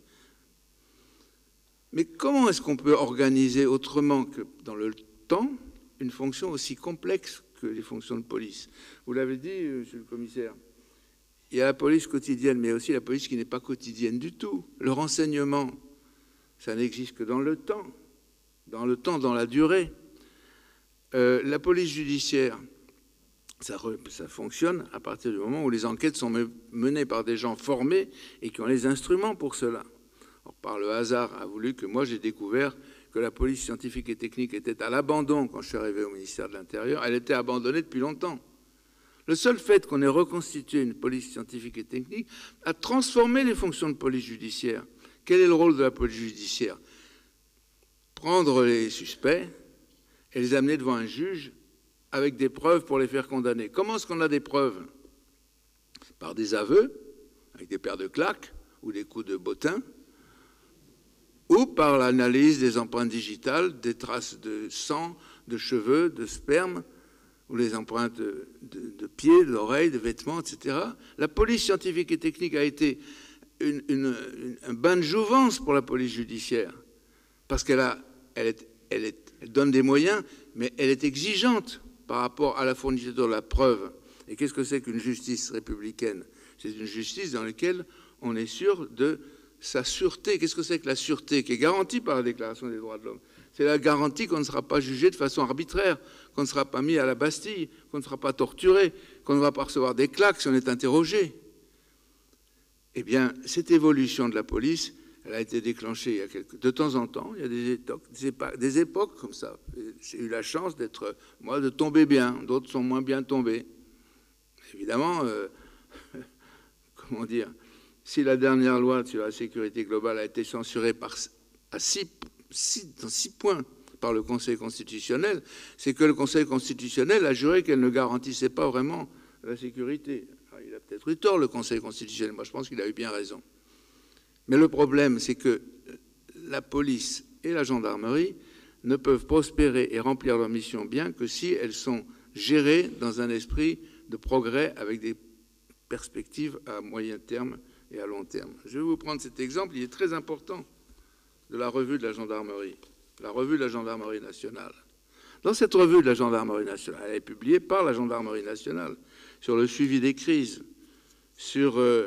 Mais comment est-ce qu'on peut organiser autrement que dans le temps une fonction aussi complexe que les fonctions de police? Vous l'avez dit, monsieur le commissaire, il y a la police quotidienne, mais aussi la police qui n'est pas quotidienne du tout. Le renseignement, ça n'existe que dans le temps, dans le temps, dans la durée. Euh, la police judiciaire, ça, ça fonctionne à partir du moment où les enquêtes sont menées par des gens formés et qui ont les instruments pour cela. Alors, par le hasard a voulu que moi j'ai découvert que la police scientifique et technique était à l'abandon quand je suis arrivé au ministère de l'Intérieur. Elle était abandonnée depuis longtemps. Le seul fait qu'on ait reconstitué une police scientifique et technique a transformé les fonctions de police judiciaire. Quel est le rôle de la police judiciaire? Prendre les suspects et les amener devant un juge avec des preuves pour les faire condamner. Comment est-ce qu'on a des preuves? Par des aveux, avec des paires de claques ou des coups de bottin, ou par l'analyse des empreintes digitales, des traces de sang, de cheveux, de sperme, ou les empreintes de, de, de pieds, d'oreilles, de vêtements, et cetera. La police scientifique et technique a été une, une, une, un bain de jouvence pour la police judiciaire, parce qu'elle a, elle est, elle est, elle donne des moyens, mais elle est exigeante par rapport à la fourniture de la preuve. Et qu'est-ce que c'est qu'une justice républicaine? C'est une justice dans laquelle on est sûr de sa sûreté. Qu'est-ce que c'est que la sûreté qui est garantie par la Déclaration des droits de l'homme? C'est la garantie qu'on ne sera pas jugé de façon arbitraire, qu'on ne sera pas mis à la Bastille, qu'on ne sera pas torturé, qu'on ne va pas recevoir des claques si on est interrogé. Eh bien, cette évolution de la police, elle a été déclenchée il y a quelques... de temps en temps. Il y a des, époques, des, époques, des époques comme ça. J'ai eu la chance d'être, moi, de tomber bien. D'autres sont moins bien tombés. Évidemment, euh, comment dire, si la dernière loi sur la sécurité globale a été censurée par, à six, six, dans six points par le Conseil constitutionnel, c'est que le Conseil constitutionnel a juré qu'elle ne garantissait pas vraiment la sécurité. Alors, il a peut-être eu tort, le Conseil constitutionnel. Moi, je pense qu'il a eu bien raison. Mais le problème, c'est que la police et la gendarmerie ne peuvent prospérer et remplir leur mission bien que si elles sont gérées dans un esprit de progrès avec des perspectives à moyen terme et à long terme. Je vais vous prendre cet exemple, il est très important, de la revue de la gendarmerie, la revue de la gendarmerie nationale. Dans cette revue de la gendarmerie nationale, elle est publiée par la gendarmerie nationale, sur le suivi des crises, sur euh,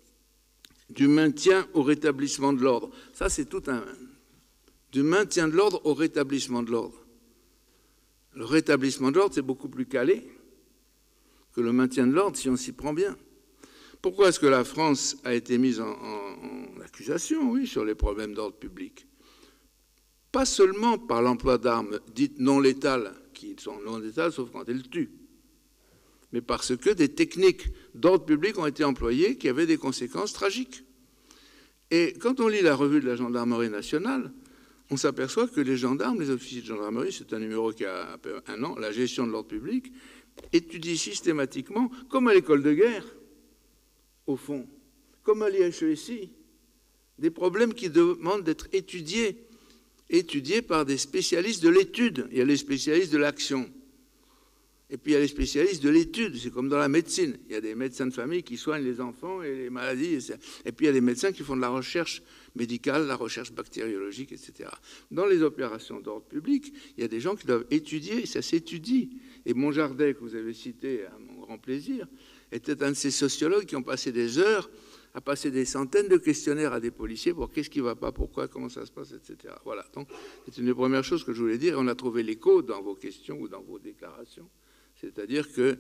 du maintien au rétablissement de l'ordre. Ça, c'est tout un... Du maintien de l'ordre au rétablissement de l'ordre. Le rétablissement de l'ordre, c'est beaucoup plus calé que le maintien de l'ordre, si on s'y prend bien. Pourquoi est-ce que la France a été mise en, en, en accusation, oui, sur les problèmes d'ordre public? Pas seulement par l'emploi d'armes dites non létales, qui sont non létales sauf quand elles tuent, mais parce que des techniques d'ordre public ont été employées qui avaient des conséquences tragiques. Et quand on lit la revue de la gendarmerie nationale, on s'aperçoit que les gendarmes, les officiers de gendarmerie, c'est un numéro qui a un an, la gestion de l'ordre public, étudient systématiquement, comme à l'école de guerre, au fond, comme à l'I H E S I, des problèmes qui demandent d'être étudiés, étudiés par des spécialistes de l'étude. Il y a les spécialistes de l'action, et puis il y a les spécialistes de l'étude. C'est comme dans la médecine. Il y a des médecins de famille qui soignent les enfants et les maladies, et puis il y a des médecins qui font de la recherche médicale, la recherche bactériologique, et cetera. Dans les opérations d'ordre public, il y a des gens qui doivent étudier, ça s'étudie. Et Monjardet, que vous avez cité à mon grand plaisir, était un de ces sociologues qui ont passé des heures à passer des centaines de questionnaires à des policiers pour qu'est-ce qui ne va pas, pourquoi, comment ça se passe, et cetera. Voilà, donc c'est une des premières choses que je voulais dire. On a trouvé l'écho dans vos questions ou dans vos déclarations. C'est-à-dire qu'il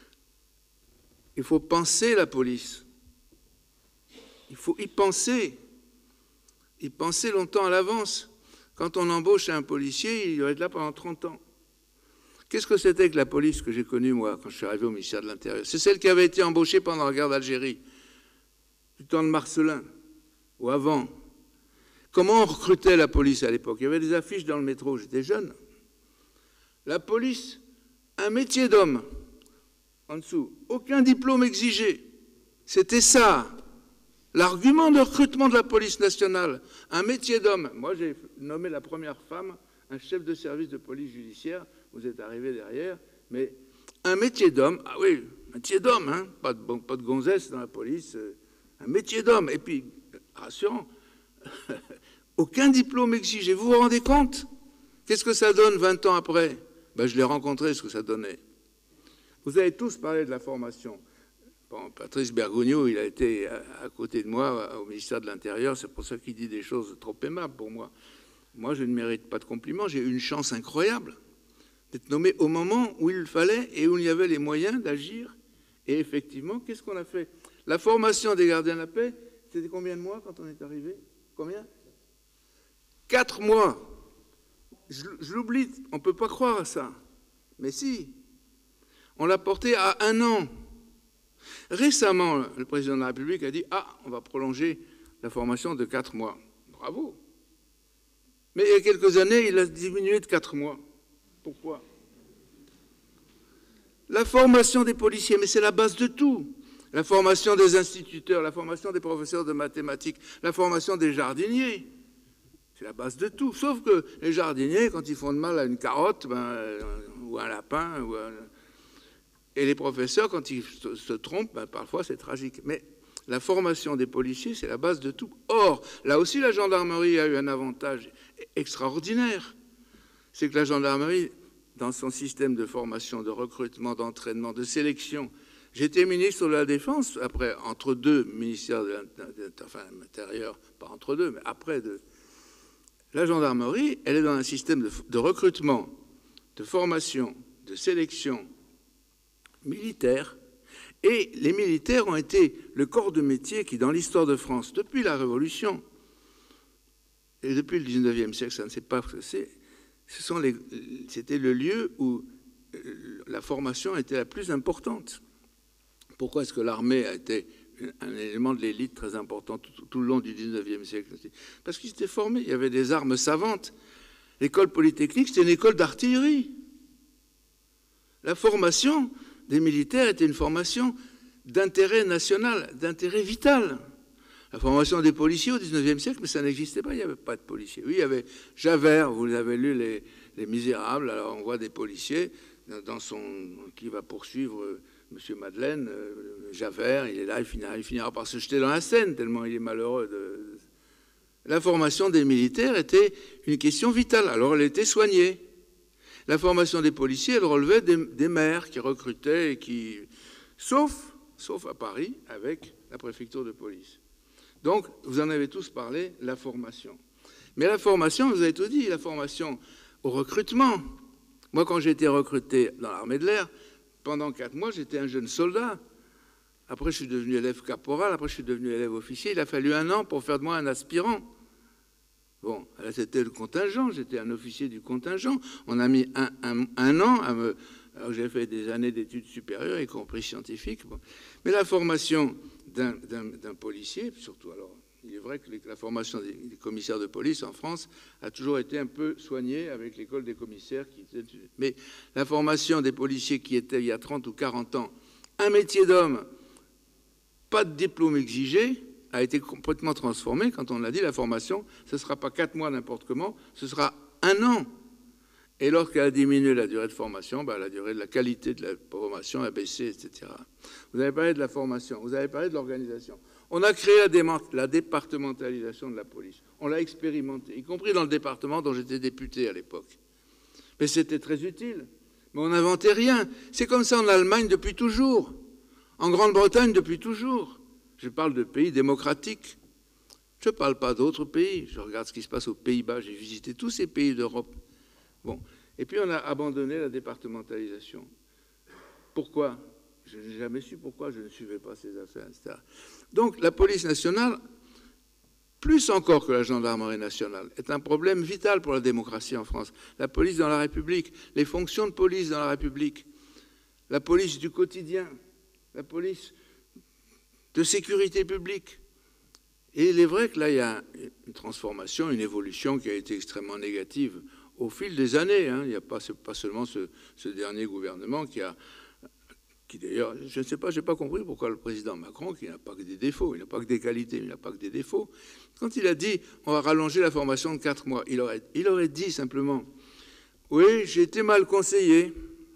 faut penser la police. Il faut y penser. Y penser longtemps à l'avance. Quand on embauche un policier, il doit être là pendant trente ans. Qu'est-ce que c'était que la police que j'ai connue, moi, quand je suis arrivé au ministère de l'Intérieur? C'est celle qui avait été embauchée pendant la guerre d'Algérie, du temps de Marcellin, ou avant. Comment on recrutait la police à l'époque? Il y avait des affiches dans le métro, j'étais jeune. La police, un métier d'homme. en dessous, aucun diplôme exigé. C'était ça, l'argument de recrutement de la police nationale. Un métier d'homme. Moi, j'ai nommé la première femme un chef de service de police judiciaire. Vous êtes arrivé derrière, mais un métier d'homme, ah oui, un métier d'homme, hein, pas, de, pas de gonzesse dans la police, euh, un métier d'homme. Et puis, rassurant, aucun diplôme exigé. Vous vous rendez compte? Qu'est-ce que ça donne vingt ans après? Ben, je l'ai rencontré, ce que ça donnait. Vous avez tous parlé de la formation. Bon, Patrice Bergogneau, il a été à, à côté de moi au ministère de l'Intérieur, c'est pour ça qu'il dit des choses trop aimables pour moi. Moi, je ne mérite pas de compliments, j'ai eu une chance incroyable d'être nommé au moment où il le fallait et où il y avait les moyens d'agir. Et effectivement, qu'est-ce qu'on a fait? La formation des gardiens de la paix, c'était combien de mois quand on est arrivé? Combien? Quatre mois. Je, je l'oublie, on ne peut pas croire à ça. Mais si. On l'a porté à un an. Récemment, le président de la République a dit « Ah, on va prolonger la formation de quatre mois. » Bravo. Mais il y a quelques années, il a diminué de quatre mois. Pourquoi? La formation des policiers, mais c'est la base de tout. La formation des instituteurs, la formation des professeurs de mathématiques, la formation des jardiniers. C'est la base de tout. Sauf que les jardiniers, quand ils font de mal à une carotte, ben, ou à un lapin, ou à... et les professeurs, quand ils se, se trompent, ben, parfois c'est tragique. Mais la formation des policiers, c'est la base de tout. Or, là aussi, la gendarmerie a eu un avantage extraordinaire. C'est que la gendarmerie, dans son système de formation, de recrutement, d'entraînement, de sélection, j'étais ministre de la Défense, après, entre deux ministères de l'Intérieur, pas entre deux, mais après deux. La gendarmerie, elle est dans un système de, de recrutement, de formation, de sélection militaire. Et les militaires ont été le corps de métier qui, dans l'histoire de France, depuis la Révolution, et depuis le dix-neuvième siècle, ça ne sait pas ce que c'est, ce sont les, c'était le lieu où la formation était la plus importante. Pourquoi est-ce que l'armée a été un élément de l'élite très important tout, tout le long du dix-neuvième siècle? Parce qu'ils étaient formés, il y avait des armes savantes. L'école polytechnique, c'était une école d'artillerie. La formation des militaires était une formation d'intérêt national, d'intérêt vital. La formation des policiers au dix-neuvième siècle, mais ça n'existait pas, il n'y avait pas de policiers. Oui, il y avait Javert, vous avez lu les, les Misérables, alors on voit des policiers dans son, qui va poursuivre M. Madeleine, euh, Javert, il est là, il finira, il finira par se jeter dans la Seine, tellement il est malheureux. De... La formation des militaires était une question vitale, alors elle était soignée. La formation des policiers, elle relevait des, des maires qui recrutaient, et qui, sauf, sauf à Paris, avec la préfecture de police. Donc, vous en avez tous parlé, la formation. Mais la formation, vous avez tout dit, la formation au recrutement. Moi, quand j'ai été recruté dans l'armée de l'air, pendant quatre mois, j'étais un jeune soldat. Après, je suis devenu élève caporal, après, je suis devenu élève officier. Il a fallu un an pour faire de moi un aspirant. Bon, c'était le contingent, j'étais un officier du contingent. On a mis un, un, un an à me... Alors, j'ai fait des années d'études supérieures, y compris scientifiques. Bon. Mais la formation d'un, d'un, d'un policier, surtout alors, il est vrai que la formation des, des commissaires de police en France a toujours été un peu soignée avec l'école des commissaires. Qui était... Mais la formation des policiers qui étaient il y a trente ou quarante ans, un métier d'homme, pas de diplôme exigé, a été complètement transformée. Quand on a dit la formation, ce ne sera pas quatre mois n'importe comment, ce sera un an. Et lorsqu'elle a diminué la durée de formation, ben la durée de la qualité de la formation a baissé, et cetera. Vous avez parlé de la formation, vous avez parlé de l'organisation. On a créé la, la départementalisation de la police. On l'a expérimenté, y compris dans le département dont j'étais député à l'époque. Mais c'était très utile. Mais on n'inventait rien. C'est comme ça en Allemagne depuis toujours. En Grande-Bretagne depuis toujours. Je parle de pays démocratiques. Je ne parle pas d'autres pays. Je regarde ce qui se passe aux Pays-Bas. J'ai visité tous ces pays d'Europe. Bon. Et puis on a abandonné la départementalisation. Pourquoi? Je n'ai jamais su pourquoi je ne suivais pas ces affaires, et cetera. Donc la police nationale, plus encore que la gendarmerie nationale, est un problème vital pour la démocratie en France. La police dans la République, les fonctions de police dans la République, la police du quotidien, la police de sécurité publique. Et il est vrai que là, il y a une transformation, une évolution qui a été extrêmement négative au fil des années. Hein. Il n'y a pas, pas seulement ce, ce dernier gouvernement qui a, qui d'ailleurs, je ne sais pas, je n'ai pas compris pourquoi le président Macron, qui n'a pas que des défauts, il n'a pas que des qualités, il n'a pas que des défauts, quand il a dit on va rallonger la formation de quatre mois, il aurait, il aurait dit simplement oui, j'ai été mal conseillé,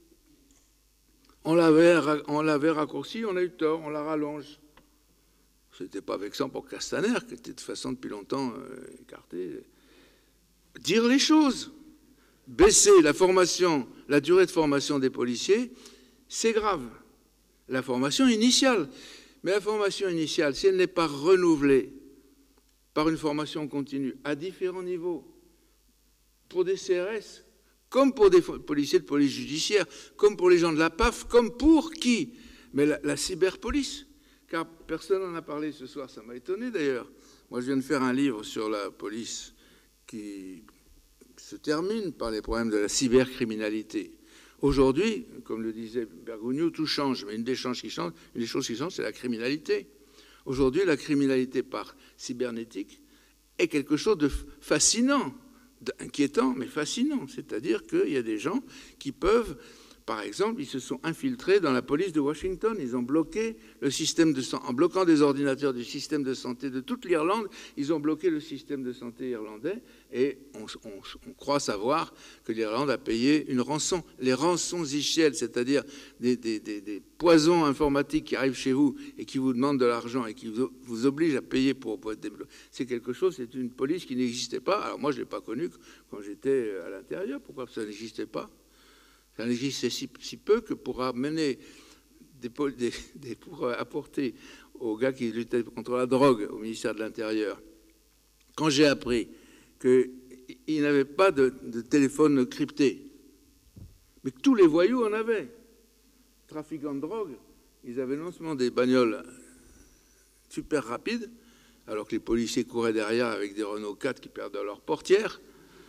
on l'avait, on l'avait raccourci, on a eu tort, on la rallonge. C'était pas vexant pour Castaner, qui était de toute façon depuis longtemps euh, écarté. Dire les choses. Baisser la formation, la durée de formation des policiers, c'est grave. La formation initiale. Mais la formation initiale, si elle n'est pas renouvelée par une formation continue à différents niveaux, pour des C R S, comme pour des policiers de police judiciaire, comme pour les gens de la P A F, comme pour qui? Mais la, la cyberpolice. Car personne n'en a parlé ce soir, ça m'a étonné d'ailleurs. Moi, je viens de faire un livre sur la police qui se termine par les problèmes de la cybercriminalité. Aujourd'hui, comme le disait Bergogneau, tout change, mais une des choses qui change, une des choses qui change, c'est la criminalité. Aujourd'hui, la criminalité par cybernétique est quelque chose de fascinant, inquiétant, mais fascinant. C'est-à-dire qu'il y a des gens qui peuvent... Par exemple, ils se sont infiltrés dans la police de Washington. Ils ont bloqué le système de santé. En bloquant des ordinateurs du système de santé de toute l'Irlande, ils ont bloqué le système de santé irlandais. Et on, on, on croit savoir que l'Irlande a payé une rançon. Les rançons ichiel, c'est-à-dire des, des, des, des poisons informatiques qui arrivent chez vous et qui vous demandent de l'argent et qui vous, vous obligent à payer pour, pour être débloqué. C'est quelque chose, c'est une police qui n'existait pas. Alors moi, je ne l'ai pas connue quand j'étais à l'intérieur. Pourquoi ça n'existait pas? Ça n'existait si, si peu que pour amener des, des, des, pour apporter aux gars qui luttaient contre la drogue au ministère de l'Intérieur, quand j'ai appris qu'il n'avait pas de, de téléphone crypté, mais que tous les voyous en avaient, trafiquants de drogue, ils avaient non seulement des bagnoles super rapides, alors que les policiers couraient derrière avec des Renault quatre qui perdaient leur portière,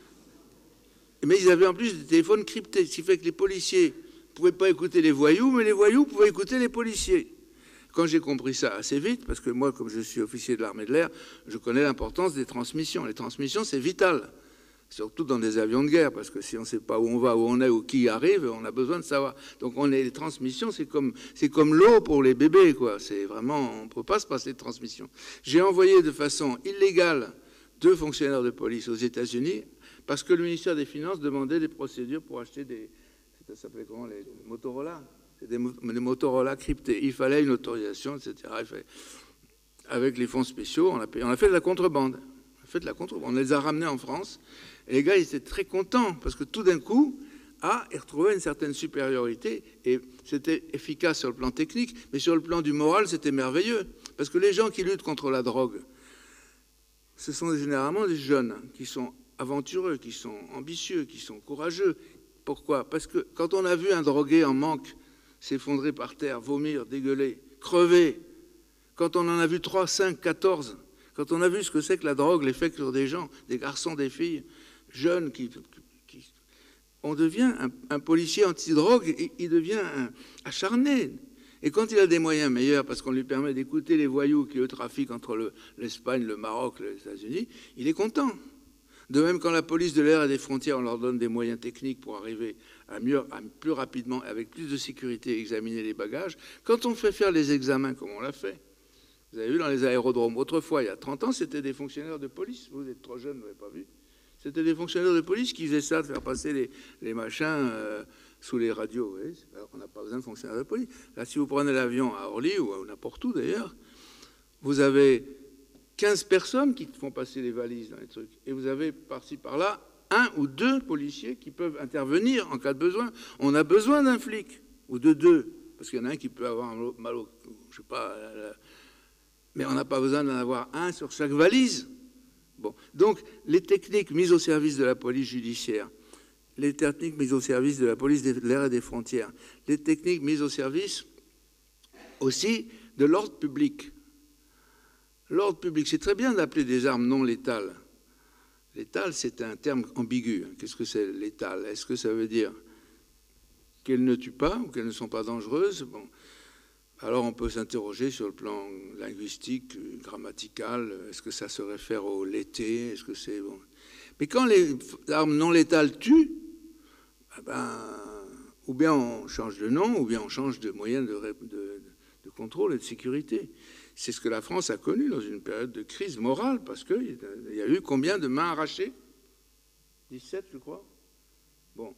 mais ils avaient en plus des téléphones cryptés, ce qui fait que les policiers ne pouvaient pas écouter les voyous, mais les voyous pouvaient écouter les policiers. Quand j'ai compris ça assez vite, parce que moi, comme je suis officier de l'armée de l'air, je connais l'importance des transmissions. Les transmissions, c'est vital, surtout dans des avions de guerre, parce que si on ne sait pas où on va, où on est, ou qui arrive, on a besoin de savoir. Donc on est, les transmissions, c'est comme, c'est comme l'eau pour les bébés, quoi. C'est vraiment, on ne peut pas se passer de transmission. J'ai envoyé de façon illégale deux fonctionnaires de police aux États-Unis, parce que le ministère des Finances demandait des procédures pour acheter des... Ça s'appelait comment, les Motorola? Des, des Motorola cryptés. Il fallait une autorisation, et cetera. Fallait... Avec les fonds spéciaux, on a, payé... on a fait de la contrebande. On a fait de la contrebande. On les a ramenés en France. Et les gars, ils étaient très contents, parce que tout d'un coup, ah, ils retrouvaient une certaine supériorité. Et c'était efficace sur le plan technique, mais sur le plan du moral, c'était merveilleux. Parce que les gens qui luttent contre la drogue, ce sont généralement des jeunes qui sont aventureux, qui sont ambitieux, qui sont courageux. Pourquoi? Parce que quand on a vu un drogué en manque s'effondrer par terre, vomir, dégueuler, crever, quand on en a vu trois, cinq, quatorze, quand on a vu ce que c'est que la drogue, l'effet sur des gens, des garçons, des filles, jeunes, qui, qui on devient un, un policier anti-drogue, et il devient un, acharné. Et quand il a des moyens meilleurs, parce qu'on lui permet d'écouter les voyous qui, eux, trafiquent entre l'Espagne, le, le Maroc, les États-Unis, il est content. De même, quand la police de l'air et des frontières, on leur donne des moyens techniques pour arriver à mieux, à plus rapidement, avec plus de sécurité, examiner les bagages. Quand on fait faire les examens, comme on l'a fait, vous avez vu dans les aérodromes, autrefois, il y a trente ans, c'était des fonctionnaires de police. Vous êtes trop jeunes, vous n'avez pas vu. C'était des fonctionnaires de police qui faisaient ça, de faire passer les, les machins euh, sous les radios. Vous voyez, on n'a pas besoin de fonctionnaires de police. Là, si vous prenez l'avion à Orly, ou n'importe où d'ailleurs, vous avez quinze personnes qui font passer les valises dans les trucs. Et vous avez par-ci, par-là, un ou deux policiers qui peuvent intervenir en cas de besoin. On a besoin d'un flic, ou de deux, parce qu'il y en a un qui peut avoir un mal au... Je sais pas... Mais on n'a pas besoin d'en avoir un sur chaque valise. Bon. Donc, les techniques mises au service de la police judiciaire, les techniques mises au service de la police de l'air et des frontières, les techniques mises au service aussi de l'ordre public. L'ordre public, c'est très bien d'appeler des armes non létales. Létale, c'est un terme ambigu. Qu'est-ce que c'est létal? Est-ce que ça veut dire qu'elles ne tuent pas ou qu'elles ne sont pas dangereuses? Bon. Alors on peut s'interroger sur le plan linguistique, grammatical. Est-ce que ça se réfère au lété? Est-ce que c'est bon? Mais quand les armes non létales tuent, eh ben, ou bien on change de nom, ou bien on change de moyen de, de, de contrôle et de sécurité. C'est ce que la France a connu dans une période de crise morale, parce qu'il y a eu combien de mains arrachées? dix-sept, je crois. Bon.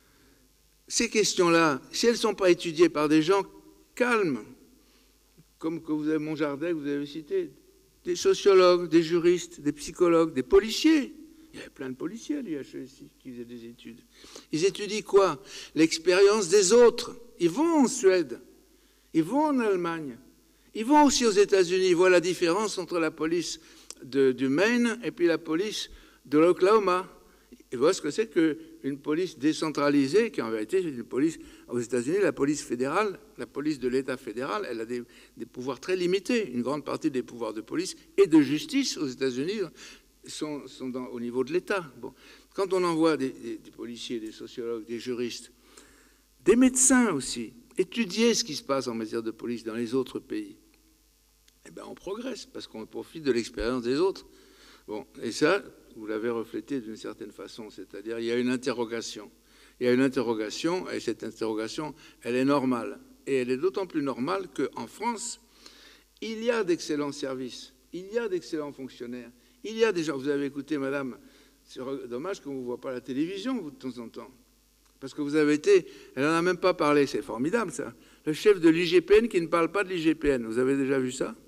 Ces questions-là, si elles ne sont pas étudiées par des gens calmes, comme que vous avez Monjardin, que vous avez cité, des sociologues, des juristes, des psychologues, des policiers. Il y avait plein de policiers à l'U H E ici qui faisaient des études. Ils étudient quoi? L'expérience des autres. Ils vont en Suède, ils vont en Allemagne, ils vont aussi aux États-Unis. Ils voient la différence entre la police de, du Maine et puis la police de l'Oklahoma. Ils voient ce que c'est qu'une police décentralisée, qui en vérité est une police. Aux États-Unis, la police fédérale, la police de l'État fédéral, elle a des, des pouvoirs très limités. Une grande partie des pouvoirs de police et de justice aux États-Unis sont, sont dans, au niveau de l'État. Bon. Quand on envoie des, des, des policiers, des sociologues, des juristes, des médecins aussi, étudier ce qui se passe en matière de police dans les autres pays, eh bien on progresse parce qu'on profite de l'expérience des autres. Bon, et ça, vous l'avez reflété d'une certaine façon, c'est-à-dire il y a une interrogation. Il y a une interrogation, et cette interrogation, elle est normale. Et elle est d'autant plus normale qu'en France, il y a d'excellents services, il y a d'excellents fonctionnaires, il y a des gens... Vous avez écouté, madame, c'est dommage qu'on ne vous voit pas à la télévision, vous, de temps en temps. Parce que vous avez été... Elle n'en a même pas parlé, c'est formidable, ça. Le chef de l'I G P N qui ne parle pas de l'I G P N. Vous avez déjà vu ça?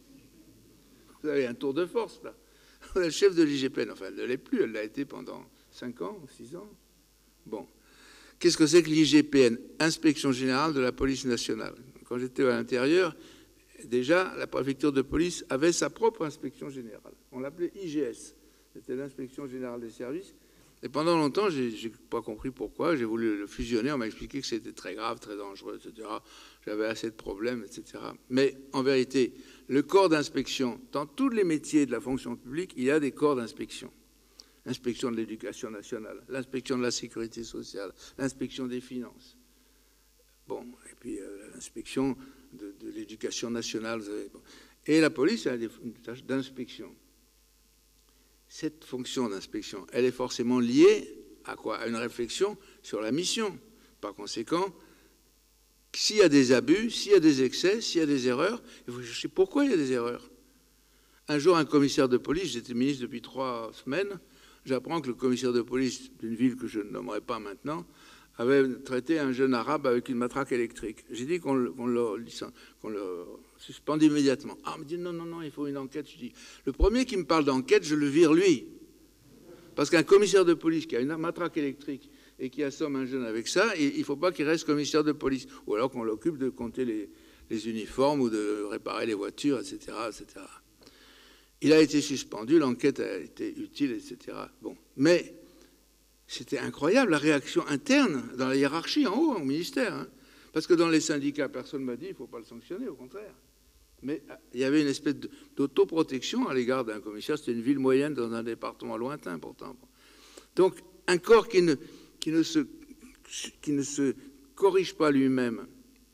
Vous avez un tour de force, là. Le chef de l'I G P N, enfin, elle ne l'est plus, elle l'a été pendant cinq ans ou six ans. Bon. Qu'est-ce que c'est que l'I G P N? Inspection générale de la police nationale. Quand j'étais à l'intérieur, déjà, la préfecture de police avait sa propre inspection générale. On l'appelait I G S. C'était l'inspection générale des services. Et pendant longtemps, je n'ai pas compris pourquoi. J'ai voulu le fusionner. On m'a expliqué que c'était très grave, très dangereux, et cetera. J'avais assez de problèmes, et cetera. Mais en vérité, le corps d'inspection, dans tous les métiers de la fonction publique, il y a des corps d'inspection. L'inspection de l'éducation nationale, l'inspection de la sécurité sociale, l'inspection des finances. Bon, et puis euh, l'inspection de, de l'éducation nationale. Vous savez, bon. Et la police a une tâche d'inspection. Cette fonction d'inspection, elle est forcément liée à quoi? À une réflexion sur la mission. Par conséquent, s'il y a des abus, s'il y a des excès, s'il y a des erreurs, il faut chercher pourquoi il y a des erreurs. Un jour, un commissaire de police, j'étais ministre depuis trois semaines, j'apprends que le commissaire de police d'une ville que je ne nommerai pas maintenant avait traité un jeune arabe avec une matraque électrique. J'ai dit qu'on le, qu'on le, qu'on le suspende immédiatement. Ah, on me dit non, non, non, il faut une enquête. Je dis, le premier qui me parle d'enquête, je le vire lui. Parce qu'un commissaire de police qui a une matraque électrique et qui assomme un jeune avec ça, il ne faut pas qu'il reste commissaire de police. Ou alors qu'on l'occupe de compter les, les uniformes ou de réparer les voitures, et cetera, et cetera. Il a été suspendu, l'enquête a été utile, et cetera. Bon, mais c'était incroyable la réaction interne dans la hiérarchie en haut, au ministère. Hein. Parce que dans les syndicats, personne ne m'a dit il ne faut pas le sanctionner, au contraire. Mais il y avait une espèce d'autoprotection à l'égard d'un commissaire. C'était une ville moyenne dans un département lointain, pourtant. Donc, un corps qui ne, qui ne, se, qui ne se corrige pas lui-même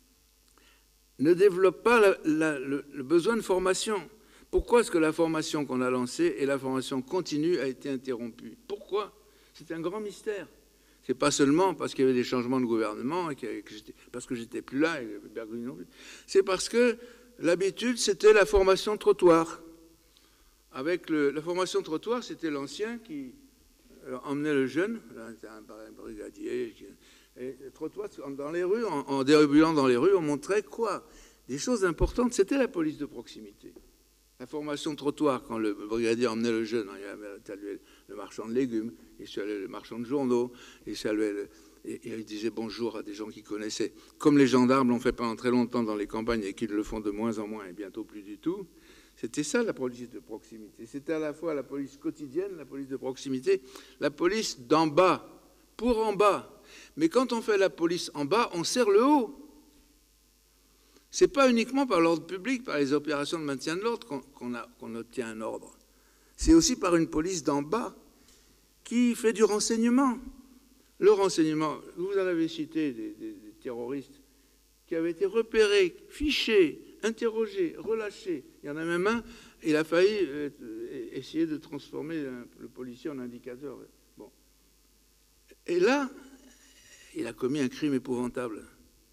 ne développe pas la, la, le, le besoin de formation. Pourquoi est-ce que la formation qu'on a lancée et la formation continue a été interrompue? Pourquoi? C'est un grand mystère. C'est pas seulement parce qu'il y avait des changements de gouvernement, et que, que parce que j'étais plus là, et Bergoglio non plus. C'est parce que l'habitude, c'était la formation trottoir. Avec le, la formation trottoir, c'était l'ancien qui euh, emmenait le jeune, un, un brigadier. Qui, et le trottoir, dans les rues, en, en déambulant dans les rues, on montrait quoi? Des choses importantes. C'était la police de proximité. La formation trottoir, quand le brigadier emmenait le jeune, il avait salué le marchand de légumes, il saluait le marchand de journaux, il saluait le, et, et il disait bonjour à des gens qu'il connaissait. Comme les gendarmes l'ont fait pendant très longtemps dans les campagnes et qu'ils le font de moins en moins et bientôt plus du tout, c'était ça la police de proximité. C'était à la fois la police quotidienne, la police de proximité, la police d'en bas, pour en bas. Mais quand on fait la police en bas, on serre le haut. Ce n'est pas uniquement par l'ordre public, par les opérations de maintien de l'ordre qu'on qu'on qu'on obtient un ordre. C'est aussi par une police d'en bas qui fait du renseignement. Le renseignement, vous en avez cité des, des, des terroristes qui avaient été repérés, fichés, interrogés, relâchés. Il y en a même un, il a failli euh, essayer de transformer un, le policier en indicateur. Bon. Et là, il a commis un crime épouvantable.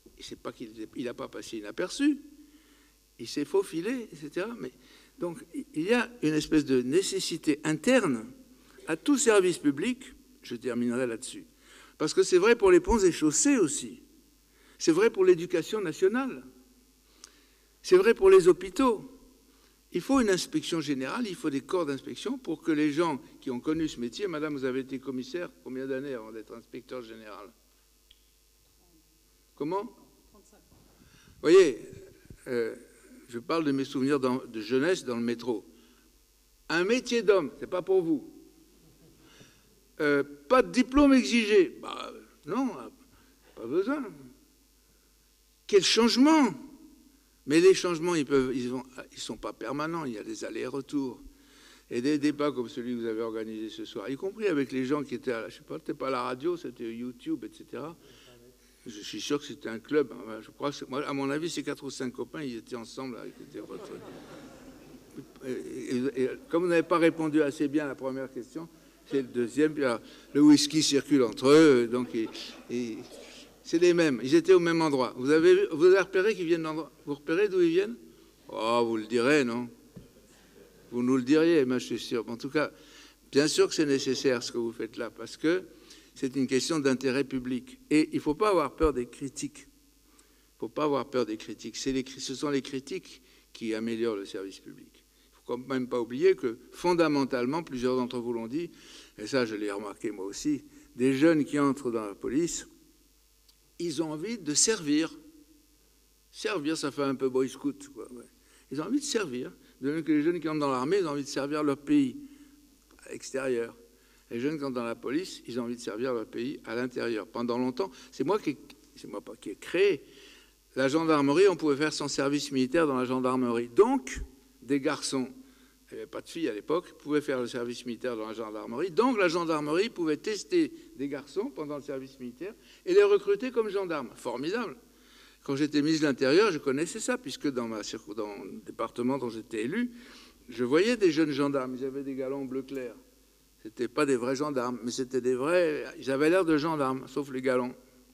Il n'a pas passé inaperçu, il s'est faufilé, et cetera. Mais, donc il y a une espèce de nécessité interne à tout service public, je terminerai là-dessus, parce que c'est vrai pour les ponts et chaussées aussi, c'est vrai pour l'éducation nationale, c'est vrai pour les hôpitaux. Il faut une inspection générale, il faut des corps d'inspection pour que les gens qui ont connu ce métier, madame, vous avez été commissaire combien d'années avant d'être inspecteur général? Comment? Vous voyez, euh, je parle de mes souvenirs dans, de jeunesse dans le métro. Un métier d'homme, c'est pas pour vous. Euh, pas de diplôme exigé. Bah, non, pas besoin. Quel changement! Mais les changements, ils peuvent, ils ne ils sont pas permanents, il y a des allers-retours. Et des débats comme celui que vous avez organisé ce soir, y compris avec les gens qui étaient, à, je sais pas, c'était pas à la radio, c'était YouTube, et cetera. Je suis sûr que c'était un club. Hein. Je crois que moi, à mon avis, ces quatre ou cinq copains, ils étaient ensemble. Là, ils étaient et, et, et, comme vous n'avez pas répondu assez bien à la première question, c'est le deuxième. Puis, alors, le whisky circule entre eux, donc et, et, c'est les mêmes. Ils étaient au même endroit. Vous avez, vous avez repéré qu'ils viennent d'endroit. Vous repérez d'où ils viennent? Oh, vous le direz, non? Vous nous le diriez, moi je suis sûr. En tout cas, bien sûr que c'est nécessaire ce que vous faites là, parce que c'est une question d'intérêt public. Et il ne faut pas avoir peur des critiques. Il ne faut pas avoir peur des critiques. C'est les, ce sont les critiques qui améliorent le service public. Il ne faut quand même pas oublier que, fondamentalement, plusieurs d'entre vous l'ont dit, et ça je l'ai remarqué moi aussi, des jeunes qui entrent dans la police, ils ont envie de servir. Servir, ça fait un peu boy scout, quoi. Ouais. Ils ont envie de servir. De même que les jeunes qui entrent dans l'armée, ils ont envie de servir leur pays à l'extérieur. Les jeunes qui entrent dans la police, ils ont envie de servir leur pays à l'intérieur. Pendant longtemps, c'est moi qui, c'est moi pas qui ai créé la gendarmerie. On pouvait faire son service militaire dans la gendarmerie. Donc, des garçons, il n'y avait pas de filles à l'époque, pouvaient faire le service militaire dans la gendarmerie. Donc, la gendarmerie pouvait tester des garçons pendant le service militaire et les recruter comme gendarmes. Formidable. Quand j'étais ministre de l'Intérieur, je connaissais ça, puisque dans, ma, dans le département dont j'étais élu, je voyais des jeunes gendarmes. Ils avaient des galons bleu clair. Ce n'étaient pas des vrais gendarmes, mais c'était des vrais... Ils avaient l'air de gendarmes, sauf les galons.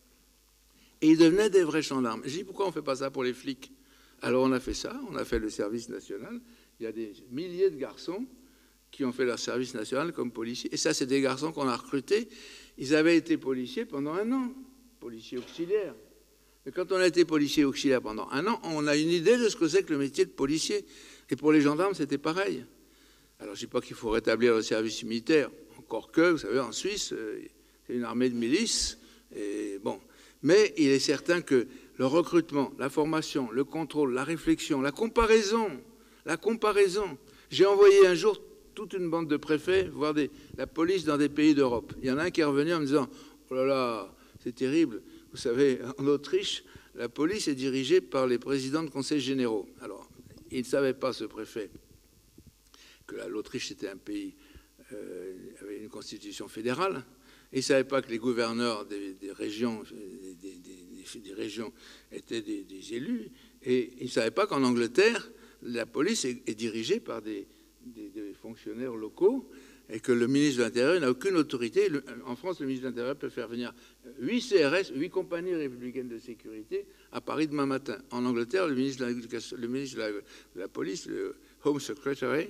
Et ils devenaient des vrais gendarmes. J'ai dit, pourquoi on ne fait pas ça pour les flics? Alors on a fait ça, on a fait le service national. Il y a des milliers de garçons qui ont fait leur service national comme policiers. Et ça, c'est des garçons qu'on a recrutés. Ils avaient été policiers pendant un an, policiers auxiliaires. Mais quand on a été policier auxiliaire pendant un an, on a une idée de ce que c'est que le métier de policier. Et pour les gendarmes, c'était pareil. Alors, je ne dis pas qu'il faut rétablir le service militaire, encore que, vous savez, en Suisse, c'est une armée de milices. Et bon. Mais il est certain que le recrutement, la formation, le contrôle, la réflexion, la comparaison, la comparaison. J'ai envoyé un jour toute une bande de préfets voir des, la police dans des pays d'Europe. Il y en a un qui est revenu en me disant « Oh là là, c'est terrible ». Vous savez, en Autriche, la police est dirigée par les présidents de conseils généraux. Alors, il ne savait pas, ce préfet, que l'Autriche était un pays euh, avec une constitution fédérale. Et il ne savait pas que les gouverneurs des, des, régions, des, des, des, des régions étaient des, des élus. Et il ne savait pas qu'en Angleterre, la police est, est dirigée par des, des, des fonctionnaires locaux et que le ministre de l'Intérieur n'a aucune autorité. Le, en France, le ministre de l'Intérieur peut faire venir huit C R S, huit compagnies républicaines de sécurité à Paris demain matin. En Angleterre, le ministre de l'Éducation, le ministre de la, de la Police, le Home Secretary,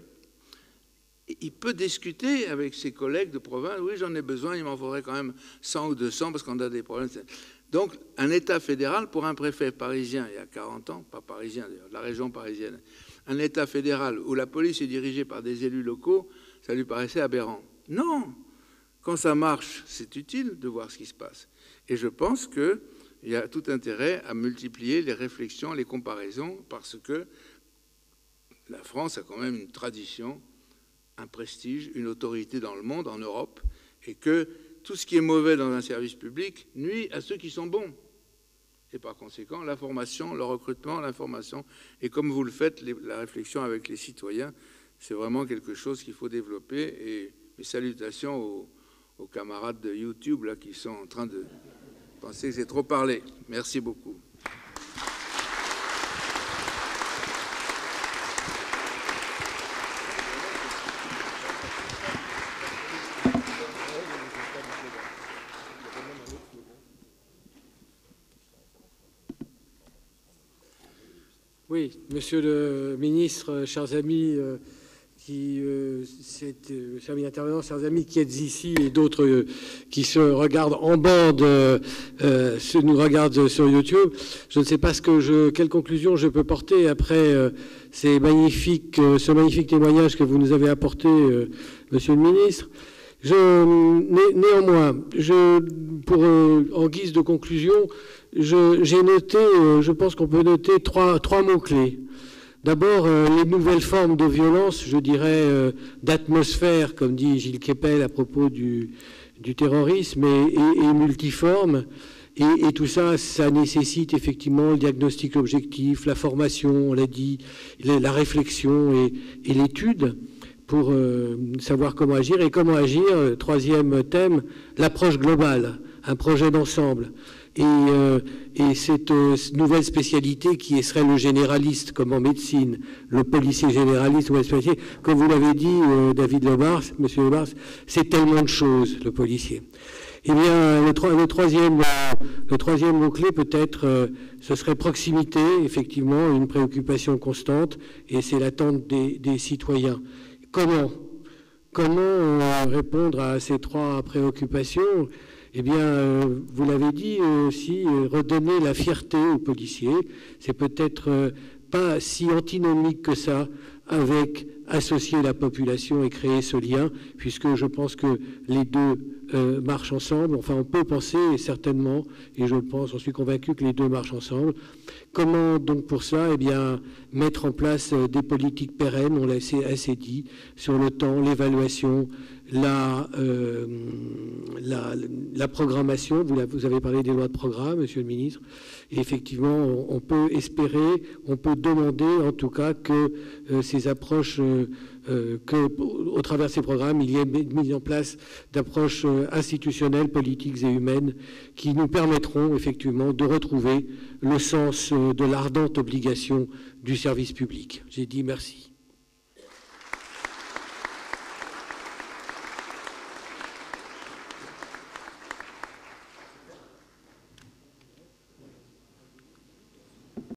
il peut discuter avec ses collègues de province. Oui, j'en ai besoin, il m'en faudrait quand même cent ou deux cents parce qu'on a des problèmes. Donc, un État fédéral pour un préfet parisien, il y a quarante ans, pas parisien d'ailleurs, de la région parisienne, un État fédéral où la police est dirigée par des élus locaux, ça lui paraissait aberrant. Non! Quand ça marche, c'est utile de voir ce qui se passe. Et je pense qu'il y a tout intérêt à multiplier les réflexions, les comparaisons, parce que la France a quand même une tradition, un prestige, une autorité dans le monde, en Europe, et que tout ce qui est mauvais dans un service public nuit à ceux qui sont bons. Et par conséquent, la formation, le recrutement, l'information, et comme vous le faites, les, la réflexion avec les citoyens, c'est vraiment quelque chose qu'il faut développer. Et mes salutations aux, aux camarades de YouTube là, qui sont en train de penser que j'ai trop parlé. Merci beaucoup. Oui, monsieur le ministre, chers amis, euh, qui, euh, euh, chers intervenants, chers amis qui êtes ici et d'autres euh, qui se regardent en bande, euh, euh, nous regardent sur YouTube, je ne sais pas ce que je, quelle conclusion je peux porter après euh, ces magnifiques, euh, ce magnifique témoignage que vous nous avez apporté, euh, monsieur le ministre. Je, né, néanmoins, je, pour, euh, en guise de conclusion, j'ai noté, euh, je pense qu'on peut noter trois, trois mots-clés. D'abord, euh, les nouvelles formes de violence, je dirais, euh, d'atmosphère, comme dit Gilles Kepel à propos du, du terrorisme, et, et, et multiforme. Et, et tout ça, ça nécessite effectivement le diagnostic objectif, la formation, on l'a dit, la, la réflexion et, et l'étude pour euh, savoir comment agir. Et comment agir, euh, troisième thème, l'approche globale, un projet d'ensemble. Et, euh, et cette euh, nouvelle spécialité qui serait le généraliste, comme en médecine, le policier généraliste ou spécialité, comme vous l'avez dit, euh, David Lebars, monsieur Lebars, c'est tellement de choses, le policier. Eh bien, le, tro le troisième, euh, le troisième mot-clé, peut-être, euh, ce serait proximité, effectivement, une préoccupation constante, et c'est l'attente des, des citoyens. Comment Comment euh, répondre à ces trois préoccupations ? Eh bien, euh, vous l'avez dit aussi, euh, redonner la fierté aux policiers, c'est peut-être euh, pas si antinomique que ça avec associer la population et créer ce lien, puisque je pense que les deux euh, marchent ensemble. Enfin, on peut penser certainement, et je pense, j'en suis convaincu que les deux marchent ensemble. Comment donc pour ça, eh bien, mettre en place euh, des politiques pérennes, on l'a assez, assez dit, sur le temps, l'évaluation, La, euh, la, la programmation, vous, la, vous avez parlé des lois de programme, monsieur le ministre, et effectivement, on, on peut espérer, on peut demander en tout cas que euh, ces approches, euh, euh, que au travers de ces programmes, il y ait mis en place d'approches euh, institutionnelles, politiques et humaines qui nous permettront effectivement de retrouver le sens euh, de l'ardente obligation du service public. J'ai dit merci.